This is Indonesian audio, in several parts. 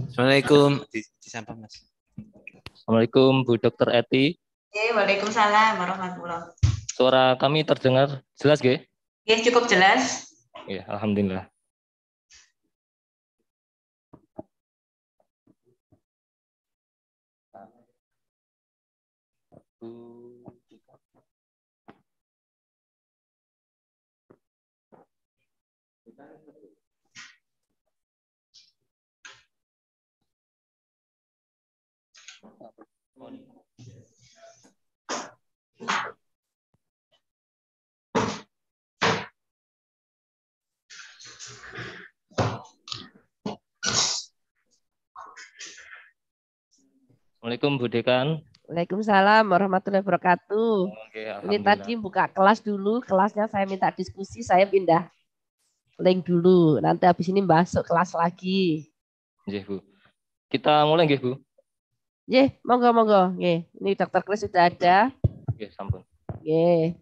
Assalamualaikum. Disampah Mas. Assalamualaikum Bu Dr. Eti. Waalaikumsalam warahmatullahi. Suara kami terdengar jelas, Ge? Ya, cukup jelas. Ya, alhamdulillah. Assalamualaikum Bu Dekan. Waalaikumsalam warahmatullahi wabarakatuh. Oke, Ini tadi buka kelas dulu, kelasnya saya minta diskusi, saya pindah link dulu. Nanti habis ini masuk kelas lagi. Nggih, Bu. Kita mulai nggih, Bu. Nggih, monggo. Nggih, ini Dr. Kris sudah ada. Nggih, sampun. Nggih.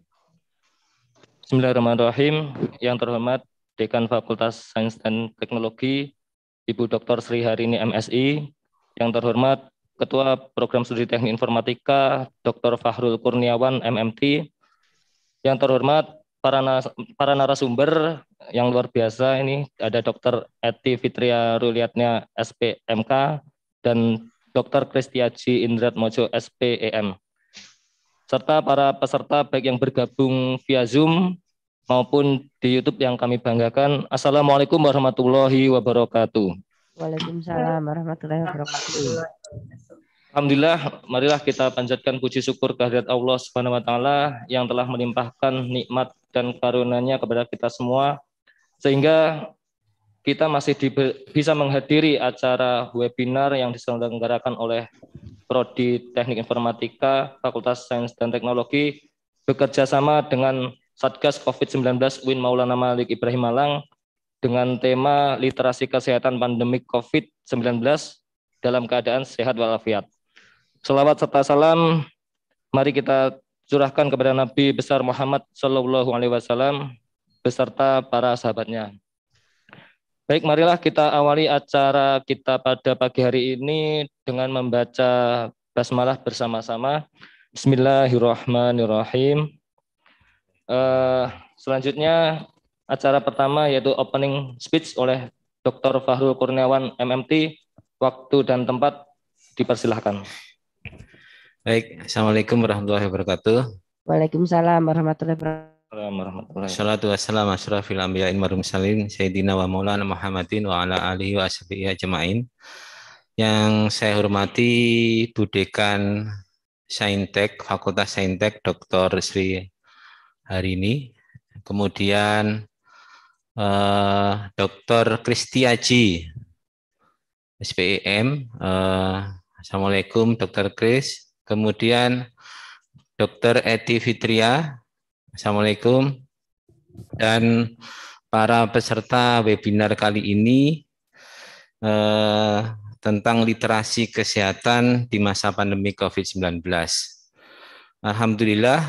Bismillahirrahmanirrahim. Yang terhormat Dekan Fakultas Sains dan Teknologi, Ibu Dr. Sri Harini MSI. Yang terhormat Ketua Program Studi Teknik Informatika, Dr. Fahrul Kurniawan MMT. Yang terhormat para narasumber yang luar biasa, ini ada Dr. Eti Fitria Ruliatnya SPMK dan Dr. Kristiaji Indrat Mojo SPEM. Serta para peserta baik yang bergabung via Zoom maupun di YouTube yang kami banggakan. Assalamualaikum warahmatullahi wabarakatuh. Waalaikumsalam warahmatullahi wabarakatuh. Alhamdulillah, marilah kita panjatkan puji syukur kehadirat Allah Subhanahu wa taala yang telah melimpahkan nikmat dan karunia-Nya kepada kita semua sehingga kita masih bisa menghadiri acara webinar yang diselenggarakan oleh Prodi Teknik Informatika Fakultas Sains dan Teknologi bekerja sama dengan Satgas COVID-19 UIN Maulana Malik Ibrahim Malang dengan tema literasi kesehatan pandemik COVID-19 dalam keadaan sehat walafiat. Selawat serta salam mari kita curahkan kepada Nabi besar Muhammad Shallallahu Alaihi Wasallam beserta para sahabatnya. Baik, marilah kita awali acara kita pada pagi hari ini dengan membaca basmalah bersama-sama. Bismillahirrahmanirrahim. Selanjutnya acara pertama yaitu opening speech oleh Dr. Fahrul Kurniawan MMT. Waktu dan tempat dipersilahkan. Baik, Assalamualaikum warahmatullahi wabarakatuh. Waalaikumsalam warahmatullahi wabarakatuh. Assalatu wassalamu asyrafil anbiya'in wal mursalin sayyidina wa maulana Muhammadin wa ala alihi wa ashabihi ajma'in. Yang saya hormati Bu Dekan Saintek, Fakultas Saintek Dr. Sri Harini, kemudian Dr. Kristiaji SPEM, Assalamualaikum Dr. Kris. Kemudian Dr. Eti Fitria, Assalamualaikum. Dan para peserta webinar kali ini tentang literasi kesehatan di masa pandemi COVID-19. Alhamdulillah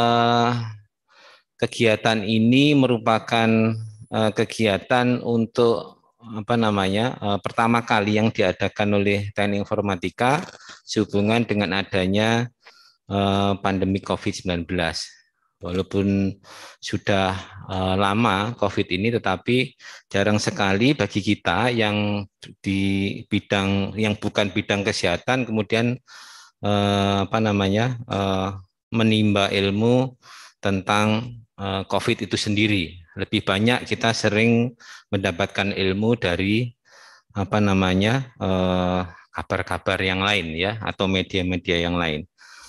kegiatan ini merupakan kegiatan untuk pertama kali yang diadakan oleh Teknik Informatika sehubungan dengan adanya pandemi COVID-19. Walaupun sudah lama COVID ini, tetapi jarang sekali bagi kita yang di bidang yang bukan bidang kesehatan kemudian menimba ilmu tentang COVID itu sendiri. Lebih banyak kita sering mendapatkan ilmu dari kabar-kabar yang lain ya atau media-media yang lain.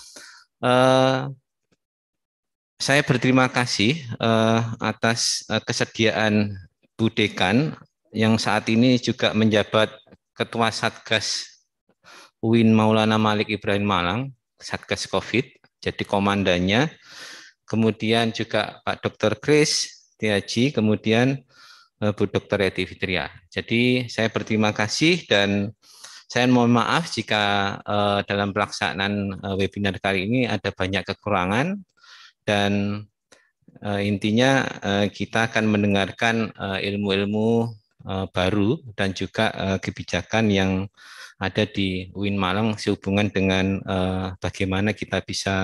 Saya berterima kasih atas kesediaan Bu Dekan yang saat ini juga menjabat Ketua Satgas UIN Maulana Malik Ibrahim Malang, Satgas COVID, jadi komandannya. Kemudian juga Pak Dr. Kris Tiaji, kemudian Bu Dr. Eti Fitria. Jadi saya berterima kasih dan saya mohon maaf jika dalam pelaksanaan webinar kali ini ada banyak kekurangan dan intinya kita akan mendengarkan ilmu-ilmu baru dan juga kebijakan yang ada di UIN Malang sehubungan dengan bagaimana kita bisa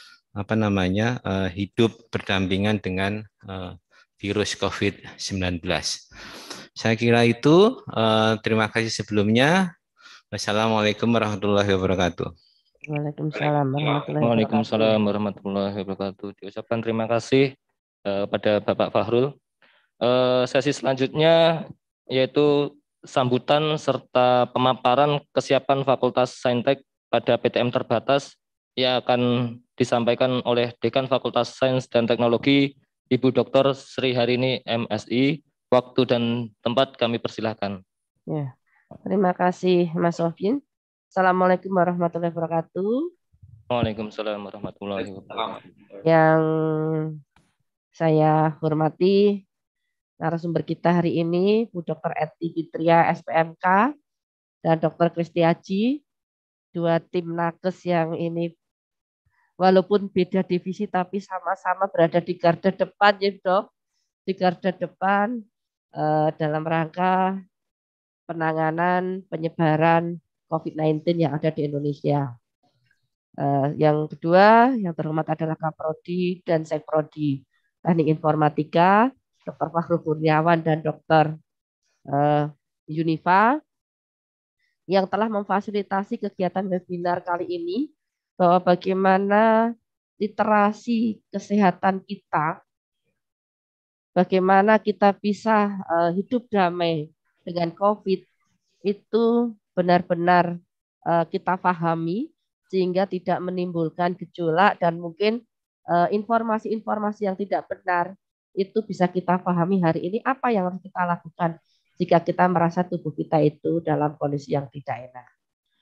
hidup berdampingan dengan virus COVID-19. Saya kira itu. Terima kasih sebelumnya. Wassalamualaikum warahmatullahi wabarakatuh. Waalaikumsalam warahmatullahi wabarakatuh. Waalaikumsalam warahmatullahi wabarakatuh. Diucapkan terima kasih pada Bapak Fahrul. Sesi selanjutnya yaitu sambutan serta pemaparan kesiapan Fakultas Saintek pada PTM terbatas yang akan disampaikan oleh Dekan Fakultas Sains dan Teknologi Ibu Dr. Sri Harini MSI. Waktu dan tempat kami persilahkan. Ya, terima kasih Mas Sofyan. Assalamualaikum warahmatullahi wabarakatuh. Waalaikumsalam warahmatullahi wabarakatuh. Yang saya hormati narasumber kita hari ini, Bu Dr. Eti Fitria, SPMK, dan Dr. Kristiaji, dua tim nakes yang ini walaupun beda divisi tapi sama-sama berada di garda depan, ya Dok, di garda depan dalam rangka penanganan penyebaran COVID-19 yang ada di Indonesia. Yang kedua, yang terhormat adalah Kaprodi dan Sekprodi Teknik Informatika, Dr. Fahrul Kurniawan dan Dr. Yunifa, yang telah memfasilitasi kegiatan webinar kali ini, bahwa bagaimana literasi kesehatan kita, bagaimana kita bisa hidup damai dengan COVID, itu benar-benar kita pahami, sehingga tidak menimbulkan gejolak dan mungkin informasi-informasi yang tidak benar itu bisa kita pahami hari ini apa yang harus kita lakukan jika kita merasa tubuh kita itu dalam kondisi yang tidak enak.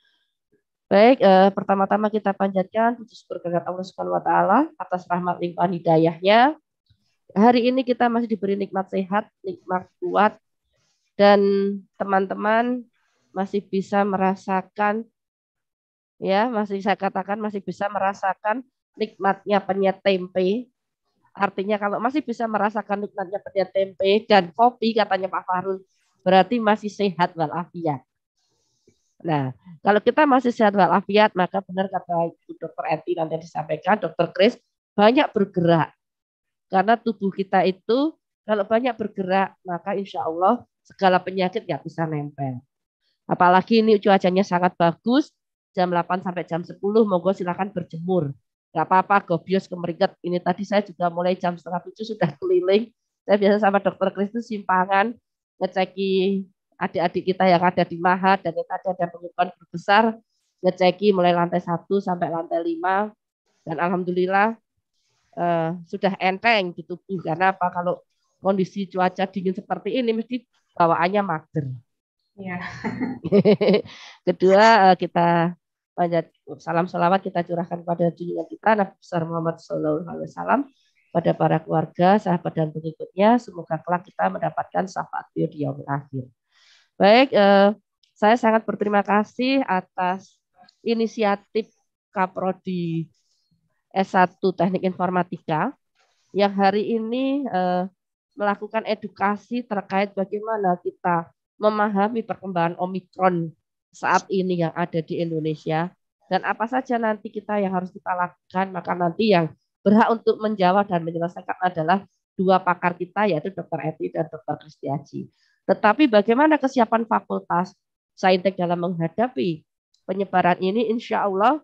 Baik, pertama-tama kita panjatkan puji syukur kehadirat Allah Subhanahu wa taala atas rahmat limpahan hidayahnya. Hari ini kita masih diberi nikmat sehat, nikmat kuat, dan teman-teman masih bisa merasakan, ya, masih saya katakan masih bisa merasakan nikmatnya penyet tempe. Artinya kalau masih bisa merasakan nikmatnya penyet tempe dan kopi, katanya Pak Fahrul, berarti masih sehat walafiat. Nah, kalau kita masih sehat walafiat, maka benar kata Ibu Dr. Eti nanti disampaikan, Dr. Kris, banyak bergerak. Karena tubuh kita itu kalau banyak bergerak, maka insya Allah segala penyakit nggak bisa nempel. Apalagi ini cuacanya sangat bagus, jam 8 sampai jam 10, monggo silakan berjemur. Nggak apa-apa, gobios kemeringet. Ini tadi saya juga mulai jam 6:30 sudah keliling. Saya biasa sama Dr. Kris itu simpangan, ngeceki adik-adik kita yang ada di Mahat, dan tadi ada pengukuran besar, ngeceki mulai lantai 1 sampai lantai 5, dan alhamdulillah sudah enteng di tubuh. Karena apa? Kalau kondisi cuaca dingin seperti ini mesti bawaannya mager. Ya. Kedua, kita panjat salam salawat kita curahkan pada junjungan kita Nabi besar Muhammad SAW, pada para keluarga, sahabat dan pengikutnya. Semoga kelak kita mendapatkan syafaat beliau di yaumil akhir. Baik, saya sangat berterima kasih atas inisiatif Kaprodi S1 Teknik Informatika yang hari ini melakukan edukasi terkait bagaimana kita memahami perkembangan Omikron saat ini yang ada di Indonesia, dan apa saja nanti kita yang harus kita lakukan. Maka nanti yang berhak untuk menjawab dan menyelesaikan adalah dua pakar kita, yaitu Dr. Eti dan Dr. Kristiaji. Tetapi bagaimana kesiapan Fakultas Saintek dalam menghadapi penyebaran ini, insya Allah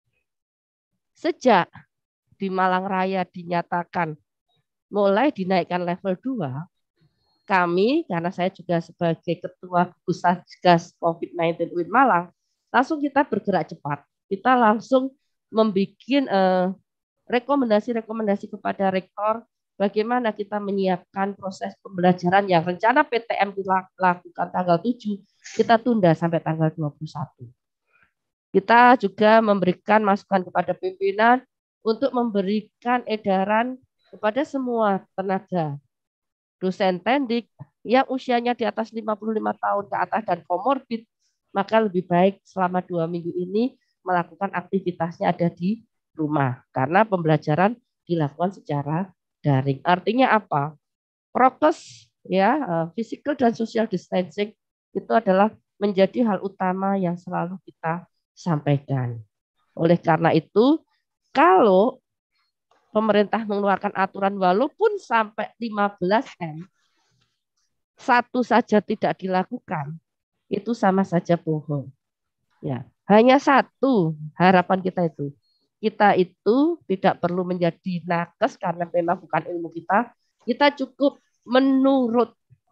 sejak di Malang Raya dinyatakan mulai dinaikkan level 2, kami, karena saya juga sebagai Ketua Gugus Satgas COVID-19 UIN Malang, langsung kita bergerak cepat. Kita langsung membuat rekomendasi-rekomendasi kepada rektor bagaimana kita menyiapkan proses pembelajaran yang rencana PTM dilakukan tanggal 7, kita tunda sampai tanggal 21. Kita juga memberikan masukan kepada pimpinan untuk memberikan edaran kepada semua tenaga dosen tendik yang usianya di atas 55 tahun ke atas dan komorbid, maka lebih baik selama 2 minggu ini melakukan aktivitasnya ada di rumah karena pembelajaran dilakukan secara daring. Artinya apa? Prokes ya, physical dan social distancing itu adalah menjadi hal utama yang selalu kita sampaikan. Oleh karena itu, kalau pemerintah mengeluarkan aturan walaupun sampai 15M, satu saja tidak dilakukan, itu sama saja bohong. Ya, hanya satu harapan kita itu. Kita itu tidak perlu menjadi nakes karena memang bukan ilmu kita. Kita cukup menurut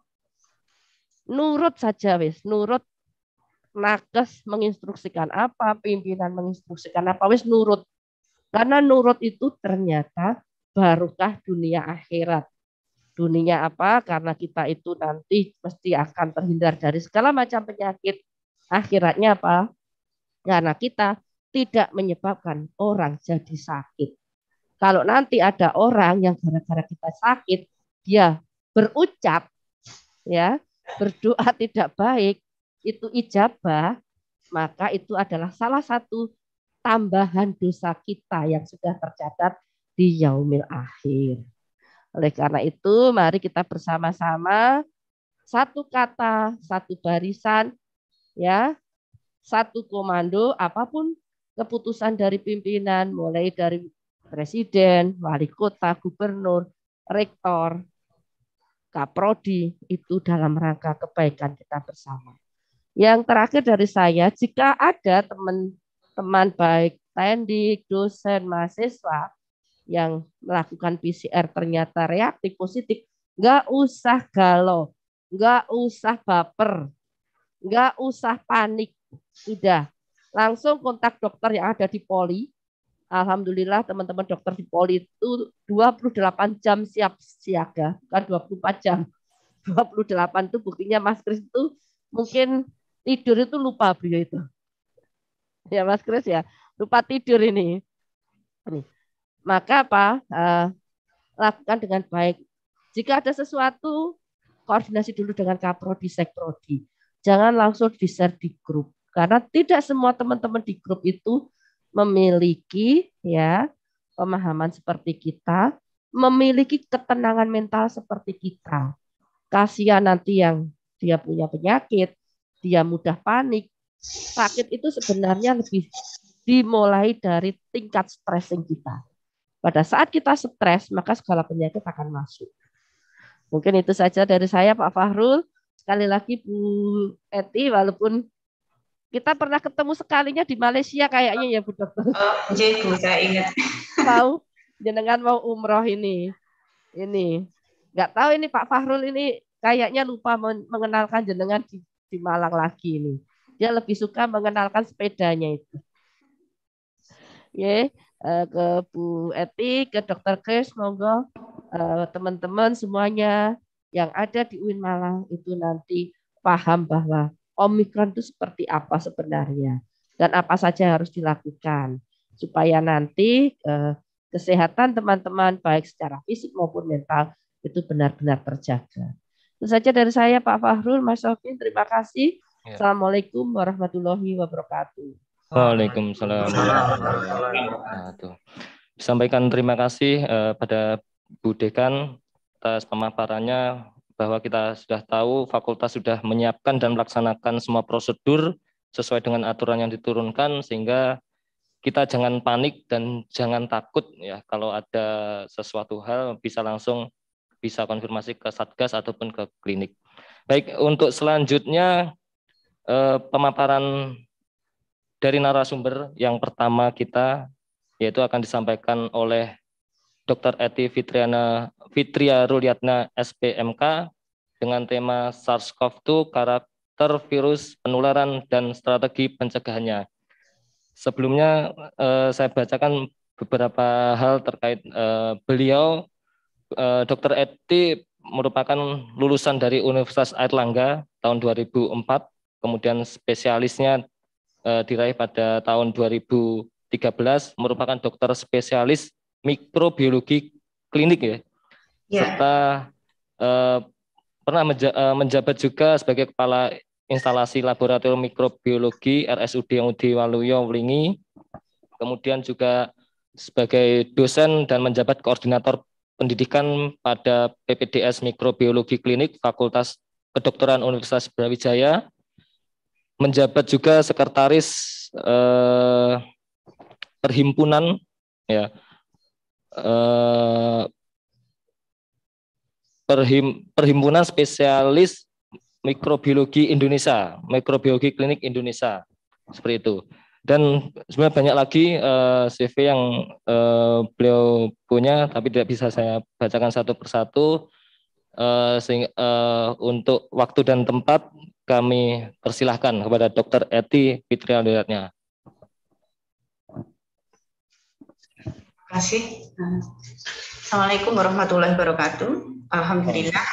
saja wis, nurut nakes menginstruksikan apa, pimpinan menginstruksikan apa, wis nurut. Karena nurut itu ternyata barokah dunia akhirat. Dunia apa? Karena kita itu nanti mesti akan terhindar dari segala macam penyakit. Akhiratnya apa? Karena kita tidak menyebabkan orang jadi sakit. Kalau nanti ada orang yang gara-gara kita sakit, dia berucap, ya, berdoa tidak baik, itu ijabah, maka itu adalah salah satu tambahan dosa kita yang sudah tercatat di yaumil akhir. Oleh karena itu, mari kita bersama-sama satu kata, satu barisan, ya, satu komando, apapun keputusan dari pimpinan, mulai dari presiden, wali kota, gubernur, rektor, kaprodi, itu dalam rangka kebaikan kita bersama. Yang terakhir dari saya, jika ada teman-teman baik tendik, dosen, mahasiswa yang melakukan PCR ternyata reaktif positif, nggak usah galau, nggak usah baper, nggak usah panik, sudah langsung kontak dokter yang ada di Poli. Alhamdulillah teman-teman dokter di Poli itu 28 jam siap siaga, bukan 24 jam. 28 itu buktinya Mas Kris itu mungkin tidur itu lupa beliau itu. Ya Mas Kris ya, lupa tidur ini. Maka apa? Lakukan dengan baik. Jika ada sesuatu, koordinasi dulu dengan kaprodi, sekprodi. Jangan langsung di-share di grup. Karena tidak semua teman-teman di grup itu memiliki ya pemahaman seperti kita, memiliki ketenangan mental seperti kita. Kasihan nanti yang dia punya penyakit, dia mudah panik. Sakit itu sebenarnya lebih dimulai dari tingkat stressing kita. Pada saat kita stres, maka segala penyakit akan masuk. Mungkin itu saja dari saya, Pak Fahrul. Sekali lagi, Bu Eti, walaupun kita pernah ketemu sekalinya di Malaysia kayaknya ya, Bu Dokter. Oh, Bu, saya ingat. Tahu, jenengan mau umroh ini. Nggak tahu ini Pak Fahrul ini kayaknya lupa mengenalkan jenengan di Malang lagi ini. Dia lebih suka mengenalkan sepedanya itu. Ya, ke Bu Eti, ke Dokter Kris, monggo teman-teman semuanya yang ada di UIN Malang itu nanti paham bahwa Omikron itu seperti apa sebenarnya dan apa saja yang harus dilakukan supaya nanti kesehatan teman-teman baik secara fisik maupun mental itu benar-benar terjaga. Itu saja dari saya Pak Fahrul, Mas Sofin, terima kasih. Ya. Assalamualaikum warahmatullahi wabarakatuh. Waalaikumsalam warahmatullahi wabarakatuh. Sampaikan terima kasih pada Bu Dekan atas pemaparannya bahwa kita sudah tahu fakultas sudah menyiapkan dan melaksanakan semua prosedur sesuai dengan aturan yang diturunkan sehingga kita jangan panik dan jangan takut ya kalau ada sesuatu hal bisa langsung konfirmasi ke Satgas ataupun ke klinik. Baik, untuk selanjutnya pemaparan dari narasumber yang pertama kita yaitu akan disampaikan oleh Dr. Eti Fitria Ruliatna SPMK dengan tema SARS-CoV-2 karakter virus penularan dan strategi pencegahannya. Sebelumnya saya bacakan beberapa hal terkait beliau. Dr. Eti merupakan lulusan dari Universitas Airlangga tahun 2004, kemudian spesialisnya diraih pada tahun 2013, merupakan dokter spesialis mikrobiologi klinik ya. Serta pernah menjabat juga sebagai kepala instalasi laboratorium mikrobiologi RSUD UD Waluyo Wlingi, kemudian juga sebagai dosen dan menjabat koordinator pendidikan pada PPDS Mikrobiologi Klinik Fakultas Kedokteran Universitas Brawijaya, menjabat juga sekretaris perhimpunan ya perhimpunan spesialis mikrobiologi Indonesia, mikrobiologi klinik Indonesia, seperti itu. Dan sebenarnya banyak lagi CV yang beliau punya, tapi tidak bisa saya bacakan satu persatu. Untuk waktu dan tempat kami persilahkan kepada Dr. Eti Fitriandiratnya. Terima kasih. Assalamualaikum warahmatullahi wabarakatuh. Alhamdulillah.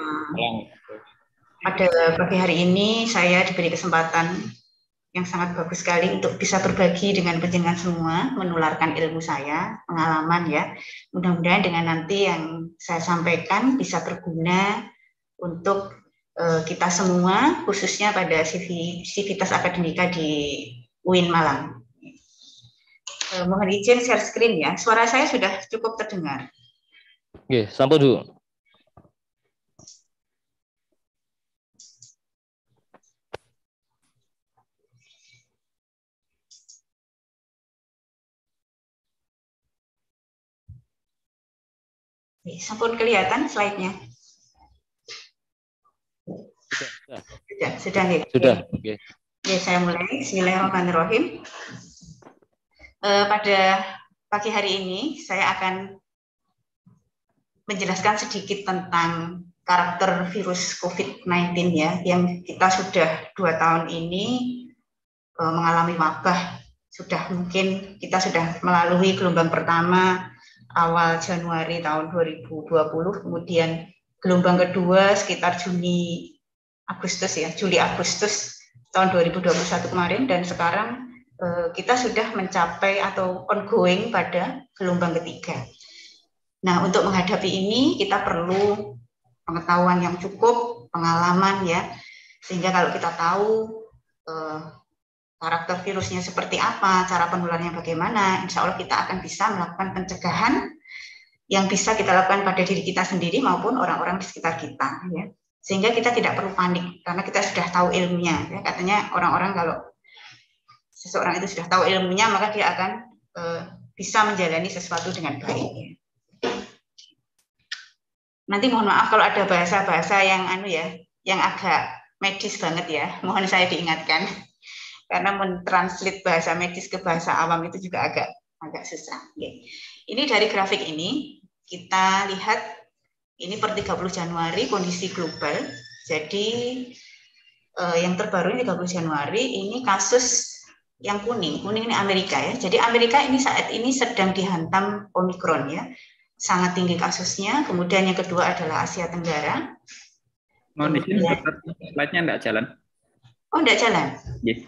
Pada pagi hari ini saya diberi kesempatan yang sangat bagus sekali untuk bisa berbagi dengan penjenengan semua, menularkan ilmu saya, pengalaman ya. Mudah-mudahan dengan nanti yang saya sampaikan bisa berguna untuk kita semua, khususnya pada Sivitas Akademika di UIN Malang. Mohon izin share screen ya. Suara saya sudah cukup terdengar. Oke, sampun dulu. Sampun kelihatan slide-nya? Sudah. Sudah. Oke. Oke, saya mulai. Bismillahirrahmanirrahim. Pada pagi hari ini saya akan menjelaskan sedikit tentang karakter virus COVID-19 ya, yang kita sudah 2 tahun ini mengalami wabah. Mungkin kita sudah melalui gelombang pertama awal Januari tahun 2020, kemudian gelombang kedua sekitar Juli Agustus tahun 2021 kemarin, dan sekarang kita sudah mencapai atau ongoing pada gelombang ketiga. Nah, untuk menghadapi ini kita perlu pengetahuan yang cukup, pengalaman ya, sehingga kalau kita tahu karakter virusnya seperti apa, cara penularannya bagaimana, insya Allah kita akan bisa melakukan pencegahan yang bisa kita lakukan pada diri kita sendiri maupun orang-orang di sekitar kita ya. Sehingga kita tidak perlu panik karena kita sudah tahu ilmunya ya. Katanya orang-orang kalau seseorang itu sudah tahu ilmunya maka dia akan bisa menjalani sesuatu dengan baik ya. Nanti mohon maaf kalau ada bahasa-bahasa yang yang agak medis banget ya, mohon saya diingatkan. Karena mentranslate bahasa medis ke bahasa awam itu juga agak susah. Okay. Ini dari grafik ini, kita lihat ini per 30 Januari kondisi global. Jadi yang terbaru ini 30 Januari, ini kasus yang kuning ini Amerika ya. Jadi Amerika ini saat ini sedang dihantam Omikron ya. Sangat tinggi kasusnya. Kemudian yang kedua adalah Asia Tenggara. Mohon izin, slide-nya enggak jalan. Oh, enggak jalan? Yes.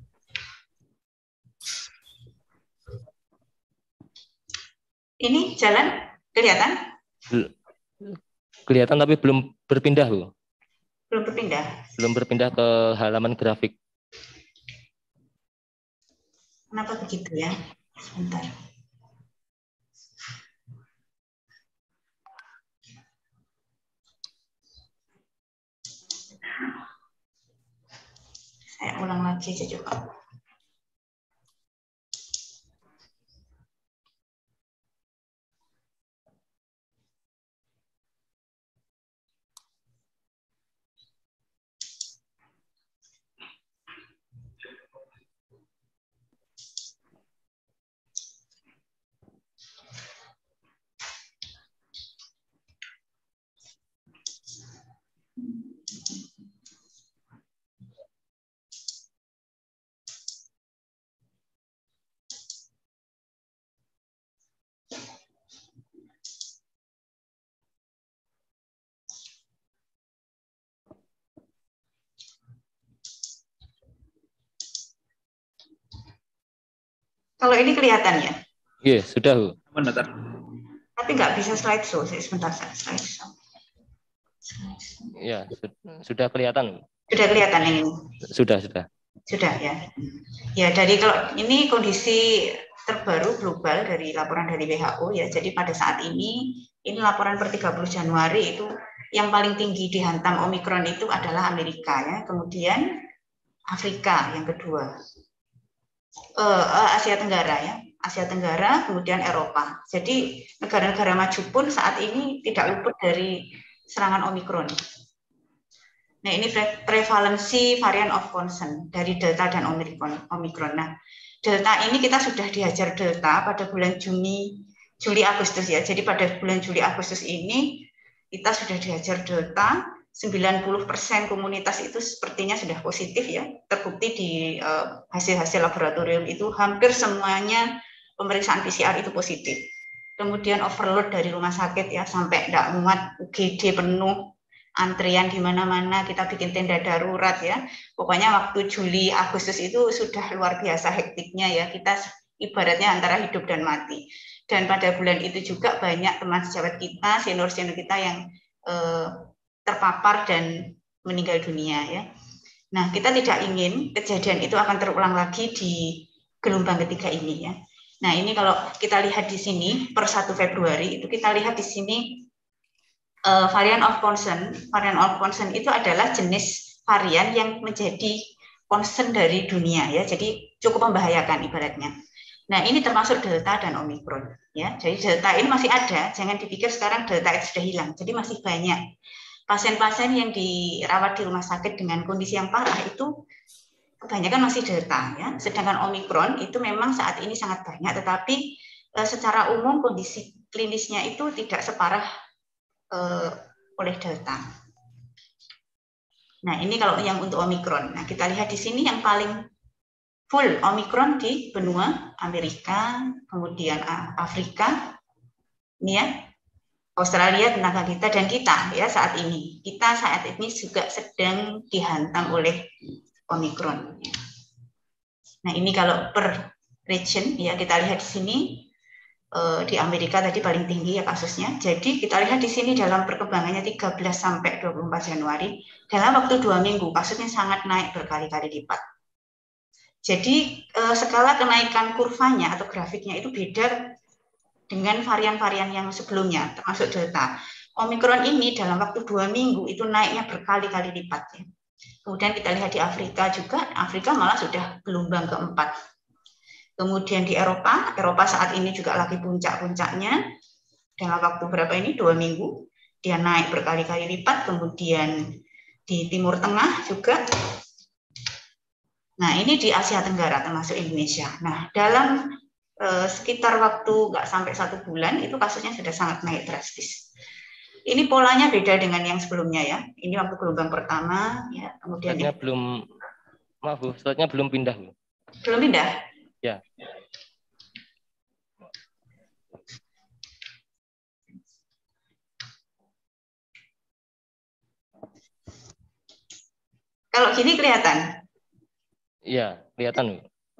Ini jalan kelihatan? Kelihatan tapi belum berpindah, Bu. Belum berpindah? Belum berpindah ke halaman grafik. Kenapa begitu ya? Sebentar. Saya ulang lagi aja coba. Kalau ini kelihatan ya? Iya, sudah, Bu. Tapi nggak bisa slideshow, sebentar saya slideshow. Iya, sudah kelihatan, Bu. Sudah kelihatan ini? Sudah. Sudah ya. Ya, dari kalau ini kondisi terbaru global dari laporan dari WHO ya. Jadi pada saat ini Ini laporan per 30 Januari itu yang paling tinggi dihantam Omikron itu adalah Amerika ya, kemudian Afrika yang kedua, Asia Tenggara ya, Asia Tenggara, kemudian Eropa. Jadi negara-negara maju pun saat ini tidak luput dari serangan Omikron. Nah ini prevalensi varian of concern dari Delta dan Omikron. Nah Delta ini kita sudah dihajar Delta pada bulan Juli Agustus ya. Jadi pada bulan Juli Agustus ini kita sudah dihajar Delta, 90% komunitas itu sepertinya sudah positif ya. Terbukti di hasil-hasil laboratorium itu hampir semuanya pemeriksaan PCR itu positif. Kemudian overload dari rumah sakit ya, sampai tidak muat, UGD penuh, antrian di mana-mana, kita bikin tenda darurat ya. Pokoknya waktu Juli Agustus itu sudah luar biasa hektiknya ya. Kita ibaratnya antara hidup dan mati. Dan pada bulan itu juga banyak teman sejawat kita, senior-senior kita yang terpapar dan meninggal dunia ya. Nah, kita tidak ingin kejadian itu akan terulang lagi di gelombang ketiga ini ya. Nah, ini kalau kita lihat di sini per 1 Februari itu kita lihat di sini varian of concern. Varian of concern itu adalah jenis varian yang menjadi concern dari dunia ya. Jadi cukup membahayakan ibaratnya. Nah, ini termasuk Delta dan Omikron ya. Jadi Delta ini masih ada, jangan dipikir sekarang Delta itu sudah hilang. Jadi masih banyak pasien-pasien yang dirawat di rumah sakit dengan kondisi yang parah itu kebanyakan masih Delta ya. Sedangkan Omikron itu memang saat ini sangat banyak, tetapi secara umum kondisi klinisnya itu tidak separah oleh Delta. Nah, ini kalau yang untuk Omikron. Nah, kita lihat di sini yang paling full Omikron di benua Amerika, kemudian Afrika, ini ya, Australia, tenaga kita, dan kita ya saat ini. Kita saat ini juga sedang dihantam oleh Omikron. Nah ini kalau per region ya kita lihat di sini di Amerika tadi paling tinggi ya kasusnya. Jadi kita lihat di sini dalam perkembangannya 13 sampai 24 Januari dalam waktu 2 minggu kasusnya sangat naik berkali-kali lipat. Jadi skala kenaikan kurvanya atau grafiknya itu beda dengan varian-varian yang sebelumnya, termasuk Delta. Omikron ini dalam waktu 2 minggu itu naiknya berkali-kali lipat. Ya. Kemudian kita lihat di Afrika juga, Afrika malah sudah gelombang keempat. Kemudian di Eropa saat ini juga lagi puncak-puncaknya. Dalam waktu berapa ini? 2 minggu. Dia naik berkali-kali lipat. Kemudian di Timur Tengah juga. Nah, ini di Asia Tenggara termasuk Indonesia. Nah, dalam sekitar waktu nggak sampai 1 bulan itu kasusnya sudah sangat naik drastis. Ini polanya beda dengan yang sebelumnya ya. Ini waktu gelombang pertama ya, kemudian slide-nya belum, maaf Bu, slide-nya belum pindah Bu. Belum pindah? Ya. Kalau gini kelihatan? Iya, kelihatan Bu.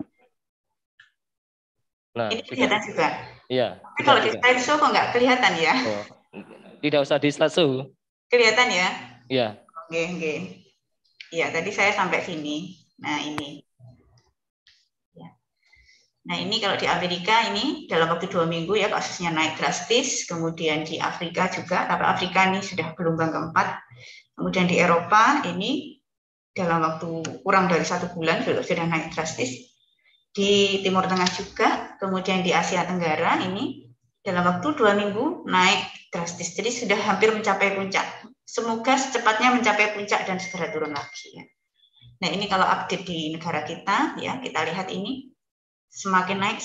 Nah, ini kelihatan juga. Iya. Tapi kalau di slide show kok nggak kelihatan ya? Oh, tidak usah di slide show. Kelihatan ya? Iya. Oke. Iya, tadi saya sampai sini. Nah, ini. Ya. Nah, ini kalau di Amerika ini dalam waktu 2 minggu ya kasusnya naik drastis. Kemudian di Afrika juga, tapi Afrika ini sudah gelombang keempat. Kemudian di Eropa ini dalam waktu kurang dari 1 bulan sudah naik drastis. Di Timur Tengah juga, kemudian di Asia Tenggara ini dalam waktu 2 minggu naik drastis. Jadi sudah hampir mencapai puncak. Semoga secepatnya mencapai puncak dan segera turun lagi. Ya. Nah ini kalau update di negara kita, ya kita lihat ini semakin naik.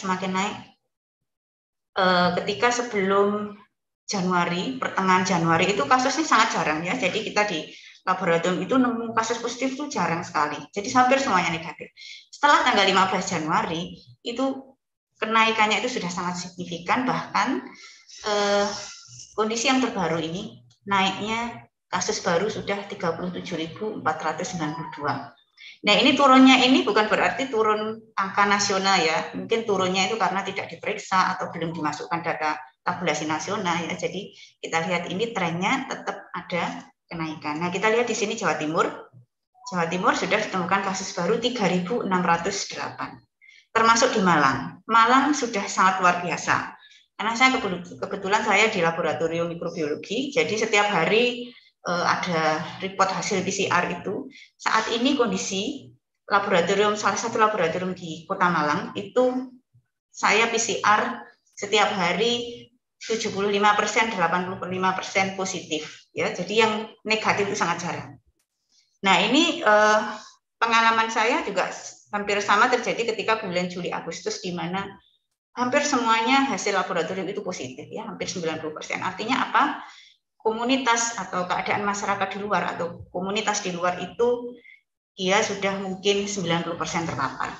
Ketika sebelum Januari, pertengahan Januari itu kasusnya sangat jarang ya. Jadi kita di laboratorium itu nemu kasus positif itu jarang sekali. Jadi hampir semuanya negatif. Setelah tanggal 15 Januari itu kenaikannya itu sudah sangat signifikan, bahkan kondisi yang terbaru ini naiknya kasus baru sudah 37.492. Nah ini turunnya ini bukan berarti turun angka nasional ya, mungkin turunnya itu karena tidak diperiksa atau belum dimasukkan data tabulasi nasional ya. Jadi kita lihat ini trennya tetap ada kenaikan. Nah kita lihat di sini Jawa Timur. Jawa Timur sudah ditemukan kasus baru 3.608, termasuk di Malang. Malang sudah sangat luar biasa. Karena saya kebetulan saya di laboratorium mikrobiologi, jadi setiap hari ada report hasil PCR itu. Saat ini kondisi laboratorium, salah satu laboratorium di Kota Malang itu saya PCR setiap hari 75%, 85% positif, ya. Jadi yang negatif itu sangat jarang. Nah, ini pengalaman saya juga hampir sama terjadi ketika bulan Juli Agustus, di mana hampir semuanya hasil laboratorium itu positif, ya, hampir 90%. Artinya apa? Komunitas atau keadaan masyarakat di luar atau komunitas di luar itu dia sudah mungkin 90% terpapar.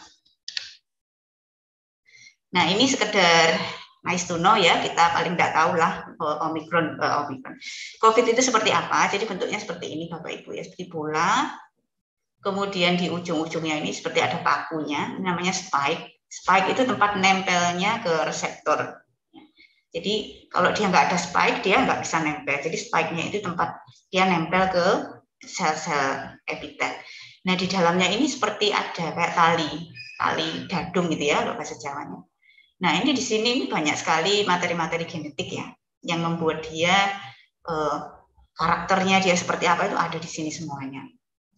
Nah, ini sekedar nice to know, ya, kita paling tidak tahu lah Omikron. COVID itu seperti apa. Jadi bentuknya seperti ini Bapak Ibu, ya, seperti bola. Kemudian di ujung-ujungnya ini seperti ada pakunya, namanya spike. Spike itu tempat nempelnya ke reseptor. Jadi kalau dia nggak ada spike, dia nggak bisa nempel. Jadi spike-nya itu tempat dia nempel ke sel-sel epitel. Nah, di dalamnya ini seperti ada kayak tali gadung gitu, ya, kalau bahasa Jawanya. Nah, ini di sini ini banyak sekali materi-materi genetik, ya, yang membuat dia karakternya dia seperti apa itu ada di sini semuanya.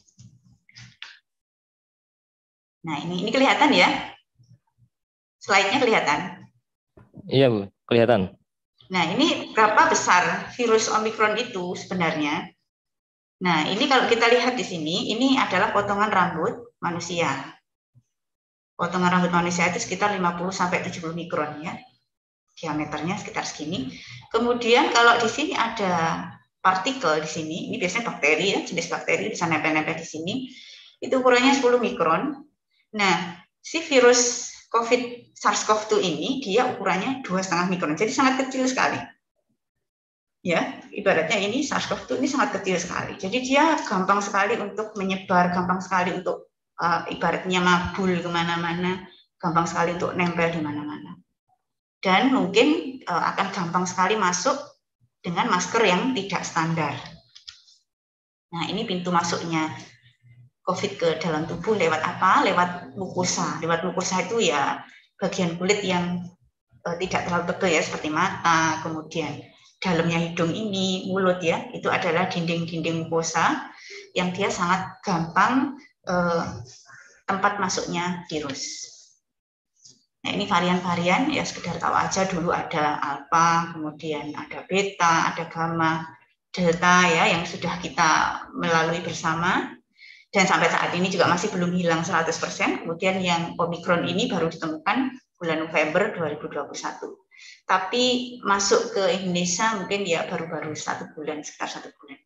Nah, ini kelihatan, ya? Slide-nya kelihatan? Iya, Bu, kelihatan. Nah, ini berapa besar virus Omikron itu sebenarnya? Nah, ini kalau kita lihat di sini, ini adalah potongan rambut manusia. Potongan rambut manusia itu sekitar 50-70 mikron, ya. Diameternya sekitar segini. Kemudian kalau di sini ada partikel di sini, ini biasanya bakteri, ya, jenis bakteri bisa nempel-nempel di sini. Itu ukurannya 10 mikron. Nah, si virus COVID SARS-CoV-2 ini dia ukurannya 2,5 mikron, jadi sangat kecil sekali. Ya, ibaratnya ini SARS-CoV-2 ini sangat kecil sekali. Jadi dia gampang sekali untuk menyebar, gampang sekali untuk ibaratnya mabul kemana-mana, gampang sekali untuk nempel di mana-mana. Dan mungkin akan gampang sekali masuk dengan masker yang tidak standar. Nah, ini pintu masuknya COVID ke dalam tubuh lewat apa? Lewat mukosa. Lewat mukosa itu ya bagian kulit yang tidak terlalu tebal, ya, seperti mata, kemudian dalamnya hidung ini, mulut, ya, itu adalah dinding-dinding mukosa yang dia sangat gampang tempat masuknya virus. Nah, ini varian-varian, ya, sekedar tahu aja dulu ada alpha, kemudian ada beta, ada gamma, delta, ya, yang sudah kita melalui bersama. Dan sampai saat ini juga masih belum hilang 100%. Kemudian yang Omikron ini baru ditemukan bulan November 2021. Tapi masuk ke Indonesia mungkin ya baru-baru 1 bulan, sekitar 1 bulan.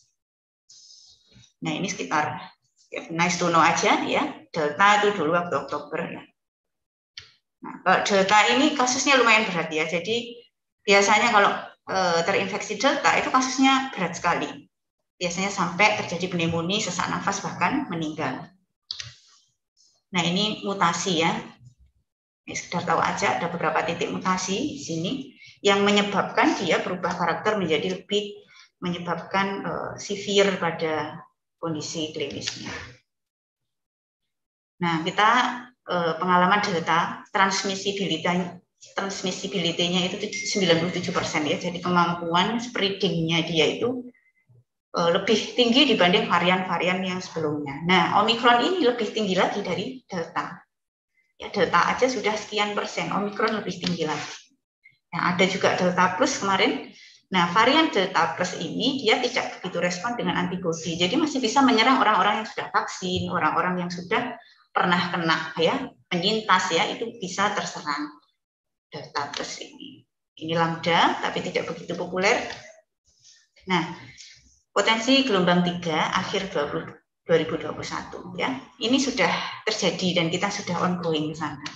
Nah, ini sekitar ya, nice to know aja, ya. Delta itu dulu waktu Oktober, ya. Nah, kalau Delta ini kasusnya lumayan berat, ya. Jadi biasanya kalau terinfeksi Delta itu kasusnya berat sekali. Biasanya sampai terjadi pneumonia, sesak nafas, bahkan meninggal. Nah, ini mutasi, ya. Ini sekedar tahu aja ada beberapa titik mutasi di sini yang menyebabkan dia berubah karakter menjadi lebih menyebabkan severe pada kondisi klinisnya. Nah, kita pengalaman Delta transmisibility-nya itu 97%, ya. Jadi kemampuan spreading-nya dia itu lebih tinggi dibanding varian-varian yang sebelumnya. Nah, Omikron ini lebih tinggi lagi dari Delta. Ya, Delta aja sudah sekian persen, Omikron lebih tinggi lagi. Nah, ada juga Delta Plus kemarin. Nah, varian Delta Plus ini dia tidak begitu respon dengan antibodi. Jadi masih bisa menyerang orang-orang yang sudah vaksin, orang-orang yang sudah pernah kena, ya, penyintas, ya, itu bisa terserang Delta Plus ini. Ini Lambda, tapi tidak begitu populer. Nah, potensi gelombang 3 akhir 2021, ya. Ini sudah terjadi dan kita sudah ongoing ke sana.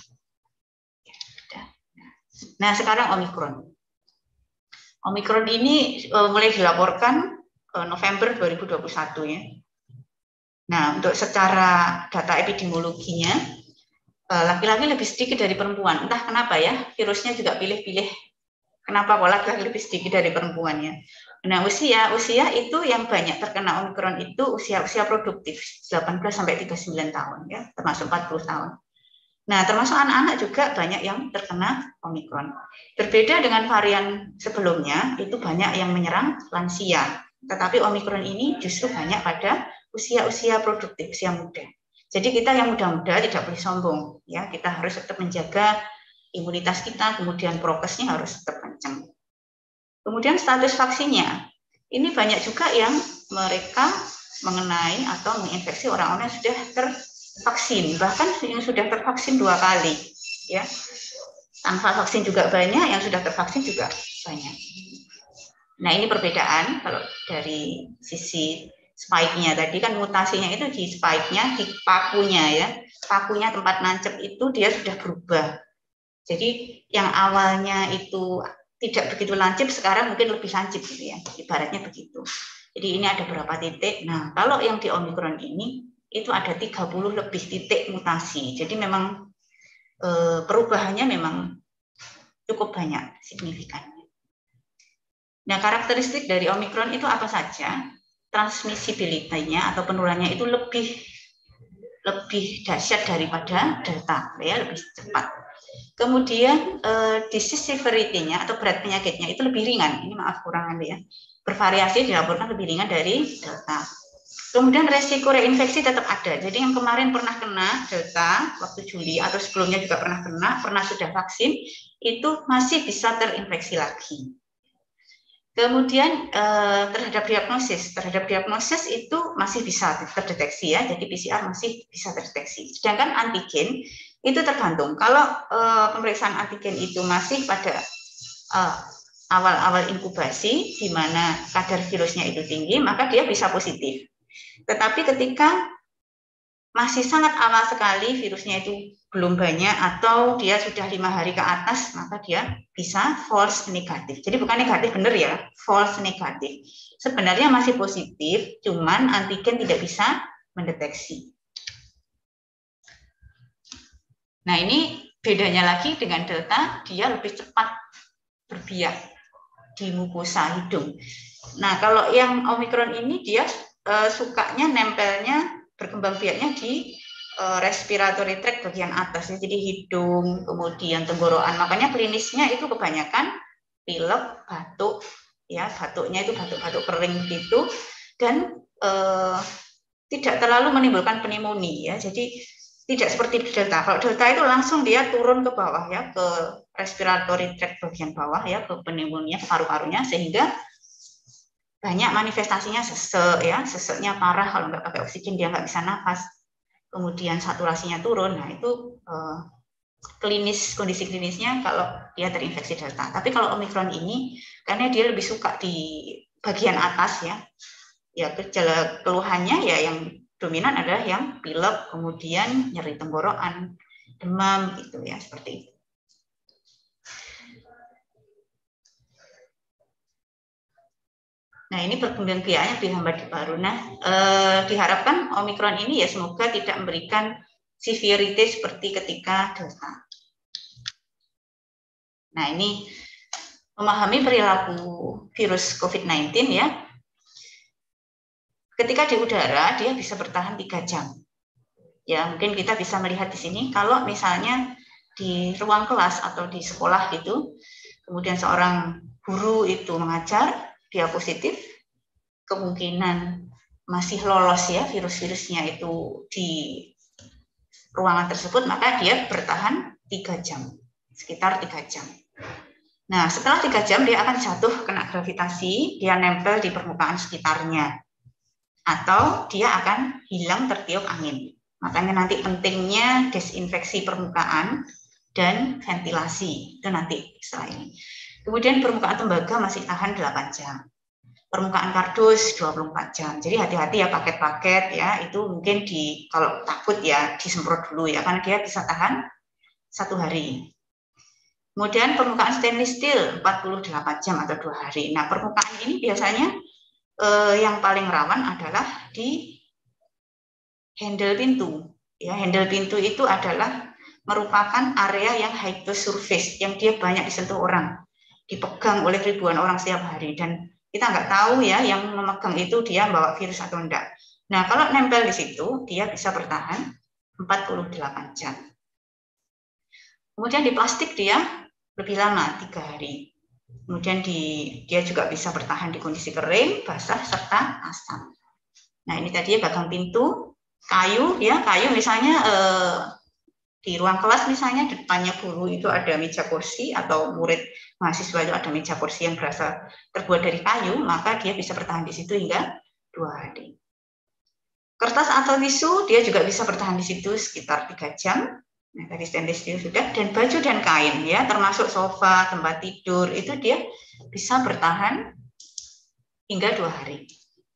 Nah, sekarang Omikron. Omikron ini mulai dilaporkan November 2021, ya. Nah, untuk secara data epidemiologinya, laki-laki lebih sedikit dari perempuan. Entah kenapa, ya, virusnya juga pilih-pilih. Kenapa kok laki-laki lebih sedikit dari perempuannya? Nah, usia itu yang banyak terkena Omikron itu usia produktif 18 sampai 39 tahun, ya, termasuk 40 tahun. Nah, termasuk anak-anak juga banyak yang terkena Omikron. Berbeda dengan varian sebelumnya, itu banyak yang menyerang lansia. Tetapi Omikron ini justru banyak pada usia-usia produktif, usia muda. Jadi kita yang muda-muda tidak boleh sombong, ya. Kita harus tetap menjaga imunitas kita, kemudian prokesnya harus tetap kencang. Kemudian status vaksinnya, ini banyak juga yang mereka mengenai atau menginfeksi orang-orang yang sudah tervaksin, bahkan yang sudah tervaksin 2 kali, ya. Tanpa vaksin juga banyak, yang sudah tervaksin juga banyak. Nah, ini perbedaan kalau dari sisi spike-nya tadi kan mutasinya itu di spike-nya, di pakunya ya. Pakunya tempat nancep itu dia sudah berubah. Jadi yang awalnya itu tidak begitu lancip, sekarang mungkin lebih lancip gitu ya. Ibaratnya begitu. Jadi ini ada berapa titik. Nah, kalau yang di Omikron ini itu ada 30 lebih titik mutasi. Jadi memang perubahannya memang cukup banyak, signifikan. Nah, karakteristik dari Omikron itu apa saja? Transmisibilitasnya atau penularannya itu lebih dahsyat daripada Delta, ya, lebih cepat. Kemudian disease severity-nya atau berat penyakitnya itu lebih ringan. Ini maaf kurang ya. Bervariasi, dilaporkan lebih ringan dari Delta. Kemudian resiko reinfeksi tetap ada. Jadi yang kemarin pernah kena Delta waktu Juli atau sebelumnya juga pernah sudah vaksin, itu masih bisa terinfeksi lagi. Kemudian terhadap diagnosis itu masih bisa terdeteksi ya, jadi PCR masih bisa terdeteksi. Sedangkan antigen itu tergantung. Kalau pemeriksaan antigen itu masih pada awal-awal inkubasi, di mana kadar virusnya itu tinggi, maka dia bisa positif. Tetapi ketika masih sangat awal sekali, virusnya itu belum banyak atau dia sudah 5 hari ke atas, maka dia bisa false negatif. Jadi bukan negatif benar ya, false negatif. Sebenarnya masih positif, cuman antigen tidak bisa mendeteksi. Nah, ini bedanya lagi dengan Delta, dia lebih cepat berbiak di mukosa hidung. Nah, kalau yang Omikron ini dia sukanya nempelnya, berkembang biaknya di respiratory tract bagian atas, ya. Jadi hidung, kemudian tenggorokan. Makanya klinisnya itu kebanyakan pilek, batuk, ya, batuknya itu batuk-batuk kering gitu, dan tidak terlalu menimbulkan pneumonia, ya. Jadi tidak seperti Delta. Kalau Delta itu langsung dia turun ke bawah ya, ke respiratory tract bagian bawah ya, ke pneumonia, ke paru-parunya, sehingga banyak manifestasinya sesek ya, seseknya parah, kalau nggak pakai oksigen dia nggak bisa nafas. Kemudian saturasinya turun, nah itu kondisi klinisnya kalau dia terinfeksi Delta. Tapi kalau Omikron ini, karena dia lebih suka di bagian atas ya gejala keluhannya ya yang dominan adalah yang pilek, kemudian nyeri tenggorokan, demam gitu ya, seperti itu. Nah, ini perkembangan biaknya lebih lambat di paru. Nah, diharapkan Omikron ini ya semoga tidak memberikan severity seperti ketika Delta. Nah, ini memahami perilaku virus COVID-19 ya. Ketika di udara, dia bisa bertahan 3 jam. Ya, mungkin kita bisa melihat di sini, kalau misalnya di ruang kelas atau di sekolah gitu, kemudian seorang guru itu mengajar, dia positif, kemungkinan masih lolos ya virus-virusnya itu di ruangan tersebut, maka dia bertahan 3 jam, sekitar 3 jam. Nah, setelah 3 jam dia akan jatuh kena gravitasi, dia nempel di permukaan sekitarnya, atau dia akan hilang tertiup angin. Makanya nanti pentingnya desinfeksi permukaan dan ventilasi, itu nanti setelah ini. Kemudian permukaan tembaga masih tahan 8 jam. Permukaan kardus 24 jam. Jadi hati-hati ya paket-paket ya, itu mungkin kalau takut ya disemprot dulu ya, karena dia bisa tahan 1 hari. Kemudian permukaan stainless steel 48 jam atau 2 hari. Nah, permukaan ini biasanya yang paling rawan adalah di handle pintu. Ya, handle pintu itu adalah merupakan area yang high touch surface, yang dia banyak disentuh orang, dipegang oleh ribuan orang setiap hari, dan kita nggak tahu ya yang memegang itu dia bawa virus atau enggak. Nah, kalau nempel di situ, dia bisa bertahan 48 jam. Kemudian di plastik dia lebih lama, 3 hari. Kemudian dia juga bisa bertahan di kondisi kering, basah, serta asam. Nah, ini tadi gagang pintu, kayu, ya, kayu misalnya di ruang kelas misalnya depannya guru itu ada meja kursi atau murid mahasiswa itu ada meja kursi yang berasal terbuat dari kayu, maka dia bisa bertahan di situ hingga 2 hari. Kertas atau tisu dia juga bisa bertahan di situ sekitar 3 jam. Nah, tadi stainless steel sudah, dan baju dan kain ya, termasuk sofa, tempat tidur itu dia bisa bertahan hingga 2 hari.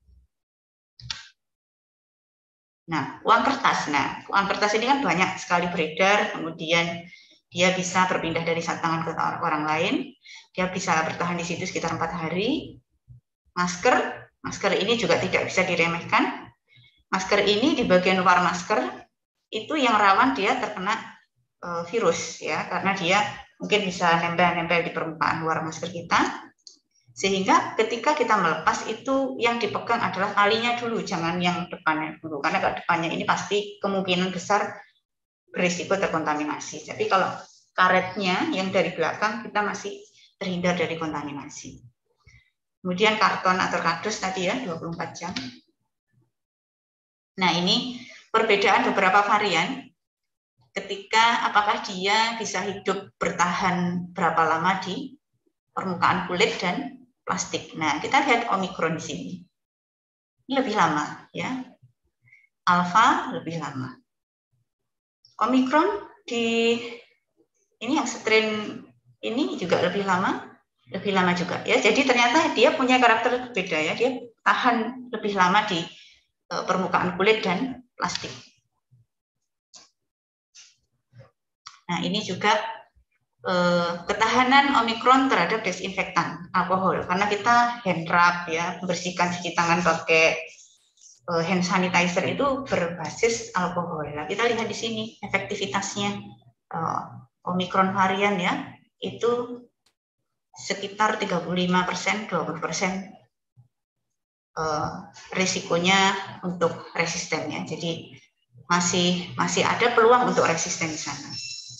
Nah, uang kertas. Nah, uang kertas ini kan banyak sekali beredar, kemudian dia bisa berpindah dari satu tangan ke orang lain. Dia bisa bertahan di situ sekitar 4 hari. Masker ini juga tidak bisa diremehkan. Masker ini di bagian luar masker itu yang rawan dia terkena virus ya, karena dia mungkin bisa nempel-nempel di permukaan luar masker kita. Sehingga ketika kita melepas itu yang dipegang adalah talinya dulu, jangan yang depannya dulu. Karena kalau depannya ini pasti kemungkinan besar berisiko terkontaminasi. Tapi kalau karetnya yang dari belakang kita masih terhindar dari kontaminasi. Kemudian karton atau kardus tadi ya 24 jam. Nah, ini perbedaan beberapa varian ketika apakah dia bisa hidup bertahan berapa lama di permukaan kulit dan plastik. Nah, kita lihat Omikron di sini. Ini lebih lama ya. Alpha lebih lama. Omikron di ini yang strain ini juga lebih lama juga ya. Jadi ternyata dia punya karakter berbeda ya. Dia tahan lebih lama di permukaan kulit dan plastik. Nah, ini juga ketahanan Omikron terhadap desinfektan alkohol, karena kita hand rub ya, membersihkan cuci tangan pakai hand sanitizer itu berbasis alkohol. Nah, kita lihat di sini efektivitasnya Omikron varian ya, itu sekitar 35%, 20% risikonya untuk resisten ya. Jadi masih ada peluang untuk resisten di sana.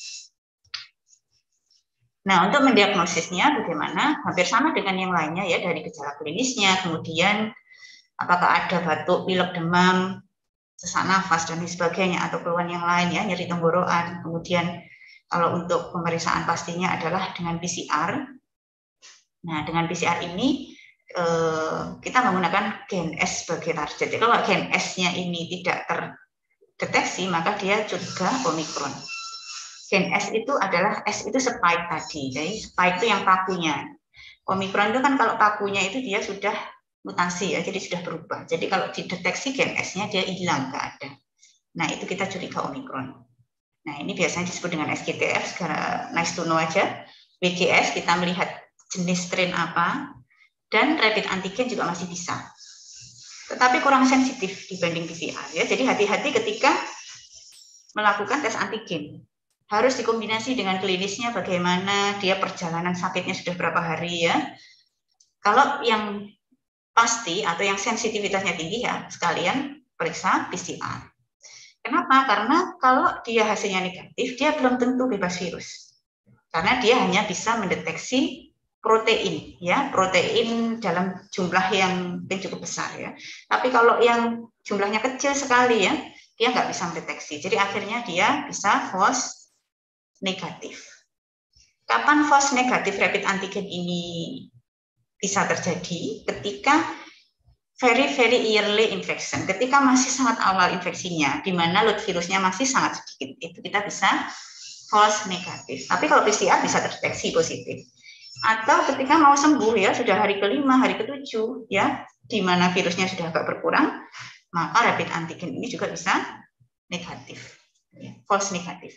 Nah, untuk mendiagnosisnya bagaimana? Hampir sama dengan yang lainnya ya, dari gejala klinisnya, kemudian apakah ada batuk, pilek, demam, sesak nafas dan sebagainya, atau keluhan yang lain ya, nyeri tenggorokan. Kemudian kalau untuk pemeriksaan pastinya adalah dengan PCR. Nah, dengan PCR ini kita menggunakan gen S sebagai target. Jadi kalau gen S-nya ini tidak terdeteksi, maka dia juga Omikron. Gen S itu adalah S itu spike tadi. Jadi spike itu yang pakunya. Omikron itu kan kalau pakunya itu dia sudah mutasi ya, jadi sudah berubah. Jadi kalau dideteksi gen S-nya dia hilang, nggak ada. Nah, itu kita curiga Omikron. Nah, ini biasanya disebut dengan SGTF, nice to know aja. WGS kita melihat jenis strain apa, dan rapid antigen juga masih bisa. Tetapi kurang sensitif dibanding PCR ya. Jadi hati-hati ketika melakukan tes antigen. Harus dikombinasi dengan klinisnya, bagaimana dia perjalanan sakitnya sudah berapa hari ya. Kalau yang pasti atau yang sensitivitasnya tinggi ya, sekalian periksa PCR. Kenapa? Karena kalau dia hasilnya negatif, dia belum tentu bebas virus. Karena dia hanya bisa mendeteksi protein ya, protein dalam jumlah yang cukup besar ya. Tapi kalau yang jumlahnya kecil sekali ya, dia nggak bisa mendeteksi. Jadi akhirnya dia bisa false negatif. Kapan false negatif rapid antigen ini bisa terjadi? Ketika very early infection, ketika masih sangat awal infeksinya, di mana load virusnya masih sangat sedikit, itu kita bisa false negatif. Tapi kalau PCR bisa terdeteksi positif. Atau ketika mau sembuh ya, sudah hari ke-5, hari ke-7 ya, di mana virusnya sudah agak berkurang, maka rapid antigen ini juga bisa negatif, ya, false negatif.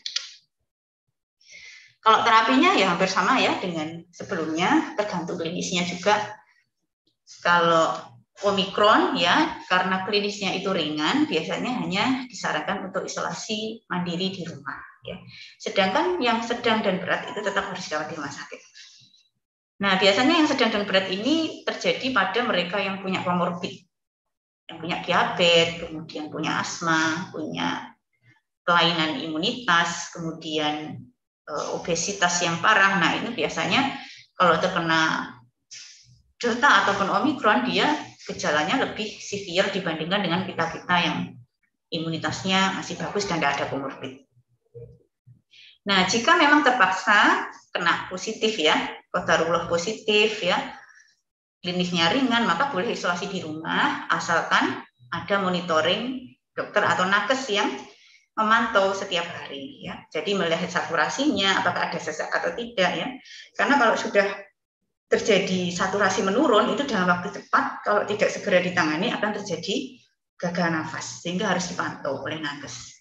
Kalau terapinya ya hampir sama ya dengan sebelumnya, tergantung klinisnya juga. Kalau Omikron ya, karena klinisnya itu ringan, biasanya hanya disarankan untuk isolasi mandiri di rumah. Ya. Sedangkan yang sedang dan berat itu tetap harus dirawat di rumah sakit. Nah, biasanya yang sedang dan berat ini terjadi pada mereka yang punya komorbid, yang punya diabetes, kemudian punya asma, punya kelainan imunitas, kemudian obesitas yang parah. Nah, ini biasanya kalau terkena Delta ataupun Omikron, dia gejalanya lebih severe dibandingkan dengan kita-kita yang imunitasnya masih bagus dan tidak ada komorbid. Nah, jika memang terpaksa kena positif ya, qadarullah positif ya, klinisnya ringan, maka boleh isolasi di rumah asalkan ada monitoring dokter atau nakes yang memantau setiap hari ya. Jadi melihat saturasinya apakah ada sesak atau tidak ya. Karena kalau sudah terjadi saturasi menurun itu dalam waktu cepat, kalau tidak segera ditangani akan terjadi gagal nafas sehingga harus dipantau oleh nakes.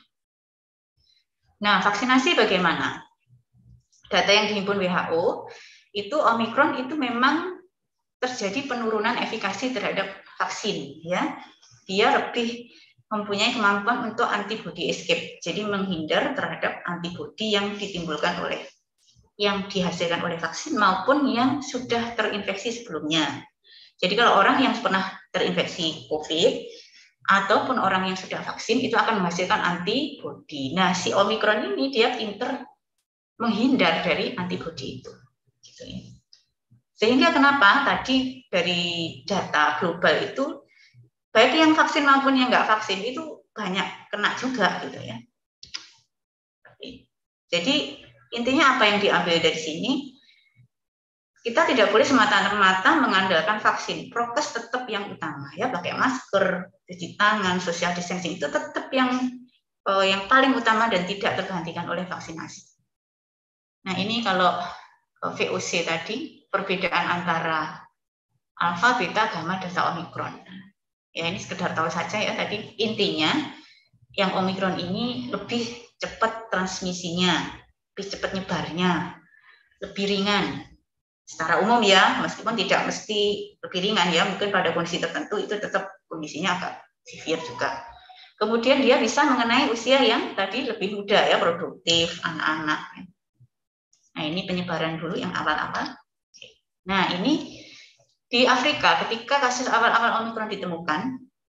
Nah, vaksinasi bagaimana? Data yang dihimpun WHO itu Omikron itu memang terjadi penurunan efikasi terhadap vaksin ya. Dia lebih mempunyai kemampuan untuk antibody escape, jadi menghindar terhadap antibody yang ditimbulkan oleh yang dihasilkan oleh vaksin maupun yang sudah terinfeksi sebelumnya. Jadi kalau orang yang pernah terinfeksi COVID ataupun orang yang sudah vaksin itu akan menghasilkan antibody. Nah, si Omikron ini dia pinter menghindar dari antibody itu. Gitu ya. Sehingga kenapa tadi dari data global itu baik yang vaksin maupun yang nggak vaksin itu banyak kena juga gitu ya. Jadi intinya apa yang diambil dari sini? Kita tidak boleh semata-mata mengandalkan vaksin. Prokes tetap yang utama ya, pakai masker, cuci tangan, social distancing itu tetap yang paling utama dan tidak tergantikan oleh vaksinasi. Nah ini kalau VOC tadi perbedaan antara alfa, beta, gamma, delta, omikron. Ya ini sekedar tahu saja ya tadi intinya yang Omikron ini lebih cepat transmisinya, lebih cepat nyebarnya, lebih ringan secara umum ya, meskipun tidak mesti lebih ringan ya, mungkin pada kondisi tertentu itu tetap kondisinya agak severe juga. Kemudian dia bisa mengenai usia yang tadi lebih muda ya, produktif, anak-anak. Nah ini penyebaran dulu yang awal-awal. Nah ini di Afrika, ketika kasus awal-awal Omikron ditemukan,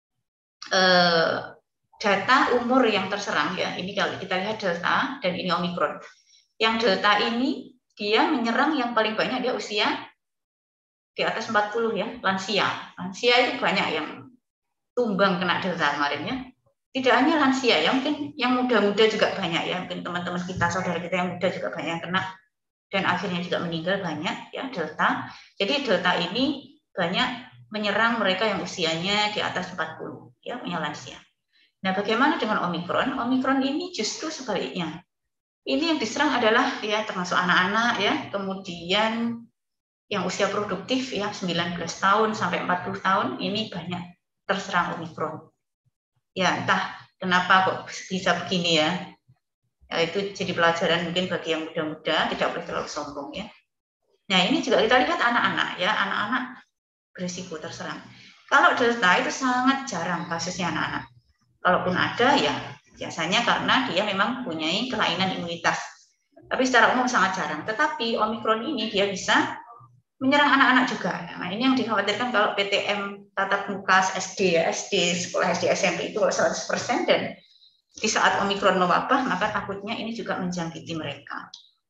data umur yang terserang ya, ini kalau kita lihat Delta dan ini Omikron. Yang Delta ini dia menyerang yang paling banyak dia usia di atas 40 ya, lansia. Lansia itu banyak yang tumbang kena Delta kemarin ya. Tidak hanya lansia ya, mungkin yang muda-muda juga banyak ya, mungkin teman-teman kita, saudara kita yang muda juga banyak yang kena. Dan akhirnya juga meninggal banyak ya Delta. Jadi Delta ini banyak menyerang mereka yang usianya di atas 40 ya, punya lansia. Nah, bagaimana dengan Omikron? Omikron ini justru sebaliknya. Ini yang diserang adalah ya termasuk anak-anak ya, kemudian yang usia produktif ya 19 tahun sampai 40 tahun ini banyak terserang Omikron. Ya, entah kenapa kok bisa begini ya. Ya, itu jadi pelajaran mungkin bagi yang muda-muda, tidak boleh terlalu sombong ya. Nah ini juga kita lihat anak-anak ya, anak-anak berisiko terserang. Kalau Delta itu sangat jarang kasusnya anak-anak. Kalaupun ada ya biasanya karena dia memang mempunyai kelainan imunitas. Tapi secara umum sangat jarang. Tetapi Omikron ini dia bisa menyerang anak-anak juga. Nah ini yang dikhawatirkan kalau PTM tatap muka SD ya, SD, sekolah SD, SMP itu 100% dan di saat Omikron mewabah, maka takutnya ini juga menjangkiti mereka.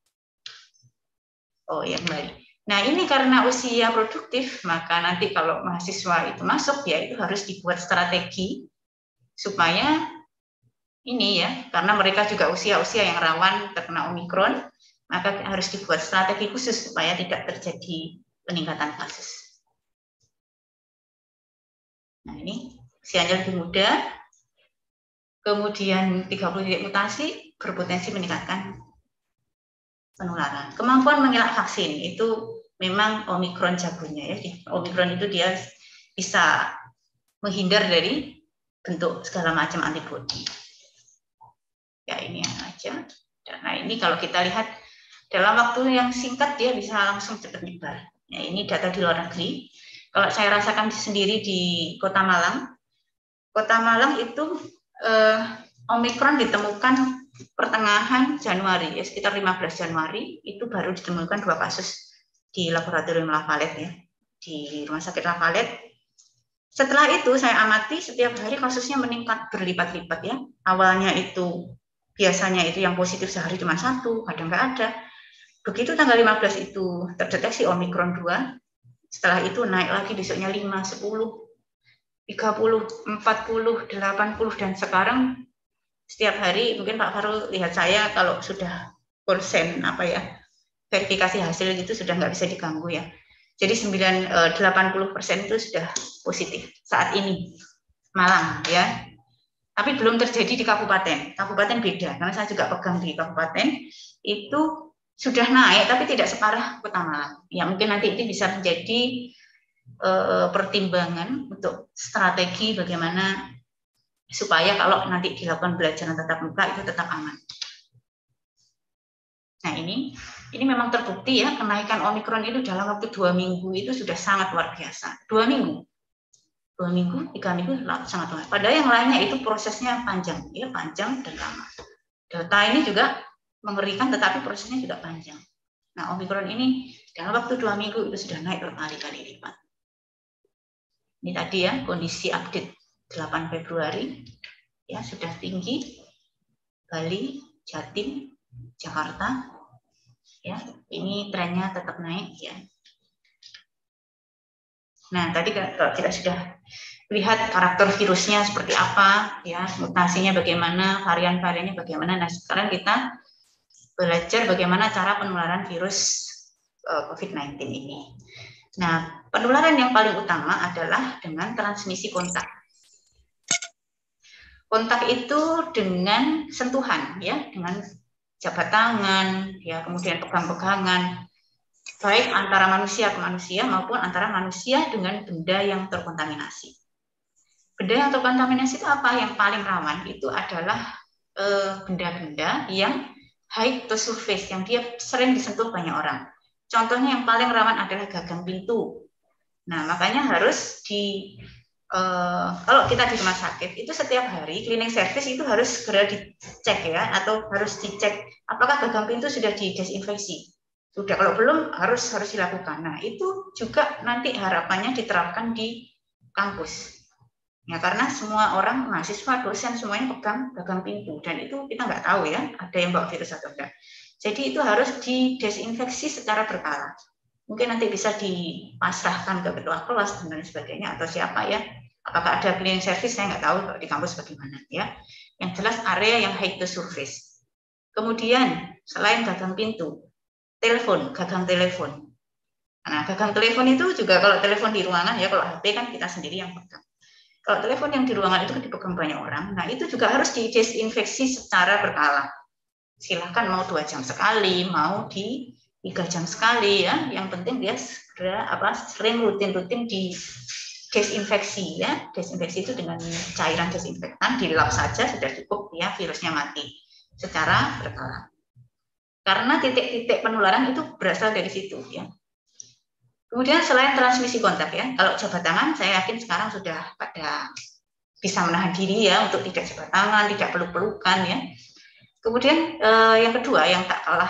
Oh ya kembali. Nah ini karena usia produktif, maka nanti kalau mahasiswa itu masuk, ya itu harus dibuat strategi supaya ini ya, karena mereka juga usia-usia yang rawan terkena Omikron, maka harus dibuat strategi khusus supaya tidak terjadi peningkatan kasus. Nah ini usianya lebih muda, kemudian 30 titik mutasi berpotensi meningkatkan penularan. Kemampuan mengelak vaksin itu memang Omikron jagonya ya. Omikron itu dia bisa menghindar dari bentuk segala macam antibodi. Ya ini aja. Nah ini kalau kita lihat dalam waktu yang singkat dia bisa langsung cepat nyebar. Ya, ini data di luar negeri. Kalau saya rasakan sendiri di Kota Malang itu Omikron ditemukan pertengahan Januari, ya, sekitar 15 Januari, itu baru ditemukan 2 kasus di laboratorium Lafayette ya, di Rumah Sakit Lafayette. Setelah itu saya amati setiap hari kasusnya meningkat berlipat-lipat ya. Awalnya itu biasanya itu yang positif sehari cuma 1, kadang nggak ada. Begitu tanggal 15 itu terdeteksi Omikron 2, setelah itu naik lagi besoknya 5, 10, 30, 40, 80, dan sekarang setiap hari mungkin Pak Farul lihat saya kalau sudah konsen verifikasi hasil itu sudah nggak bisa diganggu ya. Jadi 80% itu sudah positif saat ini Malang ya. Tapi belum terjadi di kabupaten. Kabupaten beda karena saya juga pegang di kabupaten itu sudah naik tapi tidak separah Kota Malang. Ya mungkin nanti ini bisa menjadi pertimbangan untuk strategi bagaimana supaya kalau nanti dilakukan belajar tatap muka itu tetap aman. Nah ini memang terbukti ya kenaikan Omikron itu dalam waktu 2 minggu itu sudah sangat luar biasa. 2 minggu, 3 minggu sangat luar. Padahal yang lainnya itu prosesnya panjang, ya panjang dan lama. Delta ini juga mengerikan tetapi prosesnya juga panjang. Nah Omikron ini dalam waktu 2 minggu itu sudah naik berkali-kali lipat. Ini tadi ya kondisi update 8 Februari ya sudah tinggi Bali, Jatim, Jakarta ya ini trennya tetap naik ya. Nah tadi kalau kita sudah lihat karakter virusnya seperti apa ya, mutasinya bagaimana, varian-variannya bagaimana. Nah sekarang kita belajar bagaimana cara penularan virus COVID-19 ini. Nah penularan yang paling utama adalah dengan transmisi kontak. Kontak itu dengan sentuhan ya, dengan jabat tangan ya, kemudian pegang-pegangan baik antara manusia ke manusia maupun antara manusia dengan benda yang terkontaminasi. Benda yang terkontaminasi itu apa? Yang paling rawan itu adalah benda-benda yang high to surface, yang dia sering disentuh banyak orang. Contohnya yang paling rawan adalah gagang pintu. Nah, makanya harus kalau kita di rumah sakit itu setiap hari cleaning service itu harus segera dicek ya, atau harus dicek apakah gagang pintu sudah didesinfeksi. Sudah, kalau belum harus dilakukan. Nah itu juga nanti harapannya diterapkan di kampus. Ya karena semua orang mahasiswa, dosen semuanya pegang gagang pintu dan itu kita nggak tahu ya ada yang bawa virus atau enggak. Jadi itu harus didesinfeksi secara berkala. Mungkin nanti bisa dipasrahkan ke ketua kelas dan lain sebagainya atau siapa ya. Apakah ada cleaning service saya nggak tahu di kampus bagaimana ya. Yang jelas area yang high to surface. Kemudian selain gagang pintu, telepon, gagang telepon. Nah, gagang telepon itu juga kalau telepon di ruangan ya, kalau HP kan kita sendiri yang pegang. Kalau telepon yang di ruangan itu dipegang banyak orang, nah itu juga harus didesinfeksi secara berkala. Silahkan mau 2 jam sekali, mau di 3 jam sekali ya. Yang penting dia segera sering rutin di desinfeksi ya. Desinfeksi itu dengan cairan desinfektan di lap saja sudah cukup ya, virusnya mati secara berkala. Karena titik-titik penularan itu berasal dari situ ya. Kemudian selain transmisi kontak ya, kalau jabat tangan saya yakin sekarang sudah pada bisa menahan diri ya untuk tidak jabat tangan, tidak peluk-pelukan ya. Kemudian yang kedua yang tak kalah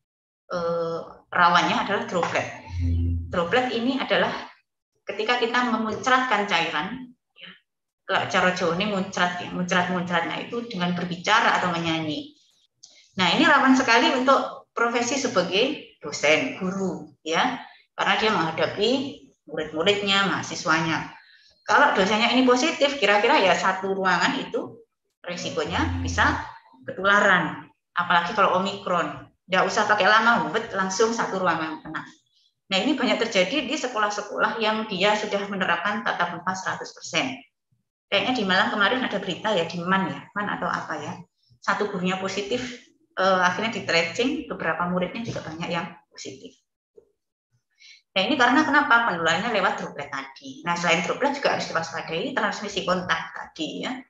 rawannya adalah droplet. Droplet ini adalah ketika kita memuncratkan cairan, ya, kalau cara Jawa ini muncrat ya, muncrat. Nah itu dengan berbicara atau menyanyi. Nah ini rawan sekali untuk profesi sebagai dosen, guru ya, karena dia menghadapi murid-muridnya, mahasiswanya. Kalau dosennya ini positif, kira-kira ya satu ruangan itu risikonya bisa ketularan. Apalagi kalau Omikron, nggak usah pakai lama, langsung satu ruangan kena. Nah ini banyak terjadi di sekolah-sekolah yang dia sudah menerapkan tatap muka 100%. Kayaknya di Malang kemarin ada berita ya, di MAN atau apa ya, satu gurunya positif. Akhirnya di tracing beberapa muridnya juga banyak yang positif. Nah ini karena kenapa penularannya lewat droplet tadi. Nah selain droplet juga harus diwaspadai transmisi kontak tadi ya.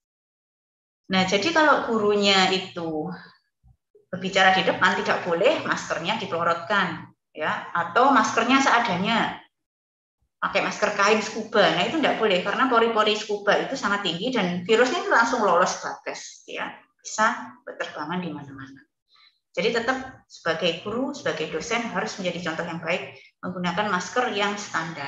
Nah jadi kalau gurunya itu berbicara di depan tidak boleh maskernya dipelorotkan ya, atau maskernya seadanya. Pakai masker kain scuba, nah itu tidak boleh karena pori-pori scuba itu sangat tinggi dan virusnya itu langsung lolos batas ya. Bisa berterbangan di mana-mana. Jadi tetap sebagai guru, sebagai dosen harus menjadi contoh yang baik menggunakan masker yang standar.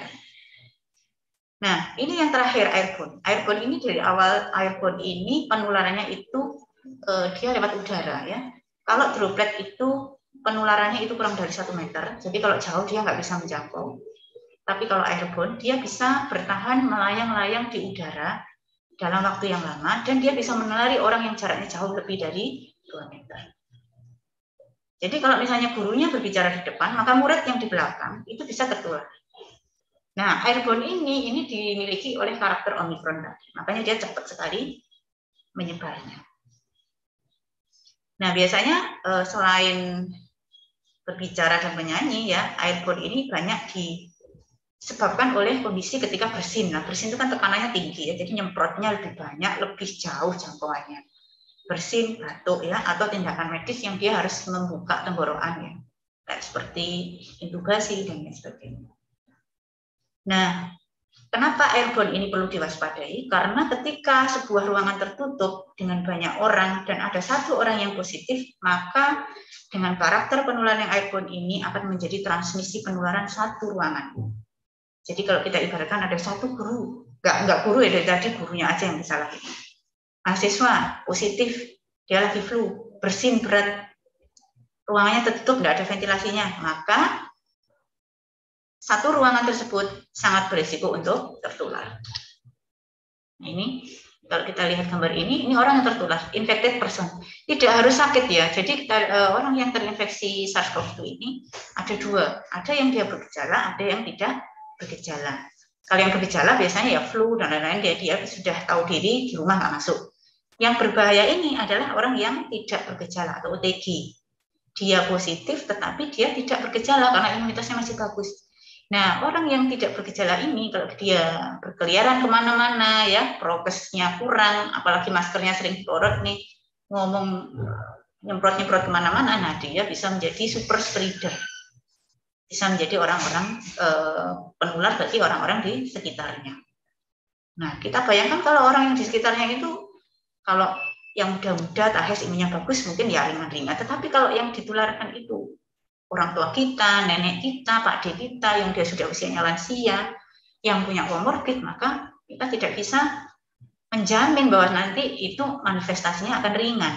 Nah, ini yang terakhir airborne. Airborne ini dari awal airborne ini penularannya itu dia lewat udara ya. Kalau droplet itu penularannya itu kurang dari 1 meter, jadi kalau jauh dia nggak bisa menjangkau. Tapi kalau airborne dia bisa bertahan melayang-layang di udara dalam waktu yang lama dan dia bisa menulari orang yang jaraknya jauh lebih dari 2 meter. Jadi kalau misalnya gurunya berbicara di depan, maka murid yang di belakang itu bisa tertular. Nah, airborne ini dimiliki oleh karakter Omicron tadi. Makanya dia cepat sekali menyebarnya. Nah, biasanya selain berbicara dan menyanyi ya, airborne ini banyak disebabkan oleh kondisi ketika bersin. Nah, bersin itu kan tekanannya tinggi ya, jadi nyemprotnya lebih banyak, lebih jauh jangkauannya. Bersin, batuk ya, atau tindakan medis yang dia harus membuka tenggorokan ya, kayak seperti intubasi dan lain sebagainya. Nah, kenapa airborne ini perlu diwaspadai? Karena ketika sebuah ruangan tertutup dengan banyak orang dan ada satu orang yang positif, maka dengan karakter penularan yang airborne ini akan menjadi transmisi penularan satu ruangan. Jadi kalau kita ibaratkan ada satu guru, nggak guru ya, dari tadi gurunya aja yang bisa lagi. Mahasiswa positif, dia lagi flu, bersin berat, ruangannya tertutup, nggak ada ventilasinya, maka satu ruangan tersebut sangat berisiko untuk tertular. Nah, ini kalau kita lihat gambar ini orang yang tertular, infected person. Tidak harus sakit ya. Jadi orang yang terinfeksi SARS-CoV-2 ini ada dua. Ada yang dia bergejala, ada yang tidak bergejala. Kalau yang bergejala biasanya ya flu dan lain-lain, dia sudah tahu diri di rumah nggak masuk. Yang berbahaya ini adalah orang yang tidak bergejala atau OTG. Dia positif tetapi dia tidak bergejala karena imunitasnya masih bagus. Nah, orang yang tidak bergejala ini kalau dia berkeliaran kemana-mana ya, prokesnya kurang, apalagi maskernya sering diborot nih, ngomong nyemprot-nyemprot kemana-mana, nah dia bisa menjadi super spreader. Bisa menjadi orang-orang penular bagi orang-orang di sekitarnya. Nah, kita bayangkan kalau orang yang di sekitarnya itu, kalau yang muda-muda, tahes imunnya bagus, mungkin ya ringan-ringan. Tetapi kalau yang ditularkan itu orang tua kita, nenek kita, Pak D kita, yang dia sudah usianya lansia, yang punya komorbid, maka kita tidak bisa menjamin bahwa nanti itu manifestasinya akan ringan.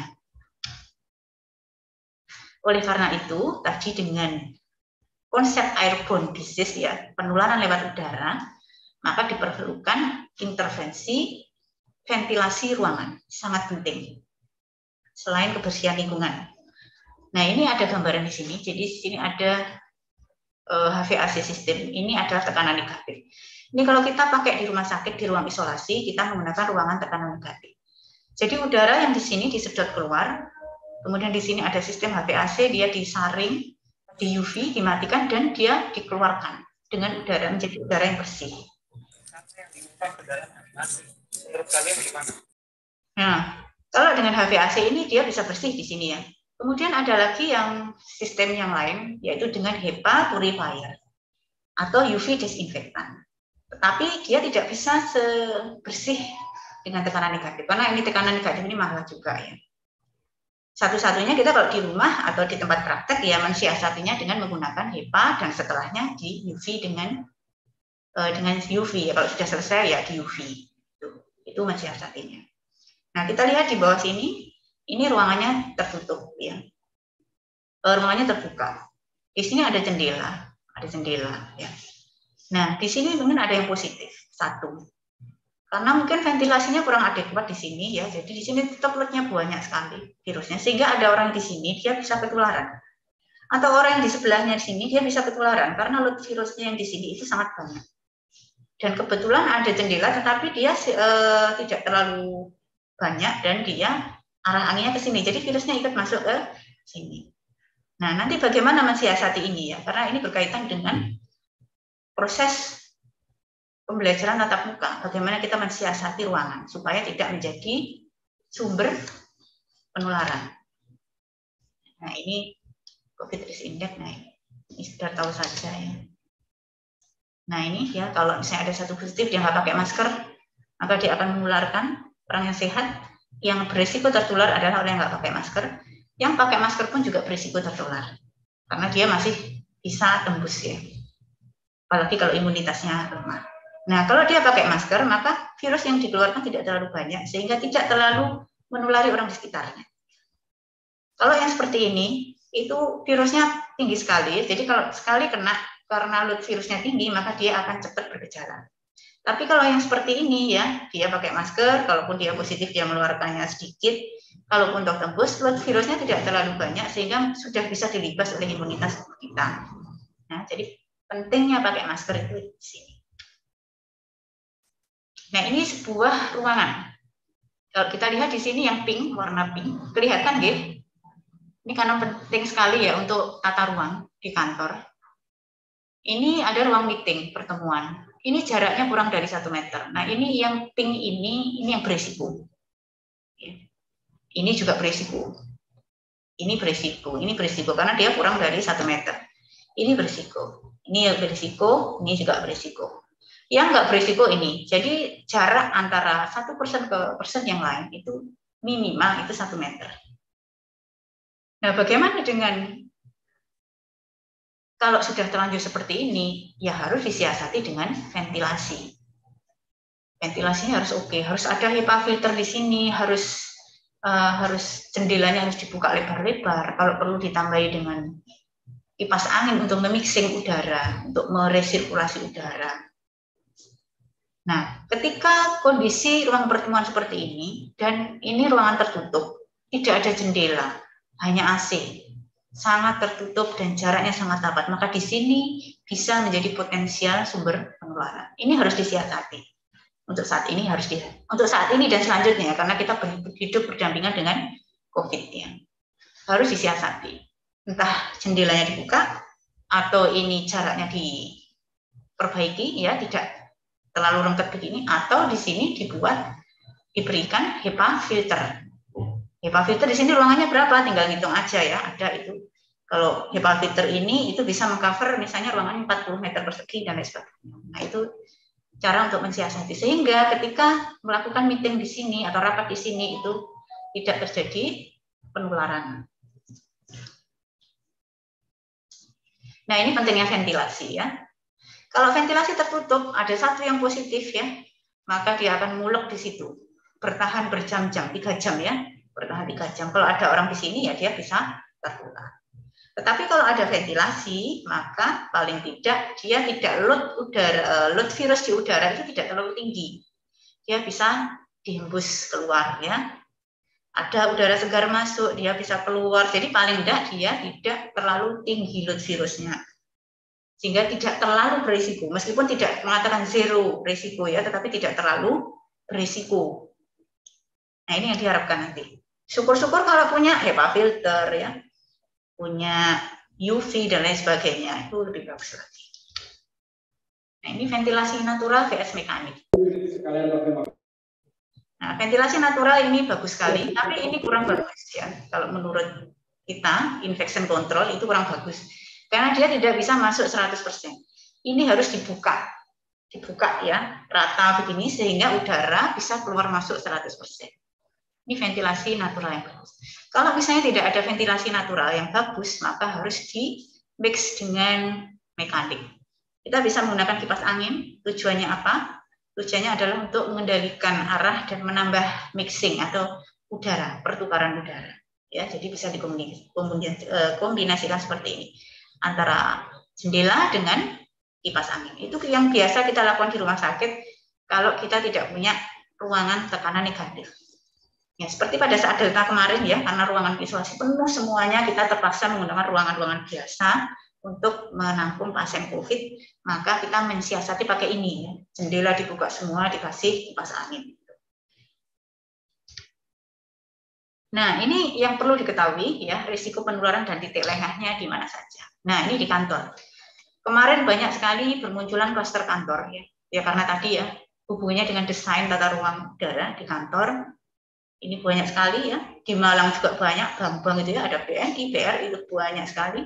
Oleh karena itu, tadi dengan konsep airborne disease ya, penularan lewat udara, maka diperlukan intervensi ventilasi ruangan, sangat penting. Selain kebersihan lingkungan. Nah, ini ada gambaran di sini. Jadi di sini ada HVAC sistem. Ini adalah tekanan negatif. Ini kalau kita pakai di rumah sakit, di ruang isolasi, kita menggunakan ruangan tekanan negatif. Jadi udara yang di sini disedot keluar, kemudian di sini ada sistem HVAC, dia disaring, di UV, dimatikan, dan dia dikeluarkan dengan udara, menjadi udara yang bersih. Nah, kalau dengan HVAC ini dia bisa bersih di sini ya. Kemudian ada lagi yang sistem yang lain, yaitu dengan HEPA purifier atau UV disinfektan. Tetapi dia tidak bisa sebersih dengan tekanan negatif, karena ini tekanan negatif ini mahal juga ya. Satu-satunya kita kalau di rumah atau di tempat praktek ya mensiasatinya dengan menggunakan HEPA dan setelahnya di UV dengan UV ya. Kalau sudah selesai ya di UV. Itu mensiasatinya. Nah, kita lihat di bawah sini, ini ruangannya tertutup ya. Ruangannya terbuka. Di sini ada jendela ya. Nah, di sini mungkin ada yang positif, satu. Karena mungkin ventilasinya kurang adekuat di sini ya. Jadi di sini dropletnya banyak sekali virusnya, sehingga ada orang di sini dia bisa ketularan. Atau orang yang di sebelahnya di sini dia bisa ketularan karena load virusnya yang di sini itu sangat banyak. Dan kebetulan ada jendela tetapi dia tidak terlalu banyak dan dia arah anginnya ke sini. Jadi virusnya ikut masuk ke sini. Nah, nanti bagaimana mensiasati ini ya? Karena ini berkaitan dengan proses pembelajaran tatap muka. Bagaimana kita mensiasati ruangan supaya tidak menjadi sumber penularan. Nah, ini COVID risk index. Nah, ini sudah tahu saja ya. Nah, ini ya kalau misalnya ada satu positif dia nggak pakai masker, maka dia akan menularkan orang yang sehat. Yang berisiko tertular adalah orang yang nggak pakai masker. Yang pakai masker pun juga berisiko tertular karena dia masih bisa tembus ya. Apalagi kalau imunitasnya lemah. Nah, kalau dia pakai masker, maka virus yang dikeluarkan tidak terlalu banyak sehingga tidak terlalu menulari orang di sekitarnya. Kalau yang seperti ini, itu virusnya tinggi sekali. Jadi kalau sekali kena, karena load virusnya tinggi, maka dia akan cepat bergejala. Tapi kalau yang seperti ini ya, dia pakai masker, kalaupun dia positif dia mengeluarkannya sedikit, kalaupun untuk tembus, load virusnya tidak terlalu banyak sehingga sudah bisa dilibas oleh imunitas kita. Nah, jadi pentingnya pakai masker itu di sini. Nah, ini sebuah ruangan. Kalau kita lihat di sini yang pink, warna pink, kelihatan nggih? Ini karena penting sekali ya untuk tata ruang di kantor. Ini ada ruang meeting, pertemuan. Ini jaraknya kurang dari 1 meter. Nah, ini yang pink ini yang berisiko. Ini juga berisiko. Ini berisiko karena dia kurang dari 1 meter. Ini berisiko. Ini yang berisiko, ini juga berisiko. Yang nggak berisiko ini. Jadi jarak antara satu person ke person yang lain itu minimal itu 1 meter. Nah, bagaimana dengan kalau sudah terlanjur seperti ini, ya harus disiasati dengan ventilasi. Ventilasinya harus oke, harus ada HEPA filter di sini, harus jendelanya harus dibuka lebar-lebar. Kalau perlu ditambahi dengan kipas angin untuk memixing udara, untuk meresirkulasi udara. Nah, ketika kondisi ruang pertemuan seperti ini, dan ini ruangan tertutup, tidak ada jendela, hanya AC, sangat tertutup dan jaraknya sangat rapat, maka di sini bisa menjadi potensial sumber penularan. Ini harus disiasati. Untuk saat ini untuk saat ini dan selanjutnya, karena kita hidup berdampingan dengan COVID ya, harus disiasati. Entah jendelanya dibuka atau ini jaraknya diperbaiki ya, tidak terlalu rengket begini, atau di sini diberikan HEPA filter. HEPA filter di sini ruangannya berapa? Tinggal ngitung aja ya, ada itu. Kalau HEPA filter ini itu bisa mengcover misalnya ruangannya 40 meter persegi dan lain sebagainya. Nah, itu cara untuk mensiasati sehingga ketika melakukan meeting di sini atau rapat di sini itu tidak terjadi penularan. Nah, ini pentingnya ventilasi ya. Kalau ventilasi tertutup, ada satu yang positif ya, maka dia akan mulek di situ, bertahan berjam-jam, 3 jam ya, bertahan 3 jam. Kalau ada orang di sini ya dia bisa tertular. Tetapi kalau ada ventilasi, maka paling tidak dia tidak load virus di udara itu tidak terlalu tinggi. Dia bisa dihembus keluar ya. Ada udara segar masuk, dia bisa keluar. Jadi paling tidak dia tidak terlalu tinggi load virusnya. Sehingga tidak terlalu berisiko. Meskipun tidak mengatakan zero risiko ya, tetapi tidak terlalu berisiko. Nah, ini yang diharapkan nanti. Syukur-syukur kalau punya HEPA filter ya, punya UV dan lain sebagainya, itu lebih bagus lagi. Nah, ini ventilasi natural vs mekanik. Nah, ventilasi natural ini bagus sekali, tapi ini kurang bagus ya. Kalau menurut kita, infection control itu kurang bagus. Karena dia tidak bisa masuk 100%. Ini harus dibuka ya, rata begini sehingga udara bisa keluar masuk 100%. Ini ventilasi natural yang bagus. Kalau misalnya tidak ada ventilasi natural yang bagus, maka harus di-mix dengan mekanik. Kita bisa menggunakan kipas angin, tujuannya apa? Tujuannya adalah untuk mengendalikan arah dan menambah mixing atau udara, pertukaran udara. Ya, jadi bisa dikombinasikan seperti ini. Antara jendela dengan kipas angin. Itu yang biasa kita lakukan di rumah sakit kalau kita tidak punya ruangan tekanan negatif. Ya, seperti pada saat Delta kemarin ya, karena ruangan isolasi penuh semuanya, kita terpaksa menggunakan ruangan-ruangan biasa untuk menampung pasien COVID, maka kita mensiasati pakai ini ya. Jendela dibuka semua, dikasih kipas angin. Nah, ini yang perlu diketahui ya, risiko penularan dan titik lengahnya di mana saja. Nah, ini di kantor. Kemarin banyak sekali bermunculan klaster kantor ya. Ya karena tadi ya, hubungannya dengan desain tata ruang udara di kantor. Ini banyak sekali ya. Di Malang juga banyak, bank-bank itu ya, ada BNI, BRI itu banyak sekali.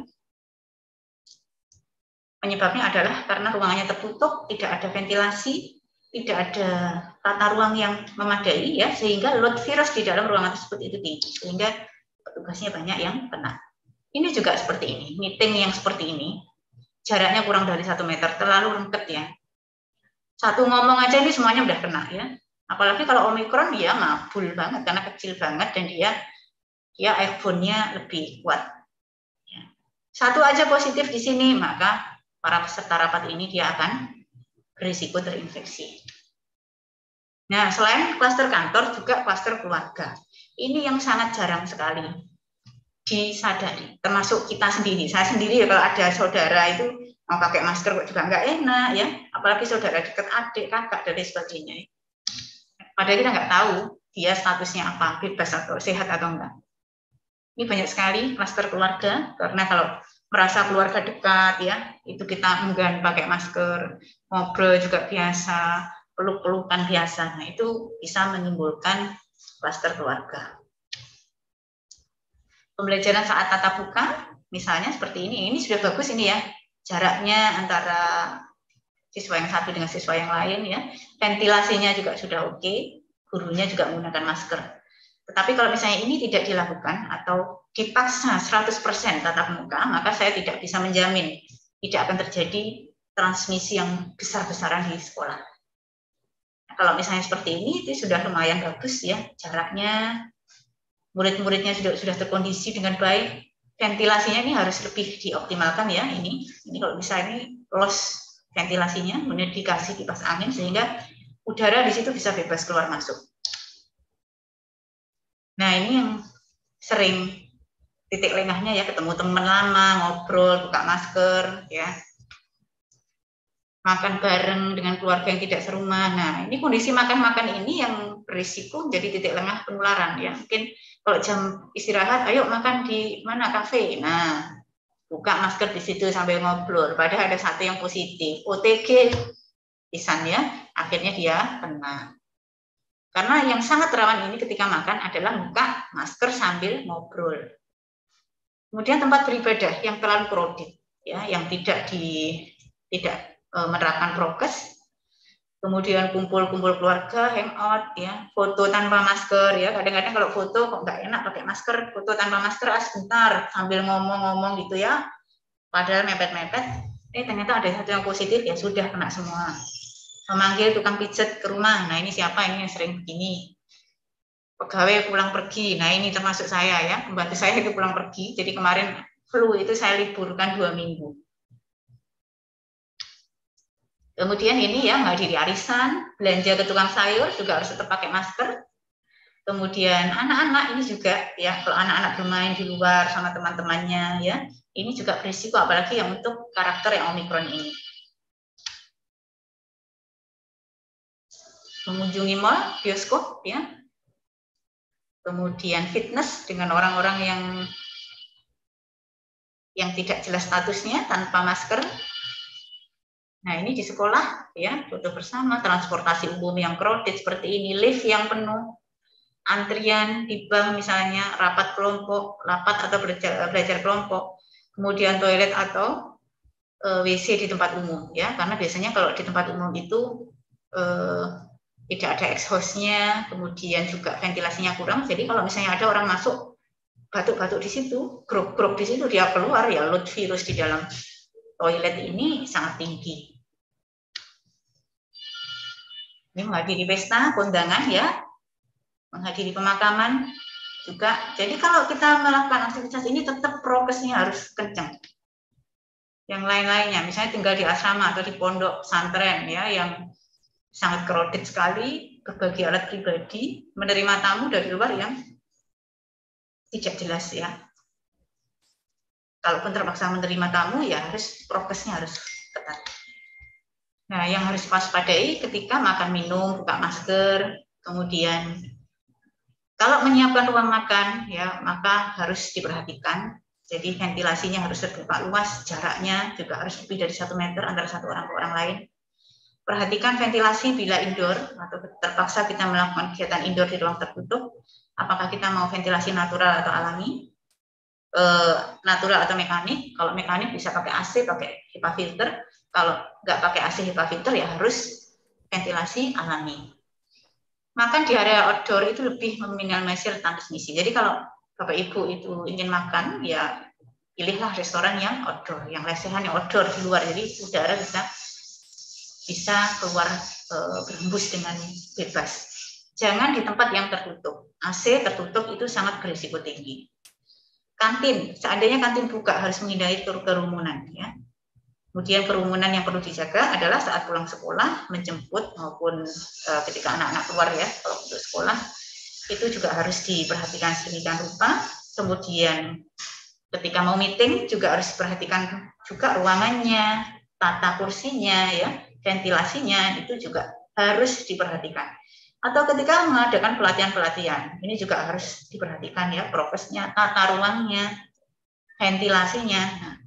Penyebabnya adalah karena ruangannya tertutup, tidak ada ventilasi, tidak ada tata ruang yang memadai ya, sehingga load virus di dalam ruangan tersebut itu tinggi, sehingga petugasnya banyak yang kena. Ini juga seperti ini, meeting yang seperti ini, jaraknya kurang dari 1 meter, terlalu rengket ya. Satu ngomong aja ini semuanya udah kena ya. Apalagi kalau Omikron dia mabul banget karena kecil banget dan dia airborne-nya lebih kuat. Ya. Satu aja positif di sini, maka para peserta rapat ini dia akan berisiko terinfeksi. Nah, selain klaster kantor juga klaster keluarga. Ini yang sangat jarang sekali disadari, termasuk kita sendiri. Saya sendiri ya, kalau ada saudara itu mau pakai masker kok juga nggak enak ya, apalagi saudara dekat, adik, kakak, dan sebagainya. Padahal kita nggak tahu dia statusnya apa, bebas atau sehat atau enggak. Ini banyak sekali klaster keluarga, karena kalau merasa keluarga dekat ya, itu kita enggan pakai masker, ngobrol juga biasa, peluk-pelukan biasa. Nah, itu bisa menimbulkan klaster keluarga. Pembelajaran saat tatap muka, misalnya seperti ini sudah bagus ini ya, jaraknya antara siswa yang satu dengan siswa yang lain ya, ventilasinya juga sudah oke, gurunya juga menggunakan masker. Tetapi kalau misalnya ini tidak dilakukan atau dipaksa 100% tatap muka, maka saya tidak bisa menjamin tidak akan terjadi transmisi yang besar-besaran di sekolah. Nah, kalau misalnya seperti ini, itu sudah lumayan bagus ya, jaraknya, murid-muridnya sudah terkondisi dengan baik, ventilasinya ini harus lebih dioptimalkan ya, ini kalau bisa ini los ventilasinya, kemudian dikasih kipas angin sehingga udara di situ bisa bebas keluar masuk. Nah, ini yang sering titik lengahnya ya, ketemu teman lama, ngobrol, buka masker ya, makan bareng dengan keluarga yang tidak serumah. Nah, ini kondisi makan-makan ini yang berisiko menjadi titik lengah penularan ya. Mungkin kalau jam istirahat, ayo makan di mana, kafe. Nah, buka masker di situ sambil ngobrol. Padahal ada satu yang positif, OTG pisan ya, akhirnya dia kena. Karena yang sangat rawan ini ketika makan adalah buka masker sambil ngobrol. Kemudian tempat beribadah yang terlalu crowded ya, yang tidak menerapkan prokes. Kemudian kumpul-kumpul keluarga, hangout ya, foto tanpa masker ya. Kadang-kadang kalau foto kok nggak enak pakai masker, foto tanpa masker sebentar sambil ngomong-ngomong gitu ya. Padahal mepet-mepet, ternyata ada satu yang positif, ya sudah kena semua. Memanggil tukang pijet ke rumah, nah ini siapa ini yang sering begini. Pegawai pulang pergi, nah ini termasuk saya ya, pembantu saya itu pulang pergi. Jadi kemarin flu itu saya liburkan 2 minggu. Kemudian ini ya, menghadiri arisan, belanja ke tukang sayur juga harus tetap pakai masker. Kemudian anak-anak ini juga ya, kalau anak-anak bermain di luar sama teman-temannya ya, ini juga berisiko, apalagi yang untuk karakter yang Omikron ini. Mengunjungi mall, bioskop ya. Kemudian fitness dengan orang-orang yang tidak jelas statusnya tanpa masker. Nah, ini di sekolah ya, foto bersama, transportasi umum yang crowded seperti ini, lift yang penuh, antrian di bank misalnya, rapat kelompok, rapat atau belajar kelompok, kemudian toilet atau WC di tempat umum ya, karena biasanya kalau di tempat umum itu tidak ada exhaust-nya, kemudian juga ventilasinya kurang. Jadi kalau misalnya ada orang masuk batuk-batuk di situ, grog-grog di situ, dia keluar ya, load virus di dalam toilet ini sangat tinggi. Ini menghadiri pesta, kondangan ya, menghadiri pemakaman juga. Jadi kalau kita melakukan aktivitas ini tetap prokesnya harus kencang. Yang lain-lainnya, misalnya tinggal di asrama atau di pondok pesantren ya, yang sangat crowded sekali, berbagi alat pribadi, menerima tamu dari luar yang tidak jelas ya. Kalaupun terpaksa menerima tamu ya harus prokesnya harus ketat. Nah, yang harus waspadai ketika makan minum, buka masker, kemudian kalau menyiapkan ruang makan ya, maka harus diperhatikan. Jadi ventilasinya harus terbuka luas, jaraknya juga harus lebih dari 1 meter antara satu orang ke orang lain. Perhatikan ventilasi bila indoor atau terpaksa kita melakukan kegiatan indoor di ruang tertutup. Apakah kita mau ventilasi natural atau alami? Natural atau mekanik? Kalau mekanik bisa pakai AC, pakai HEPA filter. Kalau nggak pakai AC HEPA filter ya harus ventilasi alami. Makan di area outdoor itu lebih meminimalisir transmisi. Jadi kalau Bapak Ibu itu ingin makan, ya pilihlah restoran yang outdoor, yang lesehan yang outdoor di luar. Jadi udara bisa keluar berhembus dengan bebas. Jangan di tempat yang tertutup. AC tertutup itu sangat berisiko tinggi. Kantin, seandainya kantin buka harus menghindari kerumunan. Ya. Kemudian kerumunan yang perlu dijaga adalah saat pulang sekolah, menjemput maupun ketika anak-anak keluar ya, kalau untuk sekolah itu juga harus diperhatikan sedemikian rupa. Kemudian ketika mau meeting juga harus diperhatikan juga ruangannya, tata kursinya, ya, ventilasinya itu juga harus diperhatikan. Atau ketika mengadakan pelatihan-pelatihan, ini juga harus diperhatikan ya, prokesnya, tata ruangnya, ventilasinya.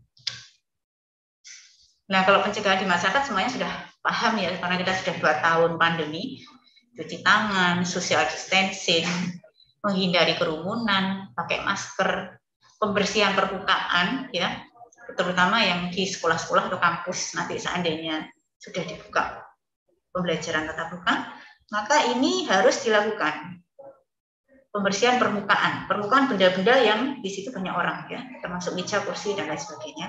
Nah, kalau pencegahan di masyarakat semuanya sudah paham ya, karena kita sudah 2 tahun pandemi, cuci tangan, social distancing, menghindari kerumunan, pakai masker, pembersihan permukaan ya, terutama yang di sekolah-sekolah atau kampus nanti seandainya sudah dibuka pembelajaran tatap muka, maka ini harus dilakukan pembersihan permukaan benda-benda yang di situ banyak orang ya, termasuk meja, kursi dan lain sebagainya.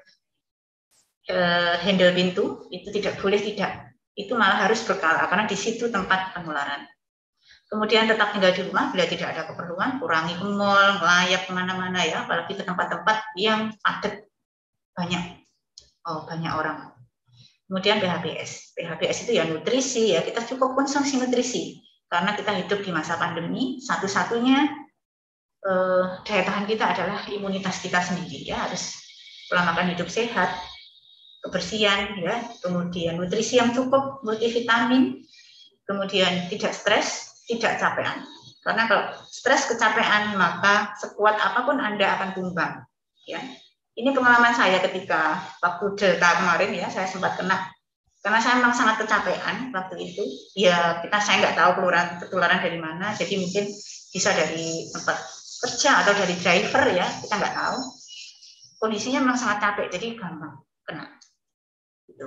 Handle pintu itu tidak boleh itu malah harus berkala karena di situ tempat penularan. Kemudian tetap tinggal di rumah bila tidak ada keperluan, kurangi ke mall, melayap kemana-mana ya, apalagi ke tempat-tempat yang padat banyak orang. Kemudian PHBS itu ya nutrisi ya, kita cukup konsumsi nutrisi karena kita hidup di masa pandemi, satu-satunya daya tahan kita adalah imunitas kita sendiri ya, harus pola makan hidup sehat, kebersihan ya, kemudian nutrisi yang cukup, multivitamin, kemudian tidak stres, tidak capean. Karena kalau stres, kecapean, maka sekuat apapun Anda akan tumbang ya. Ini pengalaman saya ketika waktu Delta kemarin ya, saya sempat kena karena saya memang sangat kecapean waktu itu. Ya saya nggak tahu ketularan dari mana, jadi mungkin bisa dari tempat kerja atau dari driver ya, kita nggak tahu. Kondisinya memang sangat capek, jadi gampang kena. Gitu.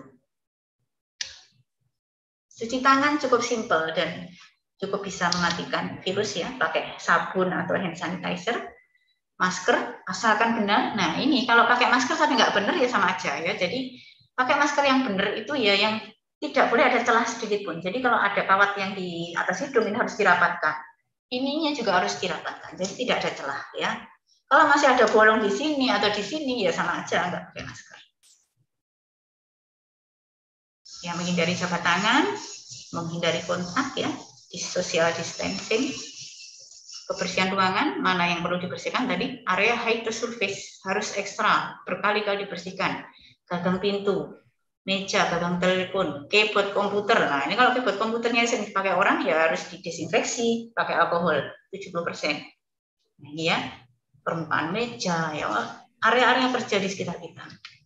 Cuci tangan cukup simpel dan cukup bisa mematikan virus ya, pakai sabun atau hand sanitizer. Masker asalkan benar. Nah ini kalau pakai masker tapi nggak benar ya sama aja ya. Jadi pakai masker yang benar itu ya yang tidak boleh ada celah sedikit pun. Jadi kalau ada kawat yang di atas hidung ini harus dirapatkan. Ininya juga harus dirapatkan. Jadi tidak ada celah ya. Kalau masih ada bolong di sini atau di sini ya sama aja nggak pakai masker. Ya menghindari jabat tangan, menghindari kontak ya, social distancing. Kebersihan ruangan, mana yang perlu dibersihkan tadi, area height to surface harus ekstra, berkali-kali dibersihkan. Gagang pintu, meja, gagang telepon, keyboard komputer. Nah ini kalau keyboard komputernya sering dipakai orang ya harus didesinfeksi, pakai alkohol 70%. Nah, ini ya, permukaan meja, ya area-area kerja di sekitar kita.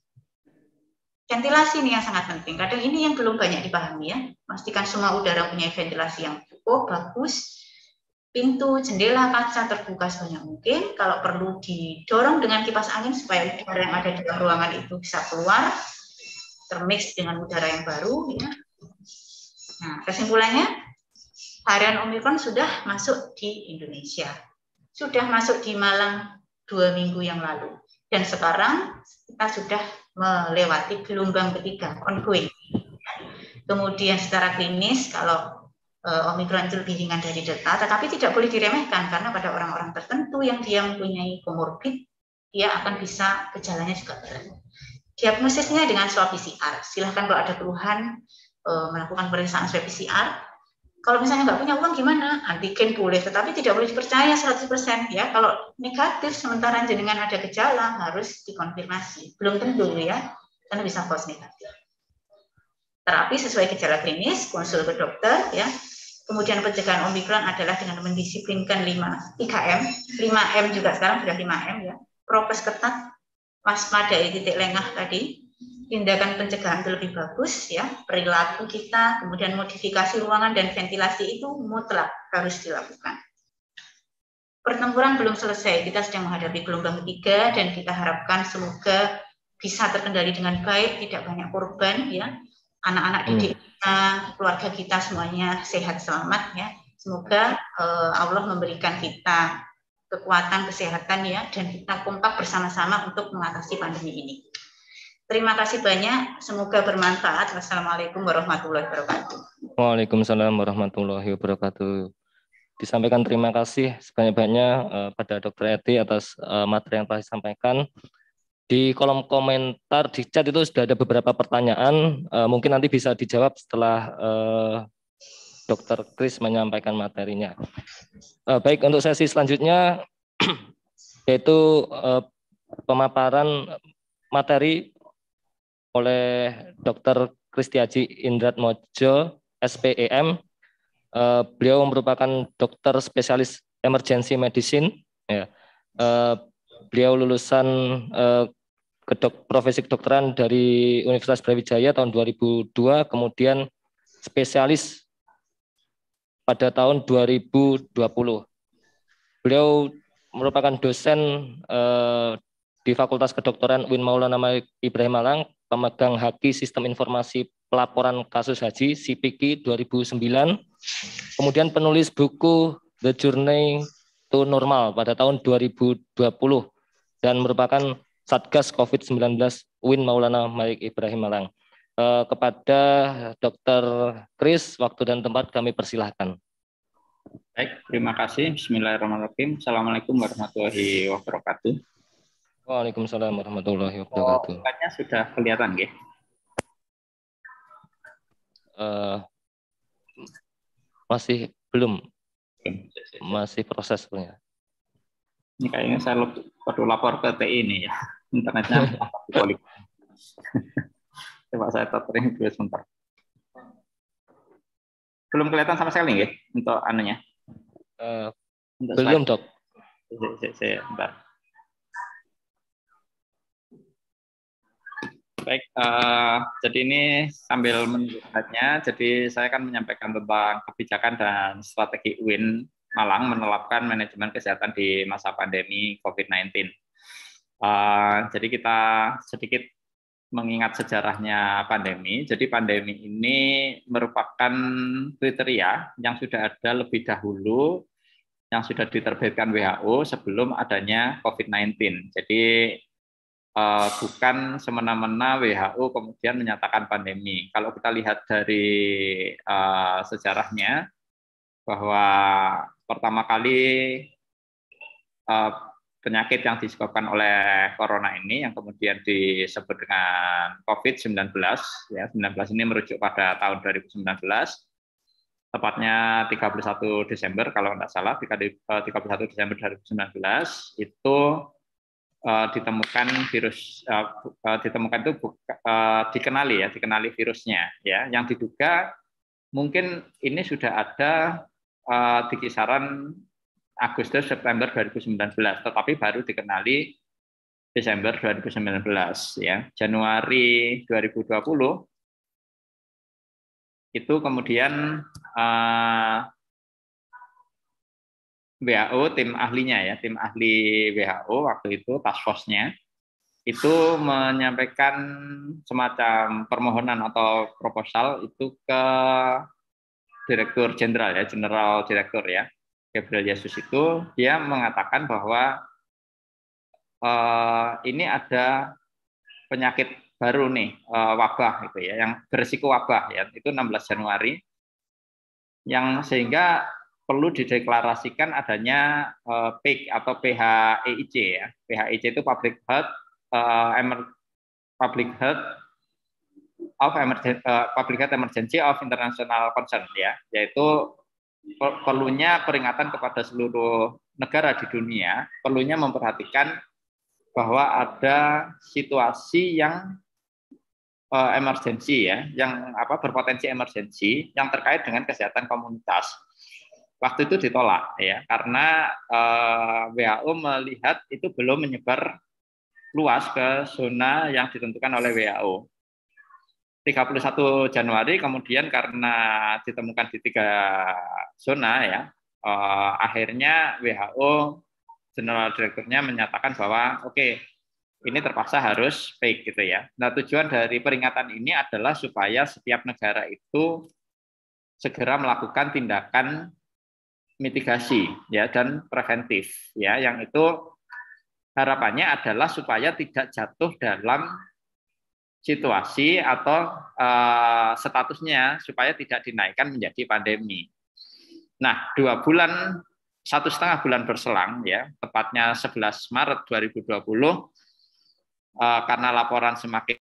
Ventilasi ini yang sangat penting. Kadang ini yang belum banyak dipahami ya. Pastikan semua udara punya ventilasi yang cukup, bagus. Pintu, jendela, kaca terbuka sebanyak mungkin. Kalau perlu didorong dengan kipas angin supaya udara yang ada di dalam ruangan itu bisa keluar, termix dengan udara yang baru. Ya. Nah, kesimpulannya, varian Omikron sudah masuk di Indonesia. Sudah masuk di Malang 2 minggu yang lalu. Dan sekarang kita sudah melewati gelombang ketiga, ongoing. Kemudian secara klinis, kalau Omikron itu lebih ringan dari Delta, tetapi tidak boleh diremehkan karena pada orang-orang tertentu yang dia mempunyai komorbid, dia akan bisa gejalanya juga berat. Diagnosisnya dengan swab PCR. Silahkan kalau ada keluhan melakukan pemeriksaan swab PCR. Kalau misalnya nggak punya uang gimana? Antigen boleh, tetapi tidak boleh dipercaya 100% ya. Kalau negatif sementara jenengan ada gejala harus dikonfirmasi. Belum tentu ya, karena bisa false negatif. Terapi sesuai gejala klinis, konsul ke dokter ya. Kemudian pencegahan Omikron adalah dengan mendisiplinkan 3M. 5M juga sekarang sudah 5M ya. Prokes ketat, waspadai titik lengah tadi. Tindakan pencegahan itu lebih bagus ya. Perilaku kita, kemudian modifikasi ruangan dan ventilasi itu mutlak harus dilakukan. Pertempuran belum selesai. Kita sedang menghadapi gelombang ketiga dan kita harapkan semoga bisa terkendali dengan baik, tidak banyak korban ya. Anak-anak didik kita, keluarga kita semuanya sehat selamat ya. Semoga Allah memberikan kita kekuatan kesehatan ya dan kita kompak bersama-sama untuk mengatasi pandemi ini. Terima kasih banyak. Semoga bermanfaat. Wassalamualaikum warahmatullahi wabarakatuh. Waalaikumsalam warahmatullahi wabarakatuh. Disampaikan terima kasih sebanyak-banyak pada Dr. Eti atas materi yang telah disampaikan. Di kolom komentar di chat itu sudah ada beberapa pertanyaan, mungkin nanti bisa dijawab setelah Dr. Kris menyampaikan materinya. Baik, untuk sesi selanjutnya yaitu pemaparan materi oleh Dr. Kristiaji Indratmojo, SPEM. Beliau merupakan dokter spesialis emergency medicine. Ya. Beliau lulusan profesi kedokteran dari Universitas Brawijaya tahun 2002, kemudian spesialis pada tahun 2020. Beliau merupakan dosen di Fakultas Kedokteran UIN Maulana Malik Ibrahim Malang, pemegang Haki Sistem Informasi Pelaporan Kasus Haji (CPK) 2009, kemudian penulis buku The Journey to Normal pada tahun 2020 dan merupakan Satgas COVID-19 UIN Maulana Malik Ibrahim Malang. Kepada Dr. Kris, waktu dan tempat kami persilahkan. Baik, terima kasih. Bismillahirrahmanirrahim. Assalamualaikum warahmatullahi wabarakatuh. Waalaikumsalam warahmatullahi wabarakatuh. Slide-nya sudah kelihatan, nggih? Masih belum, masih proses punya. Ini kayaknya saya perlu lapor ke TI ini ya, internetnya. Coba saya tethering dulu sebentar. Belum kelihatan sama sekali nggih untuk anunya? Belum, Dok. Bentar. Baik, jadi ini sambil menunggu slide-nya, jadi saya akan menyampaikan tentang kebijakan dan strategi UIN Malang menerapkan manajemen kesehatan di masa pandemi COVID-19. Jadi kita sedikit mengingat sejarahnya pandemi. Jadi pandemi ini merupakan kriteria yang sudah ada lebih dahulu, yang sudah diterbitkan WHO sebelum adanya COVID-19. Jadi bukan semena-mena WHO kemudian menyatakan pandemi. Kalau kita lihat dari sejarahnya, bahwa pertama kali penyakit yang disebabkan oleh corona ini yang kemudian disebut dengan COVID-19, ya 19 ini merujuk pada tahun 2019, tepatnya 31 Desember kalau tidak salah, 31 Desember 2019 itu ditemukan virus ditemukan itu dikenali virusnya ya, yang diduga mungkin ini sudah ada di kisaran Agustus September 2019, tetapi baru dikenali Desember 2019 ya. Januari 2020 itu kemudian WHO, tim ahlinya ya, tim ahli WHO waktu itu, task force-nya, itu menyampaikan semacam permohonan atau proposal itu ke Direktur Jenderal ya, General Direktur ya, Gabriel Jesus itu, dia mengatakan bahwa ini ada penyakit baru nih, wabah gitu ya, yang berisiko wabah ya, itu 16 Januari, yang sehingga perlu dideklarasikan adanya PEIC atau PHEIC ya. PHEIC itu Public Health Emergency of International Concern ya, yaitu perlunya peringatan kepada seluruh negara di dunia, perlunya memperhatikan bahwa ada situasi yang emergensi ya, yang berpotensi emergensi yang terkait dengan kesehatan komunitas. Waktu itu ditolak ya, karena WHO melihat itu belum menyebar luas ke zona yang ditentukan oleh WHO. 31 Januari kemudian karena ditemukan di 3 zona ya, akhirnya WHO General Direkturnya menyatakan bahwa oke, ini terpaksa harus PEIC gitu ya. Nah, tujuan dari peringatan ini adalah supaya setiap negara itu segera melakukan tindakan mitigasi ya dan preventif ya, yang itu harapannya adalah supaya tidak jatuh dalam situasi atau statusnya supaya tidak dinaikkan menjadi pandemi. Nah, 1,5 bulan berselang, ya, tepatnya 11 Maret 2020, karena laporan semakin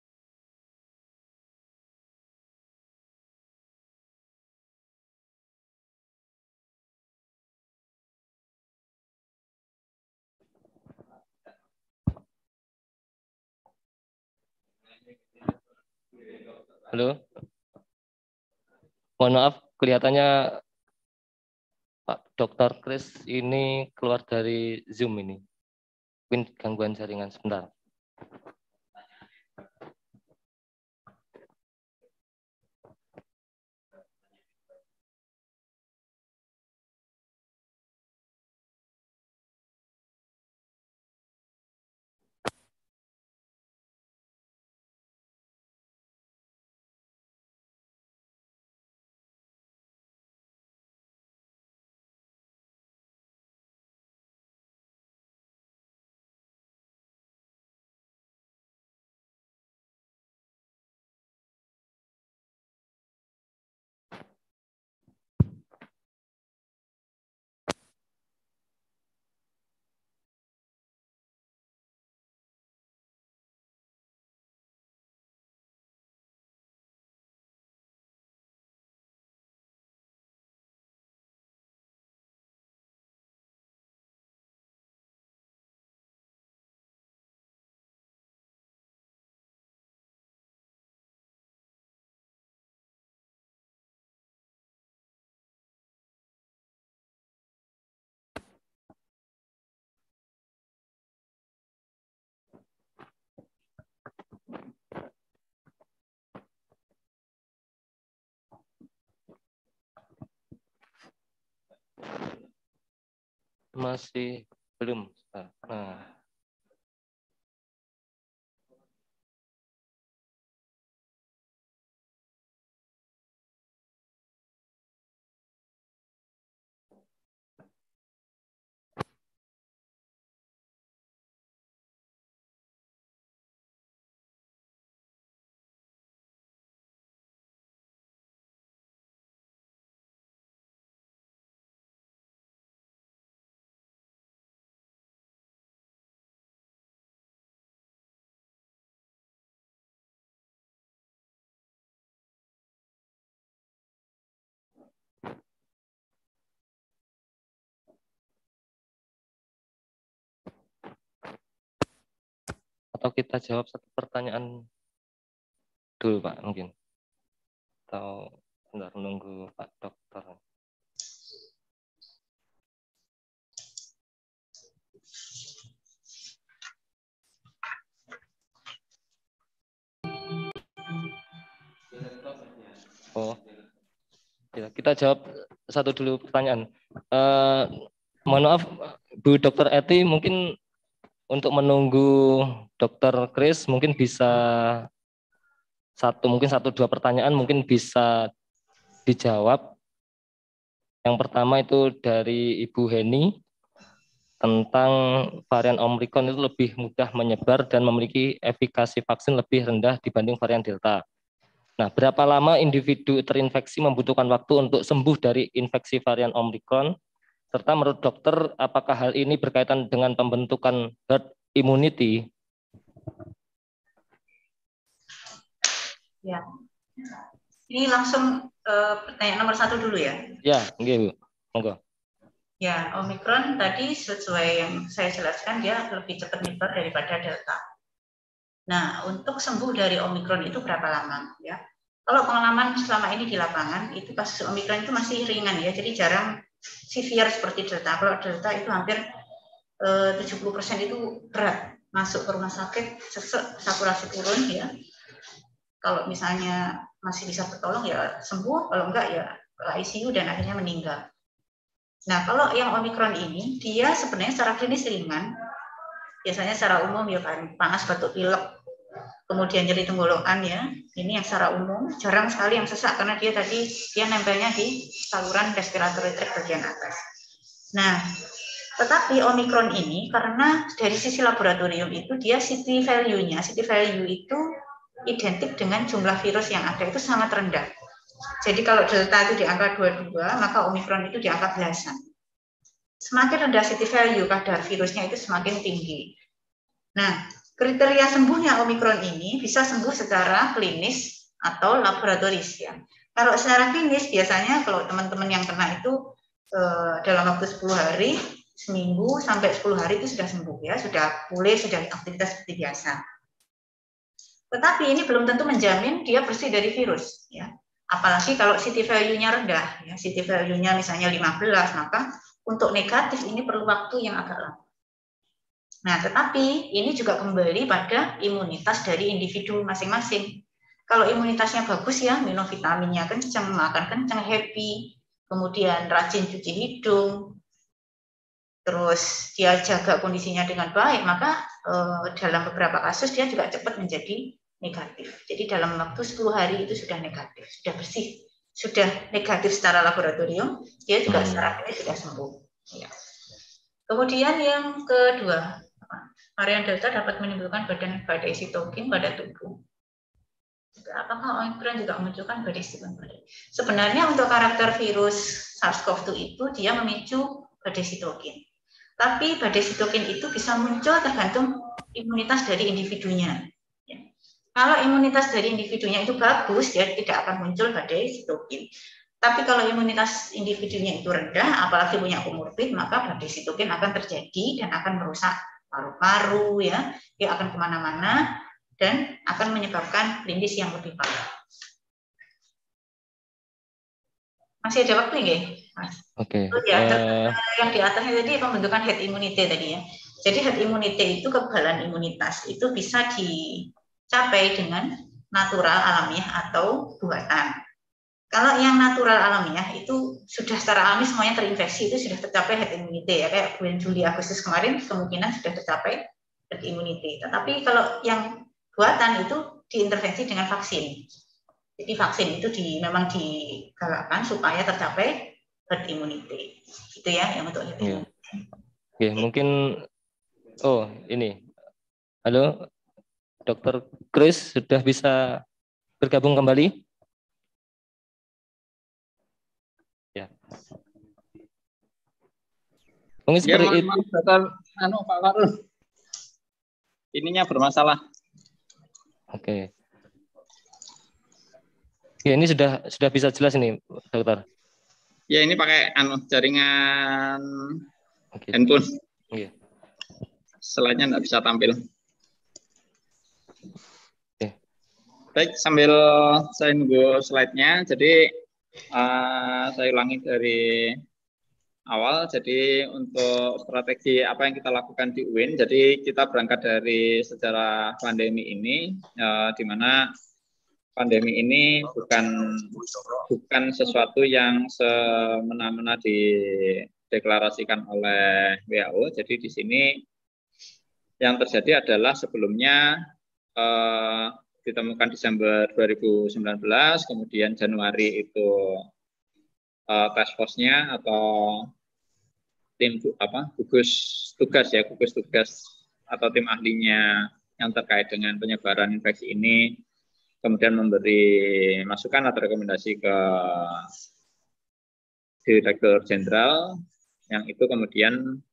Halo. Mohon maaf, kelihatannya Pak Dr. Kris ini keluar dari Zoom ini. Mungkin gangguan jaringan sebentar. Masih belum. Nah. Atau kita jawab satu pertanyaan dulu, Pak, mungkin. Atau bentar menunggu Pak Dokter. Oh, ya, kita jawab satu dulu pertanyaan. Mohon maaf, Bu Dokter Eti, mungkin untuk menunggu Dokter Kris mungkin bisa mungkin satu dua pertanyaan mungkin bisa dijawab. Yang pertama itu dari Ibu Heni tentang varian Omikron itu lebih mudah menyebar dan memiliki efikasi vaksin lebih rendah dibanding varian Delta. Nah, berapa lama individu terinfeksi membutuhkan waktu untuk sembuh dari infeksi varian Omikron? Serta menurut dokter, apakah hal ini berkaitan dengan pembentukan herd immunity? Ya, ini langsung pertanyaan nomor 1 dulu ya. Ya, Bu. Monggo. Ya, Omikron tadi sesuai yang saya jelaskan dia lebih cepat menyebar daripada Delta. Nah, untuk sembuh dari Omikron itu berapa lama? Ya, kalau pengalaman selama ini di lapangan itu kasus Omikron itu masih ringan ya, jadi jarang severe seperti Delta. Kalau Delta itu hampir 70% itu berat, masuk ke rumah sakit, sesek, saturasi turun ya. Kalau misalnya masih bisa tertolong ya sembuh, kalau enggak ya ke ICU dan akhirnya meninggal. Nah, kalau yang Omikron ini dia sebenarnya secara klinis ringan. Biasanya secara umum ya kan panas, batuk, pilek, kemudian nyeri tenggorokan ya. Ini yang secara umum, jarang sekali yang sesak karena dia nempelnya di saluran respiratory tract bagian atas. Nah, tetapi Omikron ini karena dari sisi laboratorium itu dia city value itu identik dengan jumlah virus yang ada itu sangat rendah. Jadi kalau delta itu di angka 22, maka omikron itu di angka belasan. Semakin rendah city value kadar virusnya itu semakin tinggi. Nah, kriteria sembuhnya omikron ini bisa sembuh secara klinis atau laboratoris ya. Kalau secara klinis biasanya kalau teman-teman yang kena itu dalam waktu 10 hari, seminggu sampai 10 hari itu sudah sembuh ya, sudah pulih, sudah aktivitas seperti biasa. Tetapi ini belum tentu menjamin dia bersih dari virus ya. Apalagi kalau city value-nya rendah ya, city value-nya misalnya 15, maka untuk negatif ini perlu waktu yang agak lama. Nah, tetapi ini juga kembali pada imunitas dari individu masing-masing. Kalau imunitasnya bagus ya, minum vitaminnya kencang, makan kencang, happy, kemudian rajin cuci hidung, terus dia jaga kondisinya dengan baik, maka dalam beberapa kasus dia juga cepat menjadi negatif. Jadi dalam waktu 10 hari itu sudah negatif, sudah bersih, sudah negatif secara laboratorium, dia juga secara klinis sudah sembuh. Ya. Kemudian yang kedua, varian Delta dapat menimbulkan badai sitokin pada tubuh. Apakah Omicron juga memunculkan badai sitokin? Sebenarnya untuk karakter virus SARS-CoV-2 itu dia memicu badai sitokin. Tapi badai sitokin itu bisa muncul tergantung imunitas dari individunya. Ya. Kalau imunitas dari individunya itu bagus, dia tidak akan muncul badai sitokin. Tapi kalau imunitas individunya itu rendah, apalagi punya komorbid, maka badai sitokin akan terjadi dan akan merusak paru-paru, ya, dia akan kemana-mana dan akan menyebabkan klinis yang lebih parah. Masih ada waktu nggak, Mas? Oke. Oh, ya, yang di atasnya tadi pembentukan herd immunity tadi ya. Jadi herd immunity itu kekebalan imunitas itu bisa dicapai dengan natural alamiah atau buatan. Kalau yang natural alamiah itu sudah secara alami semuanya terinfeksi, itu sudah tercapai herd immunity ya, kayak bulan Juli Agustus kemarin kemungkinan sudah tercapai herd immunity. Tetapi kalau yang buatan itu diintervensi dengan vaksin. Jadi vaksin itu memang digalakkan supaya tercapai herd immunity. Itu ya yang untuk herd immunity. Oke, mungkin ini. Halo, Dr. Chris sudah bisa bergabung kembali? Ya. Mungkin seperti itu. Pak Farul. Ininya bermasalah. Oke. Ya, ini sudah bisa jelas ini, Dokter. Ya, ini pakai jaringan handphone. Oke. Slide-nya nggak bisa tampil. Oke. Baik, sambil saya nunggu slide-nya, jadi saya ulangi dari awal. Jadi untuk strategi apa yang kita lakukan di UIN, jadi kita berangkat dari sejarah pandemi ini, di mana pandemi ini bukan sesuatu yang semena-mena dideklarasikan oleh WHO. Jadi di sini yang terjadi adalah sebelumnya ditemukan Desember 2019, kemudian Januari itu task force-nya atau tim gugus tugas atau tim ahlinya yang terkait dengan penyebaran infeksi ini kemudian memberi masukan atau rekomendasi ke Direktur Jenderal, yang itu kemudian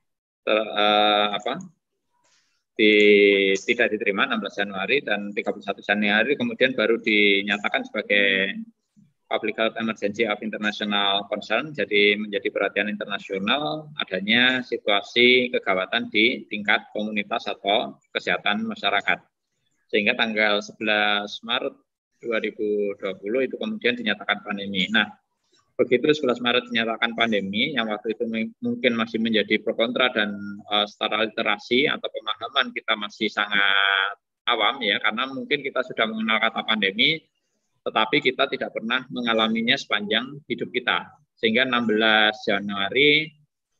tidak diterima 16 Januari dan 31 Januari kemudian baru dinyatakan sebagai Public Health Emergency of International Concern, jadi menjadi perhatian internasional adanya situasi kegawatan di tingkat komunitas atau kesehatan masyarakat. Sehingga tanggal 11 Maret 2020 itu kemudian dinyatakan pandemi. Nah, begitu 11 Maret dinyatakan pandemi, yang waktu itu mungkin masih menjadi pro kontra dan secara literasi atau pemahaman kita masih sangat awam ya, karena mungkin kita sudah mengenal kata pandemi, tetapi kita tidak pernah mengalaminya sepanjang hidup kita. Sehingga 16 Januari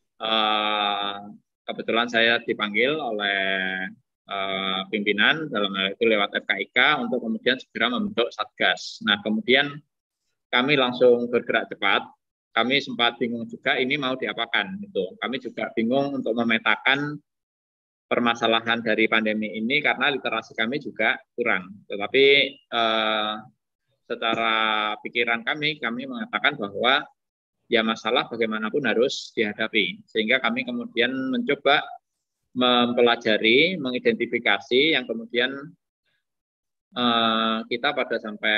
kebetulan saya dipanggil oleh pimpinan dalam hal itu lewat FKIK untuk kemudian segera membentuk Satgas. Nah, kemudian kami langsung bergerak cepat. Kami sempat bingung juga ini mau diapakan gitu. Kami juga bingung untuk memetakan permasalahan dari pandemi ini karena literasi kami juga kurang. Tetapi secara pikiran kami mengatakan bahwa ya masalah bagaimanapun harus dihadapi. Sehingga kami kemudian mencoba mempelajari, mengidentifikasi yang kemudian kita pada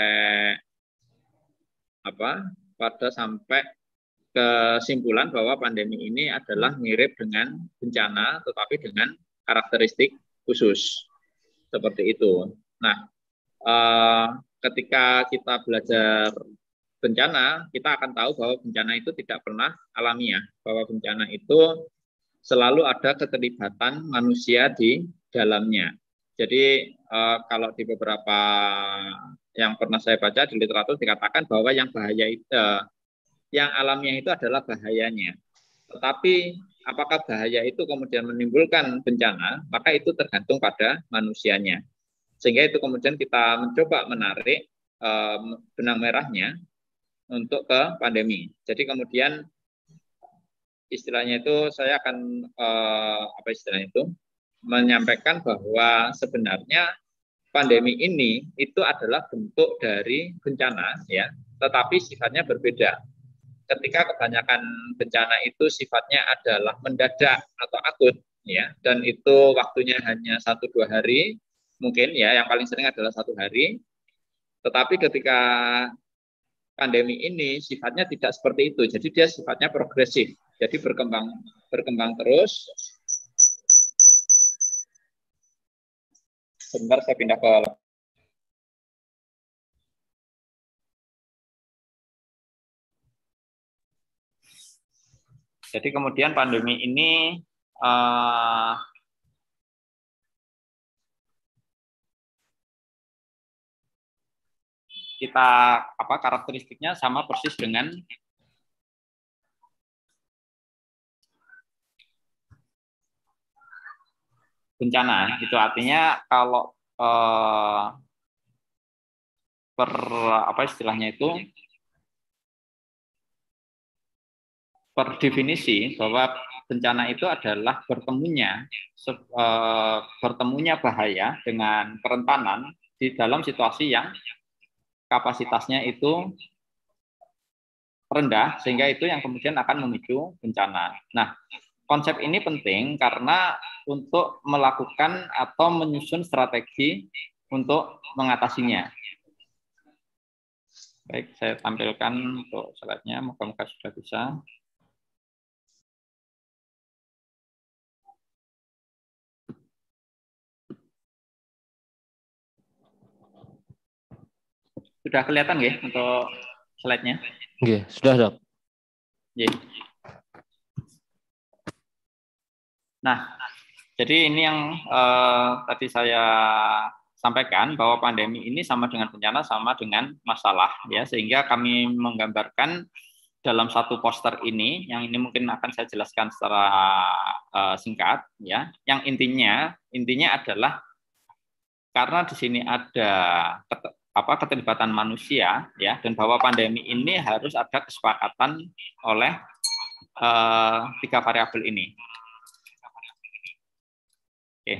sampai kesimpulan bahwa pandemi ini adalah mirip dengan bencana, tetapi dengan karakteristik khusus seperti itu. Nah, ketika kita belajar bencana, kita akan tahu bahwa bencana itu tidak pernah alamiah, bahwa bencana itu selalu ada keterlibatan manusia di dalamnya. Jadi kalau di beberapa yang pernah saya baca di literatur dikatakan bahwa yang bahaya itu, yang alamiah itu adalah bahayanya. Tetapi apakah bahaya itu kemudian menimbulkan bencana, maka itu tergantung pada manusianya. Sehingga itu kemudian kita mencoba menarik benang merahnya untuk ke pandemi. Jadi kemudian istilahnya itu saya akan menyampaikan bahwa sebenarnya pandemi ini itu adalah bentuk dari bencana, ya, tetapi sifatnya berbeda. Ketika kebanyakan bencana itu sifatnya adalah mendadak atau akut, ya, dan itu waktunya hanya 1-2 hari, mungkin ya, yang paling sering adalah 1 hari. Tetapi ketika pandemi ini sifatnya tidak seperti itu, jadi dia sifatnya progresif, jadi berkembang terus. Sebentar saya pindah ke Jadi kemudian pandemi ini karakteristiknya sama persis dengan bencana. Itu artinya kalau per definisi bahwa bencana itu adalah bertemunya bahaya dengan kerentanan di dalam situasi yang kapasitasnya itu rendah, sehingga itu yang kemudian akan memicu bencana. Nah, konsep ini penting karena untuk melakukan atau menyusun strategi untuk mengatasinya. Baik, saya tampilkan untuk slide-nya, moga-moga sudah bisa. Sudah kelihatan nggih untuk slide-nya? Nggih, sudah, Dok. Nggih. Nah, jadi ini yang tadi saya sampaikan bahwa pandemi ini sama dengan bencana, sama dengan masalah, ya, sehingga kami menggambarkan dalam satu poster ini, yang ini mungkin akan saya jelaskan secara singkat, ya, yang intinya adalah karena di sini ada keterlibatan manusia, ya, dan bahwa pandemi ini harus ada kesepakatan oleh 3 variabel ini. Oke.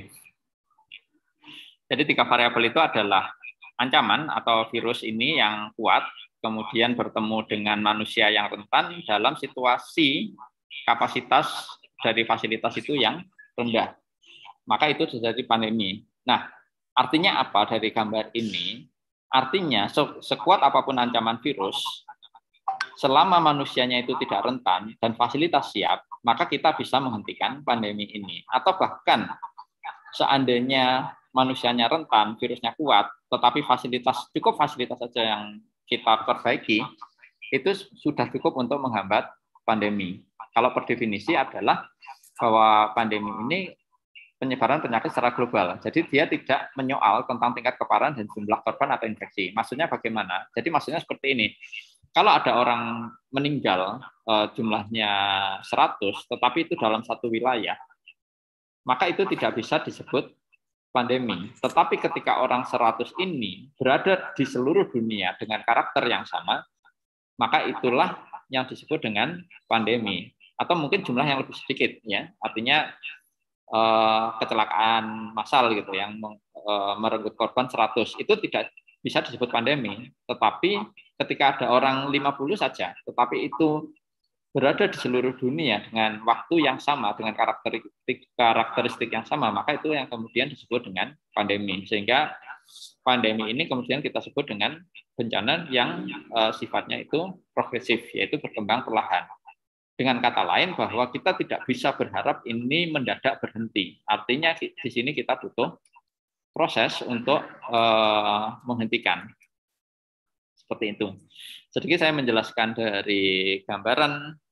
Jadi 3 variabel itu adalah ancaman atau virus ini yang kuat, kemudian bertemu dengan manusia yang rentan dalam situasi kapasitas dari fasilitas itu yang rendah. Maka itu terjadi pandemi. Nah, artinya apa dari gambar ini? Artinya sekuat apapun ancaman virus, selama manusianya itu tidak rentan dan fasilitas siap, maka kita bisa menghentikan pandemi ini. Atau bahkan seandainya manusianya rentan, virusnya kuat, tetapi cukup fasilitas saja yang kita perbaiki, itu sudah cukup untuk menghambat pandemi. Kalau per definisi adalah bahwa pandemi ini penyebaran penyakit secara global. Jadi dia tidak menyoal tentang tingkat keparahan dan jumlah korban atau infeksi. Maksudnya bagaimana? Jadi maksudnya seperti ini. Kalau ada orang meninggal jumlahnya 100, tetapi itu dalam satu wilayah, maka itu tidak bisa disebut pandemi. Tetapi ketika orang 100 ini berada di seluruh dunia dengan karakter yang sama, maka itulah yang disebut dengan pandemi. Atau mungkin jumlah yang lebih sedikit, ya. Artinya kecelakaan massal gitu yang merenggut korban 100, itu tidak bisa disebut pandemi. Tetapi ketika ada orang 50 saja, tetapi itu berada di seluruh dunia dengan waktu yang sama, dengan karakteristik yang sama, maka itu yang kemudian disebut dengan pandemi. Sehingga pandemi ini kemudian kita sebut dengan bencana yang sifatnya itu progresif, yaitu berkembang perlahan. Dengan kata lain bahwa kita tidak bisa berharap ini mendadak berhenti. Artinya di sini kita butuh proses untuk menghentikan. Seperti itu. Sedikit saya menjelaskan dari gambaran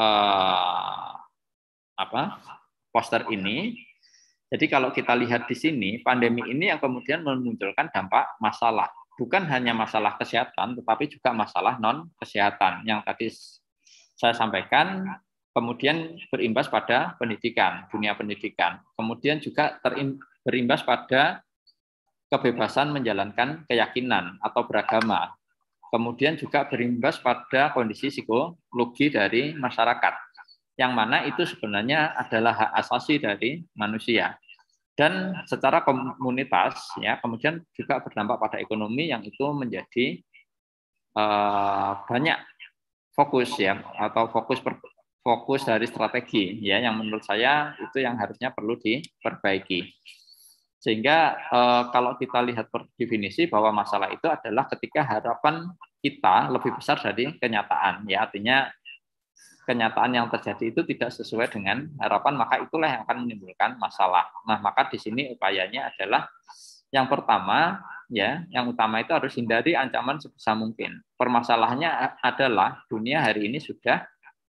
poster ini. Jadi kalau kita lihat di sini, pandemi ini yang kemudian memunculkan dampak masalah. Bukan hanya masalah kesehatan, tetapi juga masalah non-kesehatan. Yang tadi saya sampaikan, kemudian berimbas pada pendidikan, dunia pendidikan. Kemudian juga berimbas pada kebebasan menjalankan keyakinan atau beragama. Kemudian juga berimbas pada kondisi psikologi dari masyarakat, yang mana itu sebenarnya adalah hak asasi dari manusia. Dan secara komunitas, ya, kemudian juga berdampak pada ekonomi yang itu menjadi banyak fokus, ya, atau fokus dari strategi, ya, yang menurut saya itu yang harusnya perlu diperbaiki. Sehingga kalau kita lihat per definisi bahwa masalah itu adalah ketika harapan kita lebih besar dari kenyataan, ya, artinya kenyataan yang terjadi itu tidak sesuai dengan harapan, maka itulah yang akan menimbulkan masalah. Nah, maka di sini upayanya adalah yang pertama, ya, yang utama itu harus hindari ancaman sebisa mungkin. Permasalahannya adalah dunia hari ini sudah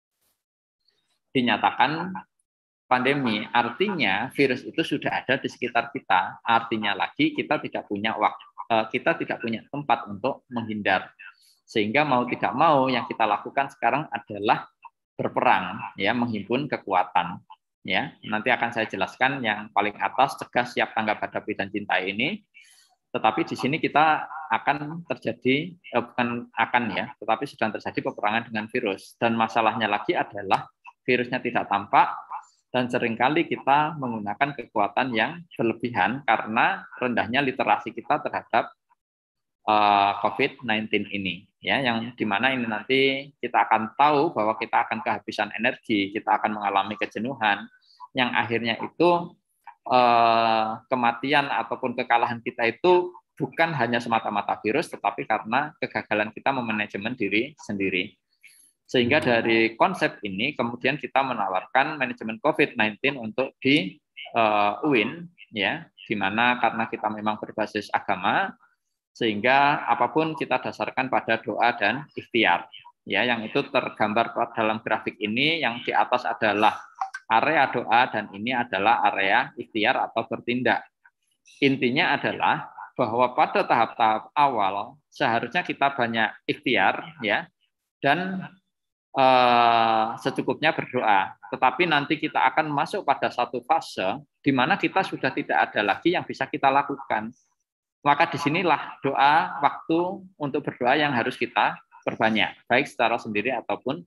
dinyatakan pandemi, artinya virus itu sudah ada di sekitar kita. Artinya lagi kita tidak punya waktu, kita tidak punya tempat untuk menghindar. Sehingga mau tidak mau yang kita lakukan sekarang adalah berperang, ya, menghimpun kekuatan. Ya, nanti akan saya jelaskan yang paling atas, cegah, siap, tanggap, hadapi, dan cintai ini. Tetapi di sini kita akan terjadi, bukan akan, ya, tetapi sedang terjadi peperangan dengan virus. Dan masalahnya lagi adalah virusnya tidak tampak, dan seringkali kita menggunakan kekuatan yang berlebihan karena rendahnya literasi kita terhadap COVID-19 ini, ya, yang dimana ini nanti kita akan tahu bahwa kita akan kehabisan energi, kita akan mengalami kejenuhan, yang akhirnya itu kematian ataupun kekalahan kita itu bukan hanya semata-mata virus, tetapi karena kegagalan kita memanajemen diri sendiri. Sehingga dari konsep ini kemudian kita menawarkan manajemen COVID-19 untuk di UIN, ya, di mana karena kita memang berbasis agama, sehingga apapun kita dasarkan pada doa dan ikhtiar, ya, yang itu tergambar dalam grafik ini. Yang di atas adalah area doa dan ini adalah area ikhtiar atau bertindak. Intinya adalah bahwa pada tahap-tahap awal seharusnya kita banyak ikhtiar, ya, dan secukupnya berdoa. Tetapi nanti kita akan masuk pada satu fase di mana kita sudah tidak ada lagi yang bisa kita lakukan. Maka disinilah doa, waktu untuk berdoa yang harus kita perbanyak, baik secara sendiri ataupun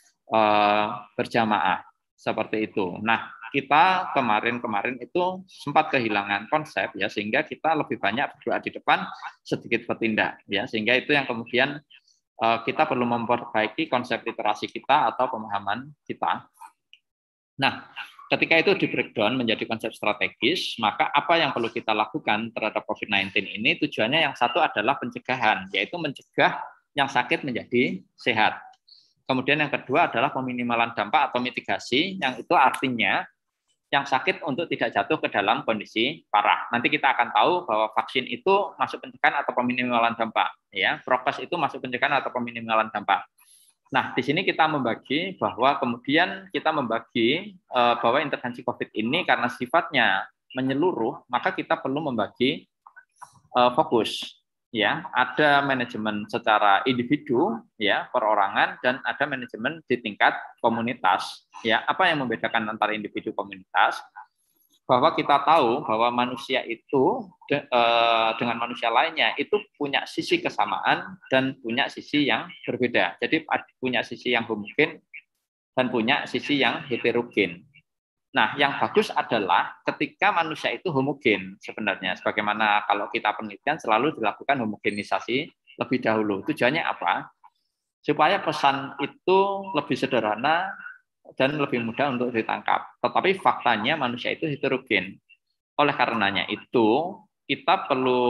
berjamaah, seperti itu. Nah, kita kemarin itu sempat kehilangan konsep, ya, sehingga kita lebih banyak berdoa di depan, sedikit bertindak, ya, sehingga itu yang kemudian kita perlu memperbaiki konsep literasi kita atau pemahaman kita. Nah, ketika itu di breakdown menjadi konsep strategis, maka apa yang perlu kita lakukan terhadap COVID-19 ini? Tujuannya yang satu adalah pencegahan, yaitu mencegah yang sakit menjadi sehat. Kemudian yang kedua adalah peminimalan dampak atau mitigasi, yang itu artinya yang sakit untuk tidak jatuh ke dalam kondisi parah. Nanti kita akan tahu bahwa vaksin itu masuk pencegahan atau peminimalan dampak, ya. Prokes itu masuk pencegahan atau peminimalan dampak. Nah, di sini kita membagi bahwa kemudian kita membagi bahwa intervensi COVID ini karena sifatnya menyeluruh, maka kita perlu membagi fokus, ya. Ada manajemen secara individu, ya, perorangan, dan ada manajemen di tingkat komunitas, ya. Apa yang membedakan antara individu komunitas? Bahwa kita tahu bahwa manusia itu dengan manusia lainnya itu punya sisi kesamaan dan punya sisi yang berbeda. Jadi punya sisi yang homogen dan punya sisi yang heterogen. Nah, yang bagus adalah ketika manusia itu homogen sebenarnya. Sebagaimana kalau kita penelitian selalu dilakukan homogenisasi lebih dahulu. Tujuannya apa? Supaya pesan itu lebih sederhana dan lebih mudah untuk ditangkap. Tetapi faktanya manusia itu heterogen. Oleh karenanya itu kita perlu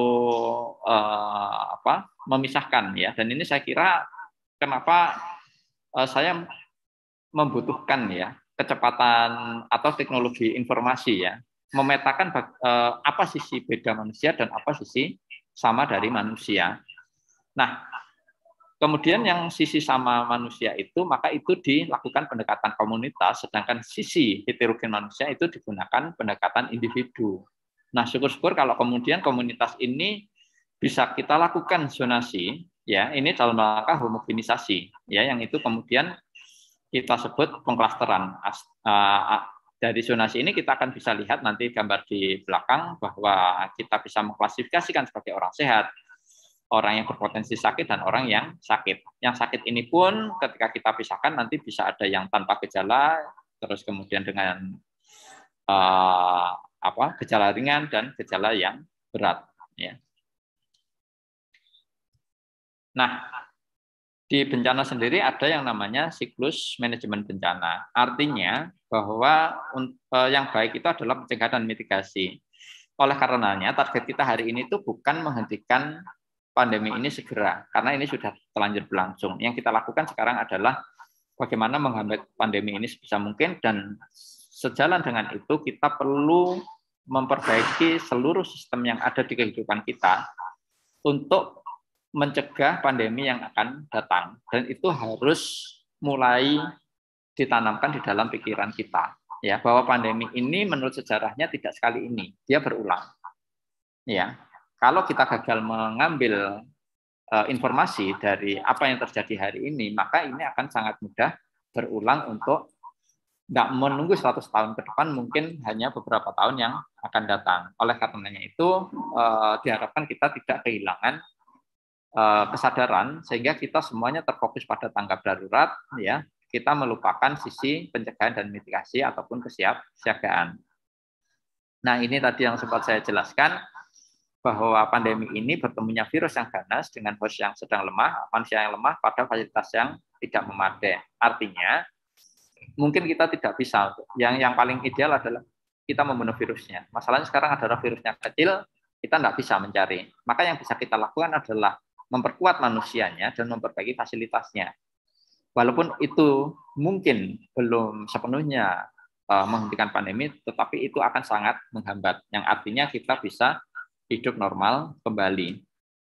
memisahkan ya. Dan ini saya kira kenapa saya membutuhkan ya kecepatan atau teknologi informasi ya, memetakan apa sisi beda manusia dan apa sisi sama dari manusia. Nah, kemudian yang sisi sama manusia itu, maka itu dilakukan pendekatan komunitas, sedangkan sisi heterogen manusia itu digunakan pendekatan individu. Nah, syukur-syukur kalau kemudian komunitas ini bisa kita lakukan zonasi, ya, ini dalam rangka homogenisasi, ya, yang itu kemudian kita sebut pengklasteran. Dari zonasi ini kita akan bisa lihat nanti gambar di belakang bahwa kita bisa mengklasifikasikan sebagai orang sehat, orang yang berpotensi sakit, dan orang yang sakit. Yang sakit ini pun ketika kita pisahkan nanti bisa ada yang tanpa gejala, terus kemudian dengan gejala ringan dan gejala yang berat. Ya. Nah, di bencana sendiri ada yang namanya siklus manajemen bencana. Artinya bahwa yang baik itu adalah pencegahan dan mitigasi. Oleh karenanya target kita hari ini itu bukan menghentikan pandemi ini segera, karena ini sudah terlanjur berlangsung. Yang kita lakukan sekarang adalah bagaimana menghambat pandemi ini sebisa mungkin, dan sejalan dengan itu kita perlu memperbaiki seluruh sistem yang ada di kehidupan kita untuk mencegah pandemi yang akan datang, dan itu harus mulai ditanamkan di dalam pikiran kita ya, bahwa pandemi ini menurut sejarahnya tidak sekali ini, dia berulang ya. Kalau kita gagal mengambil informasi dari apa yang terjadi hari ini, maka ini akan sangat mudah berulang untuk nggak menunggu 100 tahun ke depan, mungkin hanya beberapa tahun yang akan datang. Oleh karenanya itu diharapkan kita tidak kehilangan kesadaran sehingga kita semuanya terfokus pada tanggap darurat ya, kita melupakan sisi pencegahan dan mitigasi ataupun kesiapsiagaan. Nah, ini tadi yang sempat saya jelaskan bahwa pandemi ini bertemunya virus yang ganas dengan host yang sedang lemah, manusia yang lemah pada fasilitas yang tidak memadai. Artinya mungkin kita tidak bisa, yang paling ideal adalah kita membunuh virusnya. Masalahnya sekarang adalah virusnya kecil, kita tidak bisa mencari. Maka yang bisa kita lakukan adalah memperkuat manusianya dan memperbaiki fasilitasnya. Walaupun itu mungkin belum sepenuhnya menghentikan pandemi, tetapi itu akan sangat menghambat, yang artinya kita bisa hidup normal kembali.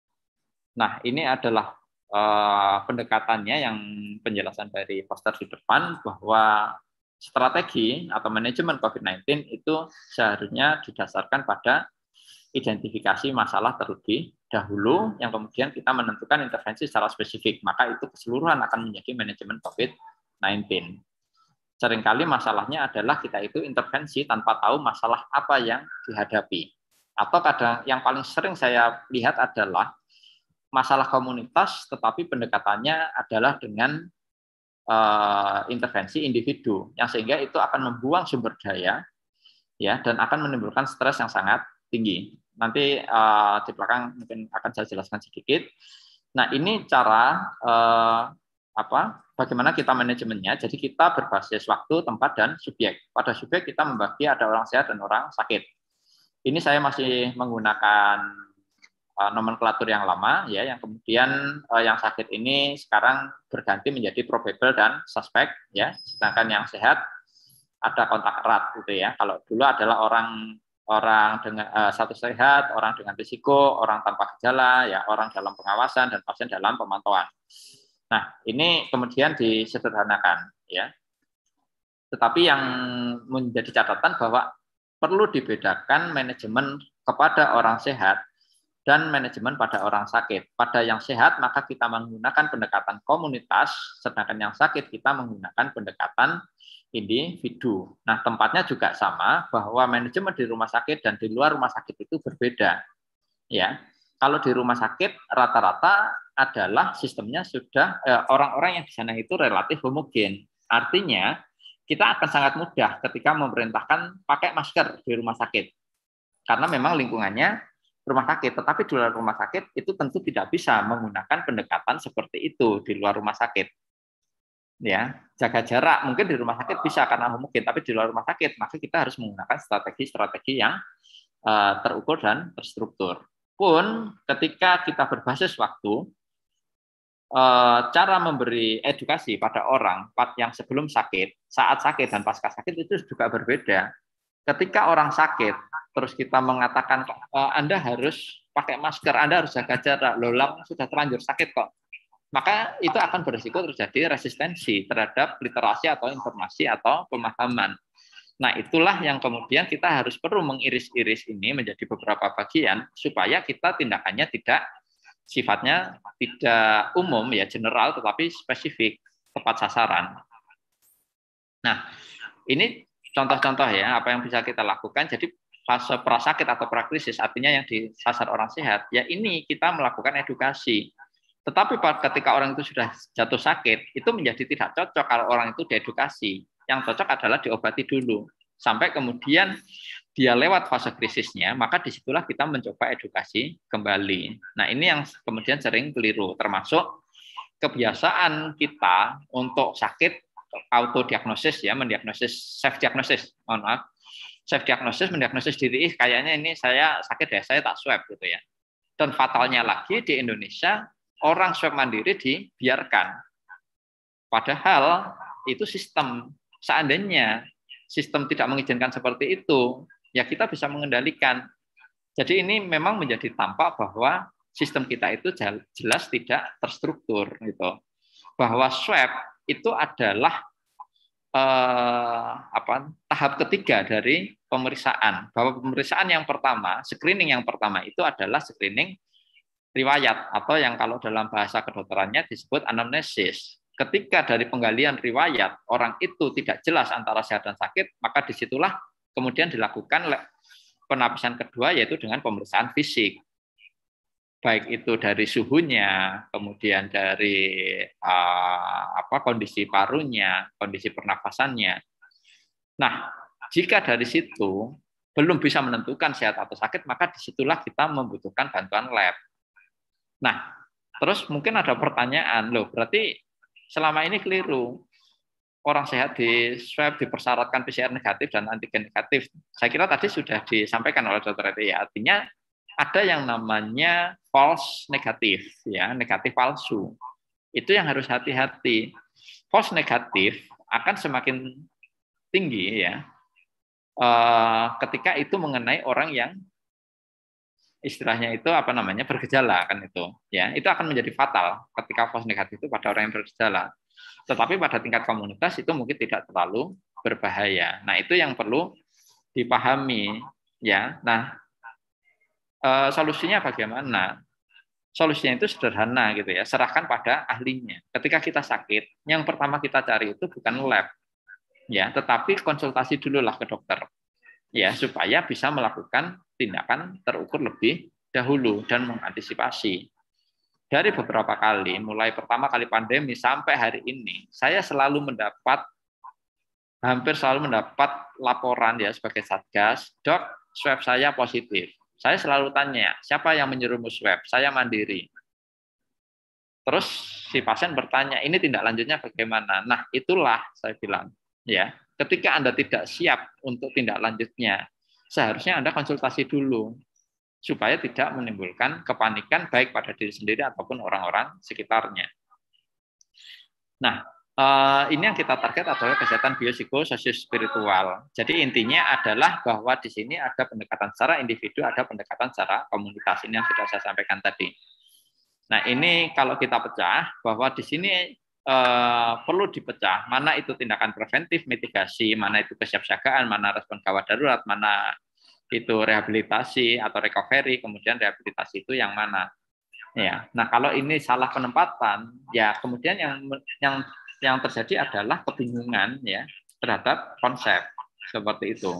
Nah, ini adalah pendekatannya, yang penjelasan dari poster di depan, bahwa strategi atau manajemen COVID-19 itu seharusnya didasarkan pada identifikasi masalah terlebih dahulu, yang kemudian kita menentukan intervensi secara spesifik, maka itu keseluruhan akan menjadi manajemen COVID-19. Seringkali masalahnya adalah kita itu intervensi tanpa tahu masalah apa yang dihadapi. Atau kadang yang paling sering saya lihat adalah masalah komunitas, tetapi pendekatannya adalah dengan intervensi individu, yang sehingga itu akan membuang sumber daya ya, dan akan menimbulkan stres yang sangat tinggi. Nanti di belakang mungkin akan saya jelaskan sedikit. Nah, ini cara bagaimana kita manajemennya. Jadi kita berbasis waktu, tempat, dan subjek. Pada subjek kita membagi ada orang sehat dan orang sakit. Ini saya masih menggunakan nomenklatur yang lama ya, yang kemudian yang sakit ini sekarang berganti menjadi probable dan suspek ya, sedangkan yang sehat ada kontak erat gitu ya. Kalau dulu adalah orang dengan status sehat, orang dengan risiko, orang tanpa gejala, ya, orang dalam pengawasan, dan pasien dalam pemantauan. Nah, ini kemudian disederhanakan, ya. Tetapi yang menjadi catatan bahwa perlu dibedakan manajemen kepada orang sehat dan manajemen pada orang sakit. Pada yang sehat maka kita menggunakan pendekatan komunitas, sedangkan yang sakit kita menggunakan pendekatan individu. Nah, tempatnya juga sama, bahwa manajemen di rumah sakit dan di luar rumah sakit itu berbeda. Ya, kalau di rumah sakit rata-rata adalah sistemnya sudah orang-orang yang di sana itu relatif homogen. Artinya kita akan sangat mudah ketika memerintahkan pakai masker di rumah sakit. Karena memang lingkungannya rumah sakit, tetapi di luar rumah sakit itu tentu tidak bisa menggunakan pendekatan seperti itu di luar rumah sakit. Ya, jaga jarak mungkin di rumah sakit bisa karena mungkin, tapi di luar rumah sakit maka kita harus menggunakan strategi-strategi yang terukur dan terstruktur. Pun ketika kita berbasis waktu, cara memberi edukasi pada orang yang sebelum sakit, saat sakit dan pasca sakit itu juga berbeda. Ketika orang sakit, terus kita mengatakan Anda harus pakai masker, Anda harus jaga jarak, loh sudah terlanjur sakit kok. Maka itu akan berisiko terjadi resistensi terhadap literasi atau informasi atau pemahaman. Nah, itulah yang kemudian kita harus perlu mengiris-iris ini menjadi beberapa bagian supaya kita tindakannya tidak sifatnya tidak umum ya general tetapi spesifik, tepat sasaran. Nah, ini contoh-contoh ya apa yang bisa kita lakukan. Jadi fase prasakit atau prakrisis artinya yang disasar orang sehat, ya ini kita melakukan edukasi. Tetapi ketika orang itu sudah jatuh sakit, itu menjadi tidak cocok kalau orang itu diedukasi. Yang cocok adalah diobati dulu. Sampai kemudian dia lewat fase krisisnya, maka disitulah kita mencoba edukasi kembali. Nah ini yang kemudian sering keliru, termasuk kebiasaan kita untuk sakit, autodiagnosis ya, mendiagnosis, self diagnosis, mohon maaf. Self diagnosis, mendiagnosis diri, kayaknya ini saya sakit ya, saya tak swab gitu ya. Dan fatalnya lagi di Indonesia, orang swab mandiri dibiarkan. Padahal itu sistem. Seandainya sistem tidak mengizinkan seperti itu, ya kita bisa mengendalikan. Jadi ini memang menjadi tampak bahwa sistem kita itu jelas tidak terstruktur gitu. Bahwa swab itu adalah tahap ketiga dari pemeriksaan. Bahwa pemeriksaan yang pertama, screening yang pertama itu adalah screening riwayat atau yang kalau dalam bahasa kedokterannya disebut anamnesis. Ketika dari penggalian riwayat orang itu tidak jelas antara sehat dan sakit, maka disitulah kemudian dilakukan penapisan kedua yaitu dengan pemeriksaan fisik. Baik itu dari suhunya, kemudian dari kondisi parunya, kondisi pernapasannya. Nah, jika dari situ belum bisa menentukan sehat atau sakit, maka disitulah kita membutuhkan bantuan lab. Nah, terus mungkin ada pertanyaan, loh berarti selama ini keliru. Orang sehat di swab dipersyaratkan PCR negatif dan antigen negatif. Saya kira tadi sudah disampaikan oleh Dr. Eti ya. Artinya ada yang namanya false negatif, ya, negatif palsu. Itu yang harus hati-hati. False negatif akan semakin tinggi ya ketika itu mengenai orang yang istilahnya itu bergejala kan itu ya, itu akan menjadi fatal ketika false negatif itu pada orang yang bergejala. Tetapi pada tingkat komunitas itu mungkin tidak terlalu berbahaya. Nah itu yang perlu dipahami ya. Nah solusinya bagaimana? Solusinya itu sederhana gitu ya, serahkan pada ahlinya. Ketika kita sakit, yang pertama kita cari itu bukan lab ya, tetapi konsultasi dulu lah ke dokter ya, supaya bisa melakukan tindakan terukur lebih dahulu dan mengantisipasi. Dari beberapa kali, mulai pertama kali pandemi sampai hari ini, saya hampir selalu mendapat laporan ya sebagai Satgas, dok, swab saya positif. Saya selalu tanya, siapa yang menyuruhmu swab? Saya mandiri. Terus si pasien bertanya, ini tindak lanjutnya bagaimana? Nah, itulah saya bilang, ya. Ketika Anda tidak siap untuk tindak lanjutnya, seharusnya Anda konsultasi dulu supaya tidak menimbulkan kepanikan baik pada diri sendiri ataupun orang-orang sekitarnya. Nah, ini yang kita target adalah kesehatan biopsikososiospiritual. Jadi intinya adalah bahwa di sini ada pendekatan secara individu, ada pendekatan secara komunitas. Ini yang sudah saya sampaikan tadi. Nah, ini kalau kita pecah bahwa di sini perlu dipecah mana itu tindakan preventif, mitigasi, mana itu kesiapsiagaan, mana respon gawat darurat, mana itu rehabilitasi atau recovery, kemudian rehabilitasi itu yang mana. Ya, nah kalau ini salah penempatan, ya kemudian yang terjadi adalah kebingungan ya terhadap konsep seperti itu.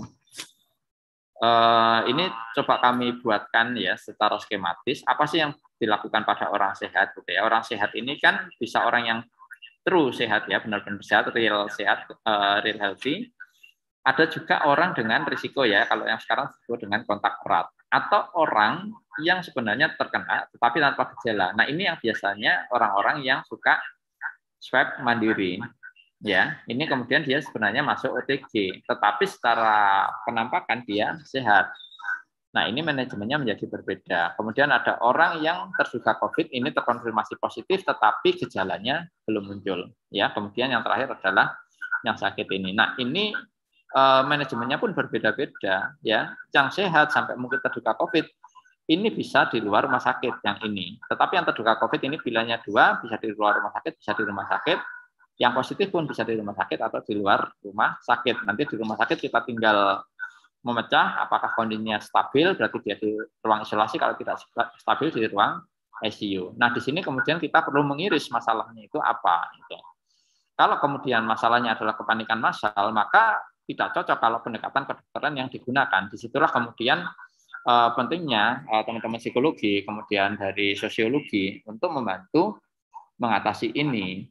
Ini coba kami buatkan ya secara skematis apa sih yang dilakukan pada orang sehat gitu ya. Orang sehat ini kan bisa orang yang true sehat ya, benar-benar sehat, real sehat, real healthy. Ada juga orang dengan risiko ya, kalau yang sekarang disebut dengan kontak erat, atau orang yang sebenarnya terkena tetapi tanpa gejala. Nah, ini yang biasanya orang-orang yang suka swab mandiri. Ya, ini kemudian dia sebenarnya masuk OTG, tetapi secara penampakan dia sehat. Nah, ini manajemennya menjadi berbeda. Kemudian ada orang yang terduga COVID, ini terkonfirmasi positif, tetapi gejalanya belum muncul. Ya, kemudian yang terakhir adalah yang sakit ini. Nah, ini manajemennya pun berbeda-beda. Ya, yang sehat sampai mungkin terduga COVID, ini bisa di luar rumah sakit yang ini. Tetapi yang terduga COVID ini pilihannya dua, bisa di luar rumah sakit, bisa di rumah sakit. Yang positif pun bisa di rumah sakit atau di luar rumah sakit. Nanti di rumah sakit kita tinggal memecah apakah kondisinya stabil, berarti dia di ruang isolasi, kalau tidak stabil di ruang ICU. Nah, di sini kemudian kita perlu mengiris masalahnya itu apa. Gitu. Kalau kemudian masalahnya adalah kepanikan massal, maka tidak cocok kalau pendekatan kedokteran yang digunakan. Disitulah kemudian pentingnya teman-teman psikologi, kemudian dari sosiologi untuk membantu mengatasi ini.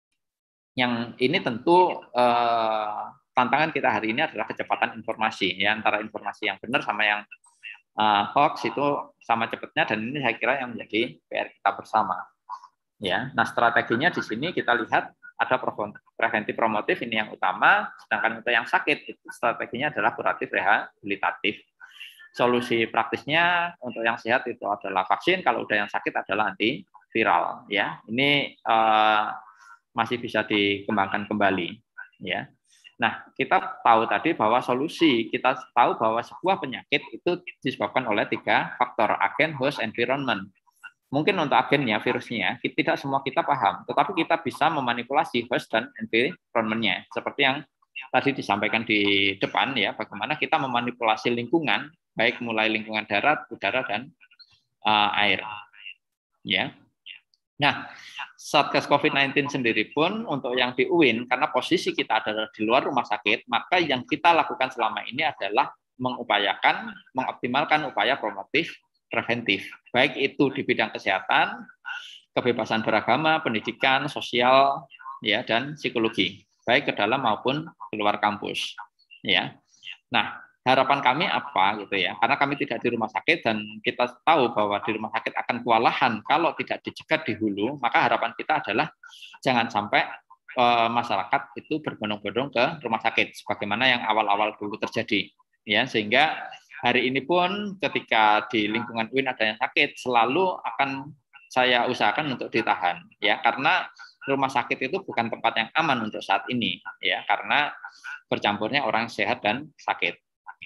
Yang ini tentu tantangan kita hari ini adalah kecepatan informasi, ya, antara informasi yang benar sama yang hoax itu sama cepatnya, dan ini saya kira yang menjadi PR kita bersama. Ya, nah strateginya di sini kita lihat ada preventif promotif, ini yang utama, sedangkan untuk yang sakit itu strateginya adalah kuratif rehabilitatif. Solusi praktisnya untuk yang sehat itu adalah vaksin, kalau udah yang sakit adalah antiviral. Ya, ini masih bisa dikembangkan kembali, ya. Nah, kita tahu tadi bahwa kita tahu bahwa sebuah penyakit itu disebabkan oleh 3 faktor, agen, host, environment. Mungkin untuk agennya, virusnya, tidak semua kita paham, tetapi kita bisa memanipulasi host dan environment-nya. Seperti yang tadi disampaikan di depan, ya, bagaimana kita memanipulasi lingkungan, baik mulai lingkungan darat, udara, dan air. Ya. Nah, Satgas COVID-19 sendiri pun untuk yang di UIN, karena posisi kita adalah di luar rumah sakit, maka yang kita lakukan selama ini adalah mengoptimalkan upaya promotif preventif, baik itu di bidang kesehatan, kebebasan beragama, pendidikan, sosial, ya, dan psikologi, baik ke dalam maupun keluar kampus. Ya. Nah, harapan kami apa gitu ya, karena kami tidak di rumah sakit dan kita tahu bahwa di rumah sakit akan kewalahan kalau tidak dicegat di hulu, maka harapan kita adalah jangan sampai masyarakat itu berbondong-bondong ke rumah sakit sebagaimana yang awal-awal dulu terjadi, ya, sehingga hari ini pun ketika di lingkungan UIN ada yang sakit selalu akan saya usahakan untuk ditahan, ya, karena rumah sakit itu bukan tempat yang aman untuk saat ini, ya, karena bercampurnya orang sehat dan sakit.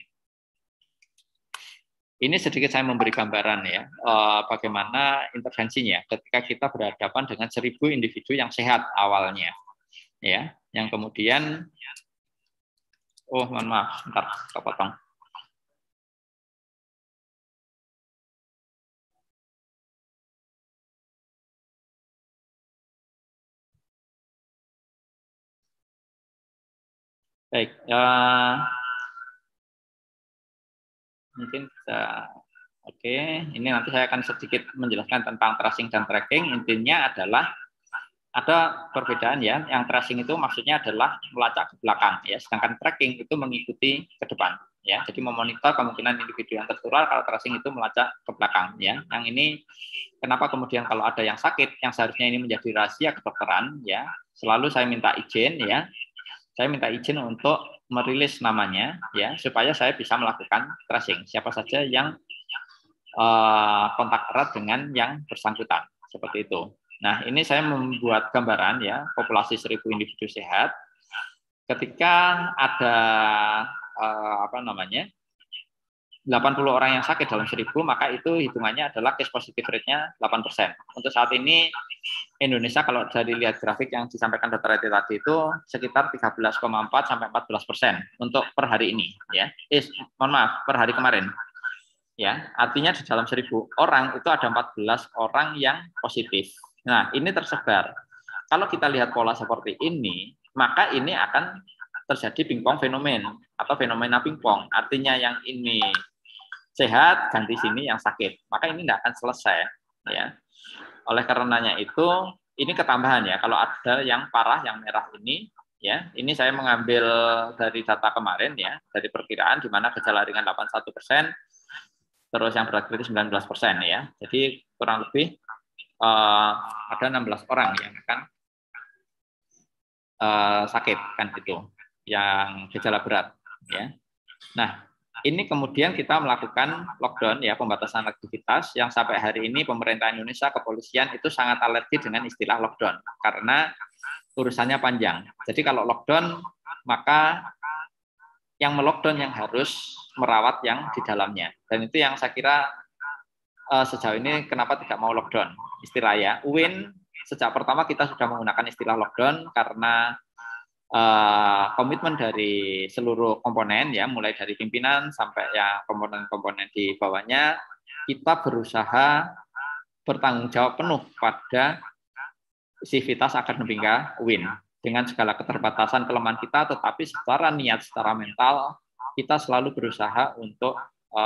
Ini sedikit saya memberi gambaran ya, bagaimana intervensinya ketika kita berhadapan dengan 1000 individu yang sehat awalnya, ya, yang kemudian, mohon maaf, sebentar, kepotong. Baik, mungkin bisa, oke. Ini nanti saya akan sedikit menjelaskan tentang tracing dan tracking. Intinya adalah ada perbedaan ya. Yang tracing itu maksudnya adalah melacak ke belakang, ya. Sedangkan tracking itu mengikuti ke depan, ya. Jadi memonitor kemungkinan individu yang tertular. Kalau tracing itu melacak ke belakang, ya. Yang ini kenapa kemudian kalau ada yang sakit, yang seharusnya ini menjadi rahasia kedokteran, ya. Selalu saya minta izin, ya. Saya minta izin untuk merilis namanya, ya, supaya saya bisa melakukan tracing siapa saja yang kontak erat dengan yang bersangkutan, seperti itu. Nah, ini saya membuat gambaran ya, populasi 1000 individu sehat. Ketika ada 80 orang yang sakit dalam 1000, maka itu hitungannya adalah case positive rate-nya 8%. Untuk saat ini Indonesia kalau dari lihat grafik yang disampaikan Dr. Eti tadi itu sekitar 13,4 sampai 14% untuk per hari ini, ya. Mohon maaf, per hari kemarin. Ya, artinya di dalam 1000 orang itu ada 14 orang yang positif. Nah, ini tersebar. Kalau kita lihat pola seperti ini, maka ini akan terjadi pingpong fenomen atau fenomena pingpong. Artinya yang ini sehat ganti sini yang sakit, maka ini tidak akan selesai, ya. Oleh karenanya itu ini ketambahan ya. Kalau ada yang parah, yang merah ini, ya, ini saya mengambil dari data kemarin ya, dari perkiraan di mana gejala ringan 81%, terus yang berat kritis 19% ya. Jadi kurang lebih ada 16 orang yang akan sakit kan itu, yang gejala berat ya. Nah, ini kemudian kita melakukan lockdown ya, pembatasan aktivitas yang sampai hari ini pemerintah Indonesia, kepolisian itu sangat alergi dengan istilah lockdown karena urusannya panjang. Jadi kalau lockdown maka yang melockdown yang harus merawat yang di dalamnya. Dan itu yang saya kira sejauh ini kenapa tidak mau lockdown istilah ya. UIN sejak pertama kita sudah menggunakan istilah lockdown karena komitmen dari seluruh komponen ya, mulai dari pimpinan sampai ya komponen-komponen di bawahnya, kita berusaha bertanggung jawab penuh pada sivitas akademika UIN dengan segala keterbatasan kelemahan kita, tetapi secara niat, secara mental kita selalu berusaha untuk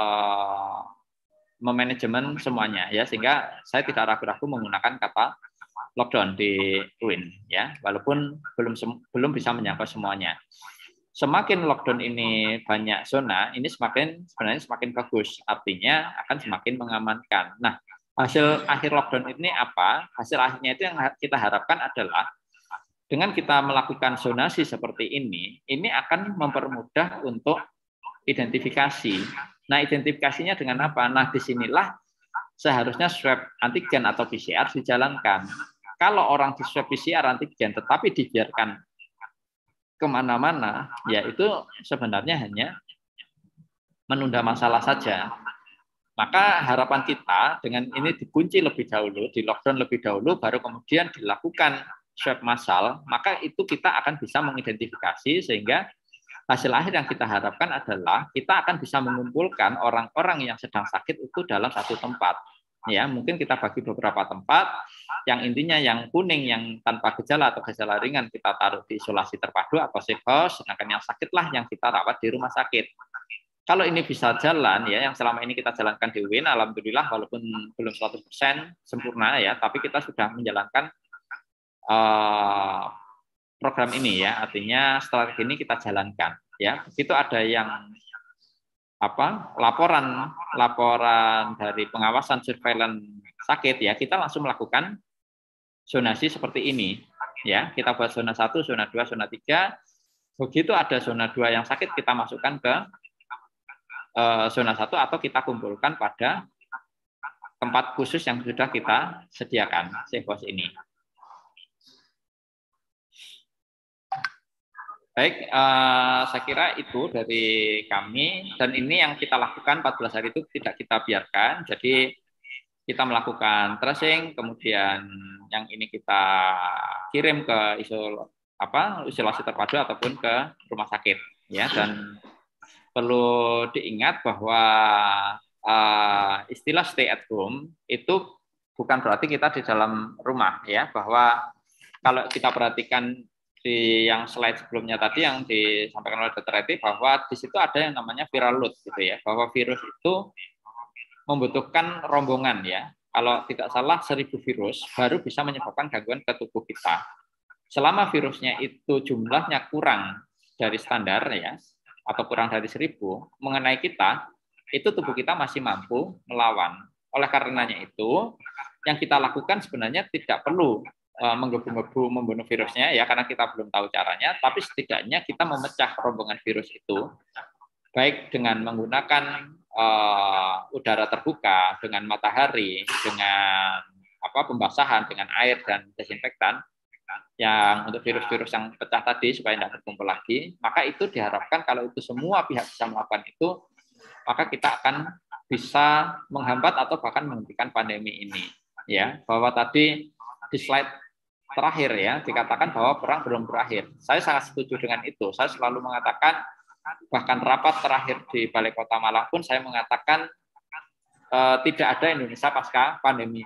memanajemen semuanya ya, sehingga saya tidak ragu-ragu menggunakan kata lockdown di UIN ya, walaupun belum bisa menyangkut semuanya. Semakin lockdown ini banyak zona, ini sebenarnya semakin bagus, artinya akan semakin mengamankan. Nah, hasil akhir lockdown ini apa? Hasil akhirnya itu yang kita harapkan adalah dengan kita melakukan zonasi seperti ini akan mempermudah untuk identifikasi. Nah, identifikasinya dengan apa? Nah, disinilah seharusnya swab antigen atau PCR dijalankan. Kalau orang di swab PCR antigen tetapi dibiarkan kemana-mana, ya itu sebenarnya hanya menunda masalah saja. Maka harapan kita dengan ini dikunci lebih dahulu, di lockdown lebih dahulu, baru kemudian dilakukan swab massal, maka itu kita akan bisa mengidentifikasi sehingga hasil akhir yang kita harapkan adalah kita akan bisa mengumpulkan orang-orang yang sedang sakit itu dalam satu tempat. Ya, mungkin kita bagi beberapa tempat, yang intinya yang kuning yang tanpa gejala atau gejala ringan kita taruh di isolasi terpadu atau safe house, sedangkan yang sakitlah yang kita rawat di rumah sakit. Kalau ini bisa jalan ya, yang selama ini kita jalankan di UIN, alhamdulillah walaupun belum 100% sempurna ya, tapi kita sudah menjalankan program ini ya, artinya strategi ini kita jalankan ya. Begitu ada yang laporan dari pengawasan surveillance sakit ya, kita langsung melakukan zonasi seperti ini ya. Kita buat zona 1, zona 2, zona 3. Begitu ada zona 2 yang sakit, kita masukkan ke zona 1 atau kita kumpulkan pada tempat khusus yang sudah kita sediakan, safe house ini. Baik, saya kira itu dari kami, dan ini yang kita lakukan 14 hari itu tidak kita biarkan, jadi kita melakukan tracing, kemudian yang ini kita kirim ke isolasi terpadu ataupun ke rumah sakit, ya. Dan perlu diingat bahwa istilah stay at home itu bukan berarti kita di dalam rumah, ya, bahwa kalau kita perhatikan di yang slide sebelumnya tadi yang disampaikan oleh Dr. Eti, bahwa di situ ada yang namanya viral load gitu ya, bahwa virus itu membutuhkan rombongan ya. Kalau tidak salah 1000 virus baru bisa menyebabkan gangguan ke tubuh kita. Selama virusnya itu jumlahnya kurang dari standar ya, atau kurang dari 1000 mengenai kita, itu tubuh kita masih mampu melawan. Oleh karenanya itu, yang kita lakukan sebenarnya tidak perlu menggebu-gebu membunuh virusnya ya, karena kita belum tahu caranya, tapi setidaknya kita memecah rombongan virus itu baik dengan menggunakan udara terbuka, dengan matahari, dengan pembasahan dengan air dan desinfektan yang untuk virus-virus yang pecah tadi supaya tidak berkumpul lagi. Maka itu diharapkan kalau itu semua pihak bisa melakukan itu, maka kita akan bisa menghambat atau bahkan menghentikan pandemi ini ya. Bahwa tadi di slide terakhir ya, dikatakan bahwa perang belum berakhir. Saya sangat setuju dengan itu. Saya selalu mengatakan, bahkan rapat terakhir di Balai Kota Malang pun saya mengatakan tidak ada Indonesia pasca pandemi.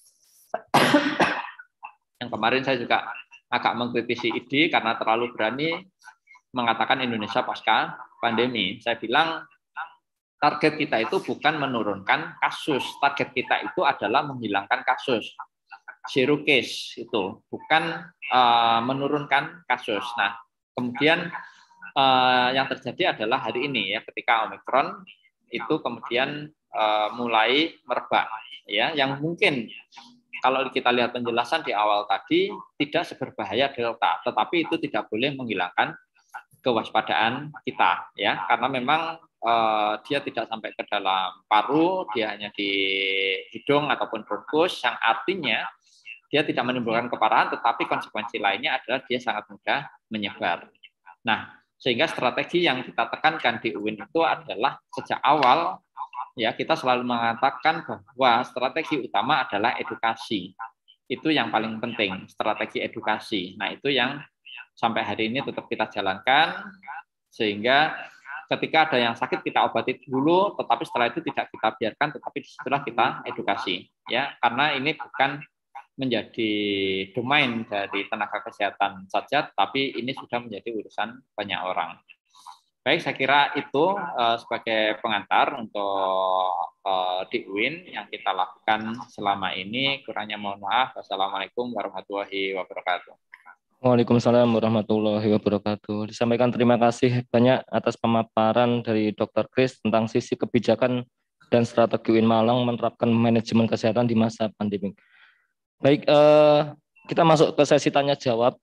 Yang kemarin saya juga agak mengkritisi ID karena terlalu berani mengatakan Indonesia pasca pandemi. Saya bilang target kita itu bukan menurunkan kasus, target kita itu adalah menghilangkan kasus. zero case itu, bukan menurunkan kasus. Nah, kemudian yang terjadi adalah hari ini ya, ketika Omikron itu kemudian mulai merebak ya, yang mungkin kalau kita lihat penjelasan di awal tadi tidak seberbahaya Delta, tetapi itu tidak boleh menghilangkan kewaspadaan kita ya, karena memang dia tidak sampai ke dalam paru, dia hanya di hidung ataupun bronkus, yang artinya dia tidak menimbulkan keparahan, tetapi konsekuensi lainnya adalah dia sangat mudah menyebar. Nah, sehingga strategi yang kita tekankan di UIN itu adalah sejak awal ya, kita selalu mengatakan bahwa strategi utama adalah edukasi. Itu yang paling penting, strategi edukasi. Nah, itu yang sampai hari ini tetap kita jalankan, sehingga ketika ada yang sakit kita obati dulu, tetapi setelah itu tidak kita biarkan, tetapi setelah kita edukasi ya, karena ini bukan menjadi domain dari tenaga kesehatan saja, tapi ini sudah menjadi urusan banyak orang. Baik, saya kira itu sebagai pengantar untuk di UIN yang kita lakukan selama ini. Kurangnya mohon maaf. Wassalamualaikum warahmatullahi wabarakatuh. Waalaikumsalam warahmatullahi wabarakatuh. Disampaikan terima kasih banyak atas pemaparan dari Dr. Kris tentang sisi kebijakan dan strategi UIN Malang menerapkan manajemen kesehatan di masa pandemi. Baik, kita masuk ke sesi tanya jawab.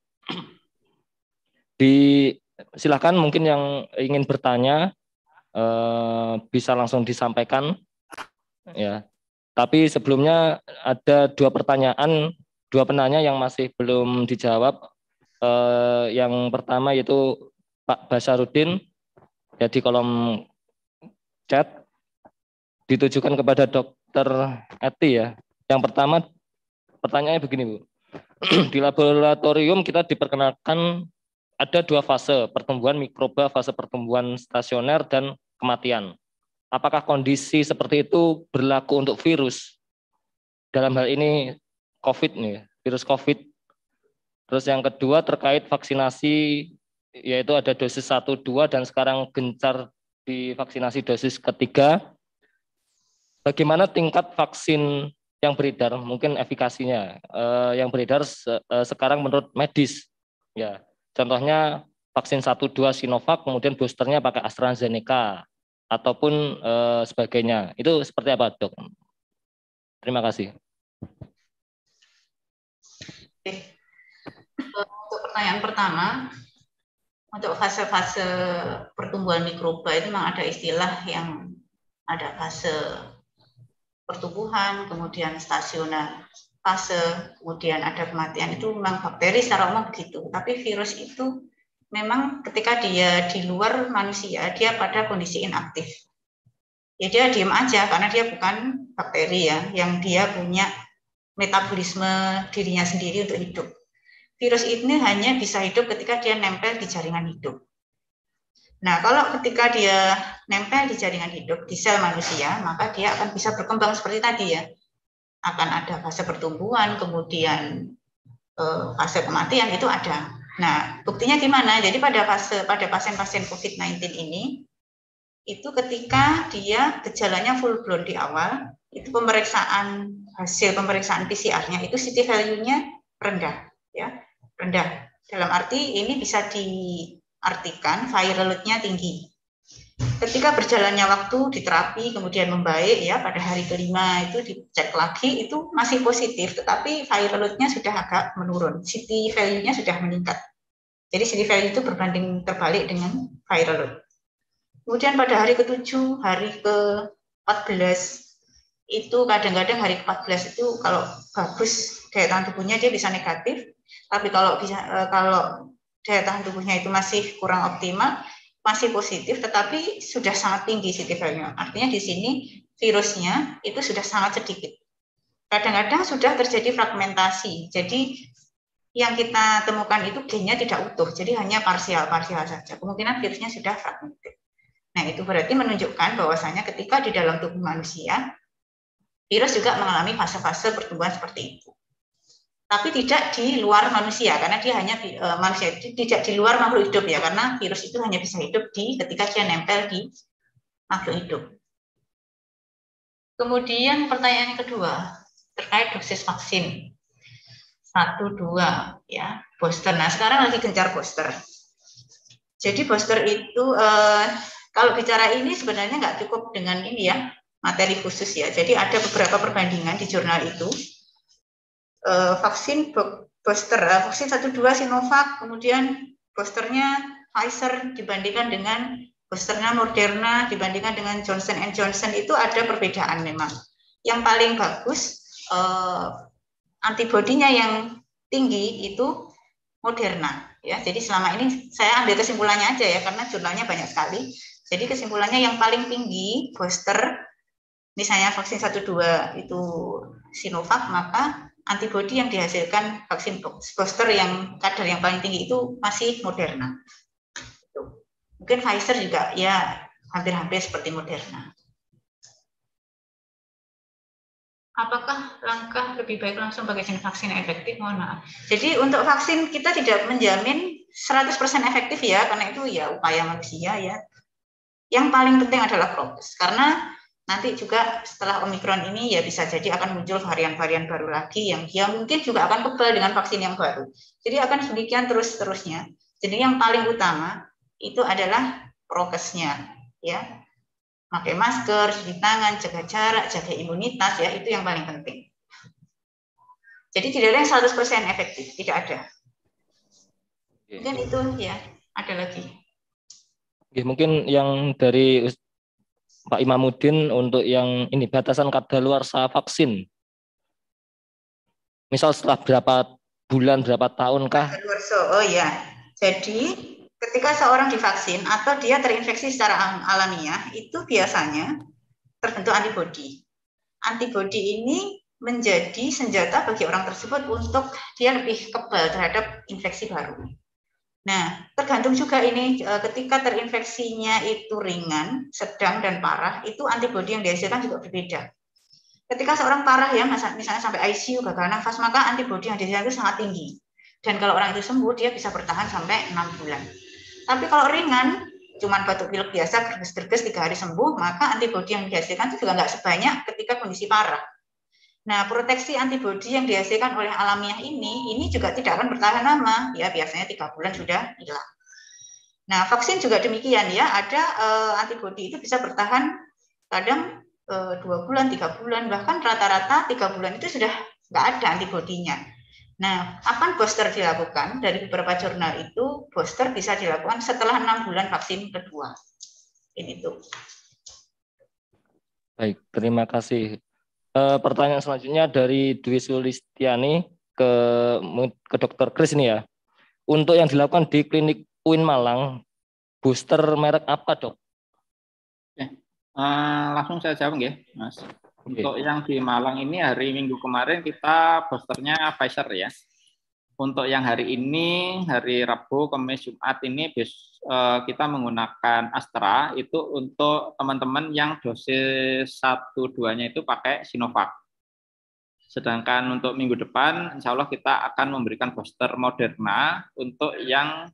Silakan mungkin yang ingin bertanya bisa langsung disampaikan ya. Tapi sebelumnya ada dua penanya yang masih belum dijawab. Yang pertama yaitu Pak Basarudin ya, di kolom chat ditujukan kepada Dr. Eti ya. Yang pertama pertanyaannya begini Bu. Di laboratorium kita diperkenalkan ada dua fase, pertumbuhan mikroba, fase pertumbuhan stasioner dan kematian. Apakah kondisi seperti itu berlaku untuk virus? Dalam hal ini COVID nih, virus COVID. Terus yang kedua terkait vaksinasi, yaitu ada dosis 1, 2 dan sekarang gencar di vaksinasi dosis ketiga. Bagaimana tingkat vaksin yang beredar, mungkin efikasinya yang beredar sekarang menurut medis? Ya, contohnya vaksin 1, 2 Sinovac, kemudian boosternya pakai AstraZeneca ataupun sebagainya. Itu seperti apa, Dok? Terima kasih. Untuk pertanyaan pertama, untuk fase-fase pertumbuhan mikroba itu memang ada istilah yang ada fase pertumbuhan, kemudian stasioner fase, kemudian ada kematian. Itu memang bakteri secara umum begitu. Tapi virus itu memang ketika dia di luar manusia, dia pada kondisi inaktif. Ya dia diam aja karena dia bukan bakteri ya, yang dia punya metabolisme dirinya sendiri untuk hidup. Virus ini hanya bisa hidup ketika dia nempel di jaringan hidup. Nah, kalau ketika dia nempel di jaringan hidup di sel manusia, maka dia akan bisa berkembang seperti tadi ya. Akan ada fase pertumbuhan, kemudian fase kematian itu ada. Nah, buktinya gimana? Jadi pada pasien-pasien COVID-19 ini, itu ketika dia gejalanya full blown di awal, itu hasil pemeriksaan PCR-nya itu CT value-nya rendah. Ya, rendah. Dalam arti ini bisa diartikan viral load-nya tinggi. Ketika berjalannya waktu di terapi kemudian membaik ya, pada hari kelima itu dicek lagi itu masih positif, tetapi viral load-nya sudah agak menurun, CT value-nya sudah meningkat. Jadi CT value itu berbanding terbalik dengan viral load. Kemudian pada hari ke-7, hari ke-14 itu kadang-kadang hari ke-14 itu kalau bagus daya tahan tubuhnya dia bisa negatif, tapi kalau daya tahan tubuhnya itu masih kurang optimal, masih positif, tetapi sudah sangat tinggi CT value-nya. Artinya di sini virusnya itu sudah sangat sedikit. Kadang-kadang sudah terjadi fragmentasi. Jadi yang kita temukan itu gennya tidak utuh, jadi hanya parsial saja. Kemungkinan virusnya sudah fragmented. Nah, itu berarti menunjukkan bahwasanya ketika di dalam tubuh manusia, virus juga mengalami fase-fase pertumbuhan seperti itu. Tapi tidak di luar manusia, karena dia hanya manusia tidak di luar makhluk hidup ya, karena virus itu hanya bisa hidup ketika dia nempel di makhluk hidup. Kemudian pertanyaan yang kedua terkait dosis vaksin. 1, 2 ya, booster. Nah, sekarang lagi gencar booster. Jadi booster itu kalau bicara ini sebenarnya nggak cukup dengan ini ya, materi khusus ya. Jadi ada beberapa perbandingan di jurnal itu. Vaksin booster, vaksin 1, 2 Sinovac, kemudian boosternya Pfizer dibandingkan dengan boosternya Moderna dibandingkan dengan Johnson & Johnson itu ada perbedaan memang. Yang paling bagus antibodinya yang tinggi itu Moderna ya. Jadi selama ini saya ambil kesimpulannya aja ya karena jurnalnya banyak sekali. Jadi kesimpulannya yang paling tinggi booster misalnya vaksin 1, 2 itu Sinovac, maka antibodi yang dihasilkan vaksin booster yang kadar yang paling tinggi itu masih Moderna. Mungkin Pfizer juga ya hampir-hampir seperti Moderna. Apakah langkah lebih baik langsung pakai jenis vaksin yang efektif? Mohon maaf. Jadi untuk vaksin kita tidak menjamin 100% efektif ya, karena itu ya upaya manusia ya. Yang paling penting adalah prokes, karena nanti juga setelah Omikron ini ya bisa jadi akan muncul varian-varian baru lagi yang dia mungkin juga akan kebal dengan vaksin yang baru. Jadi akan demikian terus-terusnya. Jadi yang paling utama itu adalah prokesnya ya. Pakai masker, cuci tangan, jaga jarak, jaga imunitas ya, itu yang paling penting. Jadi tidak ada yang 100% efektif, tidak ada. Mungkin itu ya, ada lagi. Oke, mungkin yang dari Pak Imamuddin untuk yang ini batasan kadaluarsa vaksin. Misal setelah berapa bulan, berapa tahunkah? Kadaluarsa, oh ya. Jadi ketika seorang divaksin atau dia terinfeksi secara alamiah, itu biasanya terbentuk antibodi. Antibodi ini menjadi senjata bagi orang tersebut untuk dia lebih kebal terhadap infeksi baru. Nah, tergantung juga ini ketika terinfeksinya itu ringan, sedang, dan parah, itu antibodi yang dihasilkan juga berbeda. Ketika seorang parah ya, misalnya sampai ICU, gagal nafas, maka antibodi yang dihasilkan itu sangat tinggi. Dan kalau orang itu sembuh, dia bisa bertahan sampai 6 bulan. Tapi kalau ringan, cuman batuk pilek biasa, gerges-gerges 3 hari sembuh, maka antibodi yang dihasilkan itu juga nggak sebanyak ketika kondisi parah. Nah, proteksi antibodi yang dihasilkan oleh alamiah ini juga tidak akan bertahan lama, ya biasanya 3 bulan sudah hilang. Nah, vaksin juga demikian ya, ada antibodi itu bisa bertahan kadang 2 bulan, 3 bulan, bahkan rata-rata 3 bulan itu sudah nggak ada antibodinya. Nah, kapan booster dilakukan? Dari beberapa jurnal itu, booster bisa dilakukan setelah 6 bulan vaksin kedua. Ini tuh. Baik, terima kasih. Pertanyaan selanjutnya dari Dwi Sulistiani ke Dr. Kris ini ya. Untuk yang dilakukan di klinik UIN Malang, booster merek apa, Dok? Langsung saya jawab ya, Mas. Untuk yang di Malang ini hari Minggu kemarin kita boosternya Pfizer ya. Untuk yang hari ini, hari Rabu, Kamis, Jumat ini kita menggunakan Astra itu untuk teman-teman yang dosis 1-2-nya itu pakai Sinovac. Sedangkan untuk minggu depan, insya Allah kita akan memberikan booster Moderna untuk yang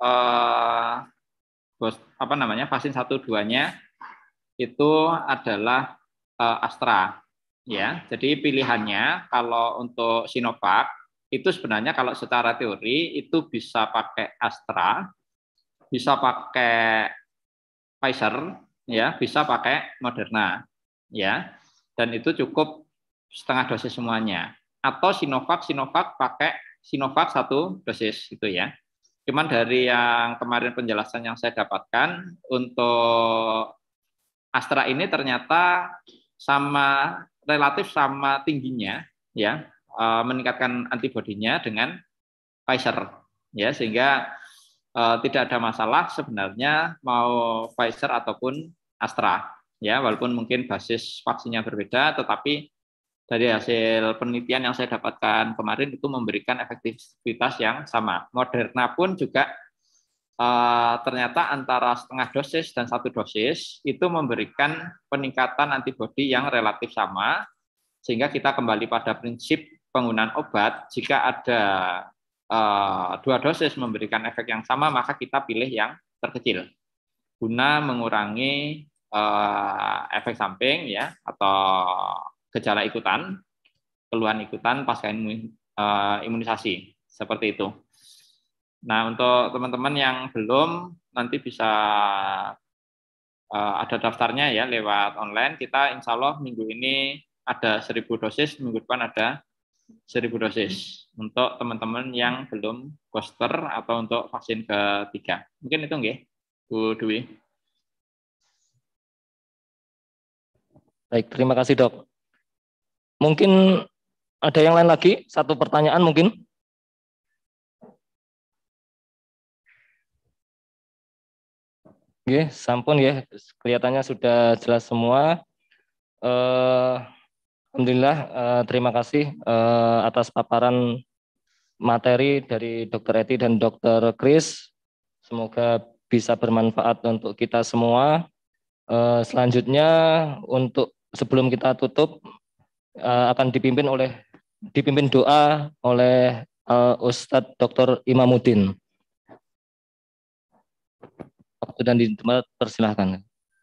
vaksin 1-2-nya itu adalah Astra. Ya, jadi pilihannya kalau untuk Sinovac itu sebenarnya kalau secara teori itu bisa pakai Astra, bisa pakai Pfizer, ya, bisa pakai Moderna, ya, dan itu cukup setengah dosis semuanya. Atau Sinovac pakai Sinovac 1 dosis gitu ya. Cuman dari yang kemarin penjelasan yang saya dapatkan untuk Astra ini ternyata relatif sama tingginya ya, meningkatkan antibodinya dengan Pfizer ya, sehingga tidak ada masalah sebenarnya mau Pfizer ataupun Astra ya, walaupun mungkin basis vaksinnya berbeda, tetapi dari hasil penelitian yang saya dapatkan kemarin itu memberikan efektivitas yang sama. Moderna pun juga ternyata antara setengah dosis dan 1 dosis itu memberikan peningkatan antibodi yang relatif sama, sehingga kita kembali pada prinsip penggunaan obat. Jika ada 2 dosis memberikan efek yang sama, maka kita pilih yang terkecil guna mengurangi efek samping ya, atau gejala ikutan, keluhan ikutan pasca imunisasi seperti itu. Nah, untuk teman-teman yang belum, nanti bisa ada daftarnya ya lewat online. Kita insya Allah minggu ini ada 1.000 dosis, minggu depan ada 1.000 dosis untuk teman-teman yang belum booster atau untuk vaksin ketiga. Mungkin itu nggih, Bu Dwi. Baik, terima kasih Dok. Mungkin ada yang lain lagi? Satu pertanyaan mungkin? Oke, sampun ya. Kelihatannya sudah jelas semua. Alhamdulillah, terima kasih atas paparan materi dari Dr. Eti dan Dr. Kris. Semoga bisa bermanfaat untuk kita semua. Selanjutnya untuk sebelum kita tutup akan dipimpin doa oleh Ustadz Dr. Imamuddin. Waktu dan di tempat persilahkan.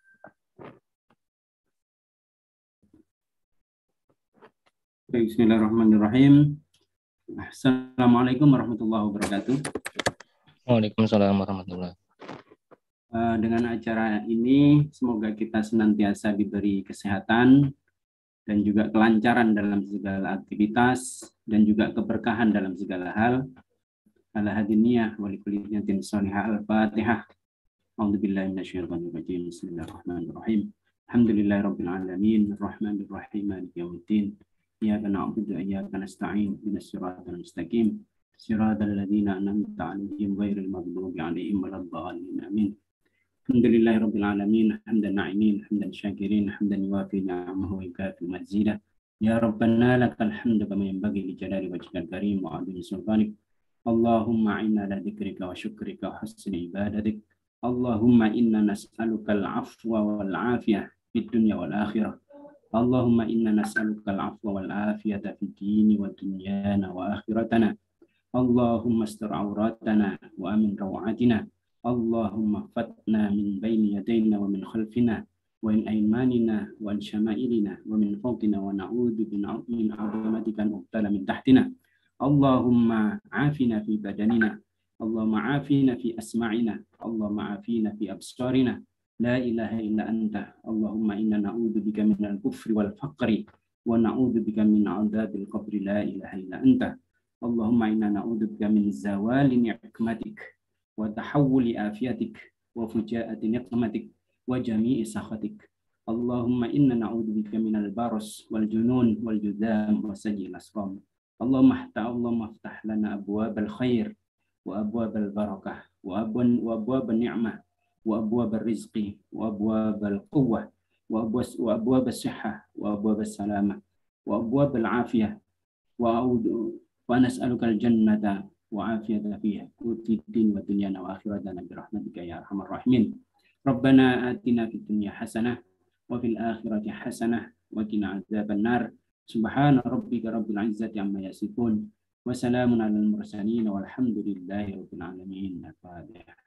Bismillahirrahmanirrahim. Assalamualaikum warahmatullahi wabarakatuh. Waalaikumsalam warahmatullahi wabarakatuh. Dengan acara ini semoga kita senantiasa diberi kesehatan dan juga kelancaran dalam segala aktivitas dan juga keberkahan dalam segala hal. Ala hadiniyah wa likulli niyatin shalihah. Al-Fatihah. A'udzubillahi minasyaitonir rajim. Bismillahirrahmanirrahim. Alhamdulillahirabbil alamin, arrahmanir rahim, maliki yaumiddin. Iyyaka na'budu wa iyyaka nasta'in. Ihdinas siratal mustaqim. Siratal ladzina an'amta 'alaihim ghairil maghdubi 'alaihim waladdallin. Amin. Alhamdulillahirabbil alamin, hamdan na'imin, hamdan syakirin, hamdan yuwafi ni'amahu wa yukafi mazidah. Ya Rabbana lakal hamdu kama yanbaghi li jalali wajhikal karim wa 'azimi sultanik. Allahumma inna ala dzikrika wa syukrika wa husni ibadatik. Allahumma inna nas'alukal afwa wal afiyah fid dunya wal akhirah. Allahumma inna nas'alukal afwa wal afiyata fid dini wa dunyana wa akhiratana. Allahumma astur auratana wa amin rawatina. Allahumma fatna min baini yadayna wa min khalfina wa in aymanina wa an syama'ilina wa min fawqina wa na'udzu min 'azamatika an ubtala min tahtina. Allahumma afina fi badanina. Allahumma afina fi asma'ina. Allahumma afina fi absarina. La ilaha illa anta. Allahumma inna na'udzu bika minal kufri wal faqri wa na'udzu bika min 'adzabil qabri. La ilaha illa anta. Allahumma inna na'udzu bika min zawali ni'matik wa tahawuli afiyatik wa fujaati niqmatik wa jami'i sakhatik. Allahumma inna na'udzu bika minal baras wal junun wal judam wa sayyi'il asqam. Allahumma aftah lana abwabal khair wa abwabal barakah wa abwabal ni'mah wa abwabal rizqi wa abwabal quwwah wa abwabal sihhah wa abwabal salamah wa abwabal afiyah wa nas'alukal jannata wa afiyata fiha fid din wa dunyana wa akhiratana bi rahmatika ya arhamar rahimin. Rabbana atina fid dunya hasanah wa fil akhirati hasanah wa qina adzaban nar. Subhana rabbika rabbil izzati amma yasifun wa salamun alal mursalin walhamdulillahi rabbil alamin. Al-Fatihah.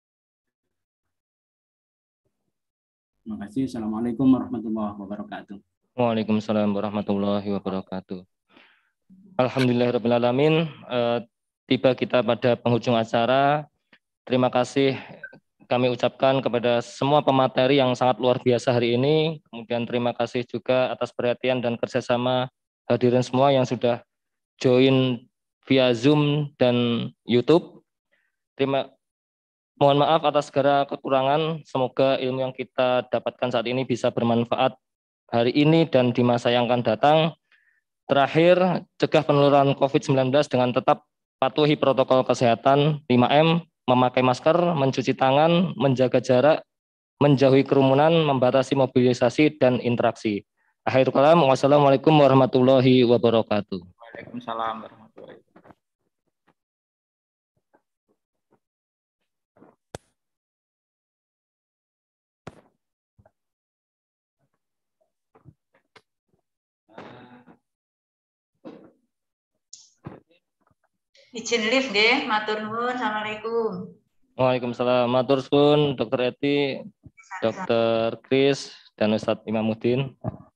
Terima kasih. Assalamualaikum warahmatullahi wabarakatuh. Waalaikumsalam warahmatullahi wabarakatuh. Alhamdulillahirabbil alamin. Tiba kita pada penghujung acara. Terima kasih kami ucapkan kepada semua pemateri yang sangat luar biasa hari ini. Kemudian terima kasih juga atas perhatian dan kerjasama hadirin semua yang sudah join via Zoom dan YouTube. Mohon maaf atas segala kekurangan. Semoga ilmu yang kita dapatkan saat ini bisa bermanfaat hari ini dan di masa yang akan datang. Terakhir, cegah penularan COVID-19 dengan tetap patuhi protokol kesehatan 5M, memakai masker, mencuci tangan, menjaga jarak, menjauhi kerumunan, membatasi mobilisasi dan interaksi. Akhirul kalam, wassalamualaikum warahmatullahi wabarakatuh. Waalaikumsalam warahmatullahi wabarakatuh. Izin lift nggih, matur nuwun. Assalamualaikum. Waalaikumsalam. Matur suwun Dr. Eti, Dr. Kris, dan Ustadz Imamuddin.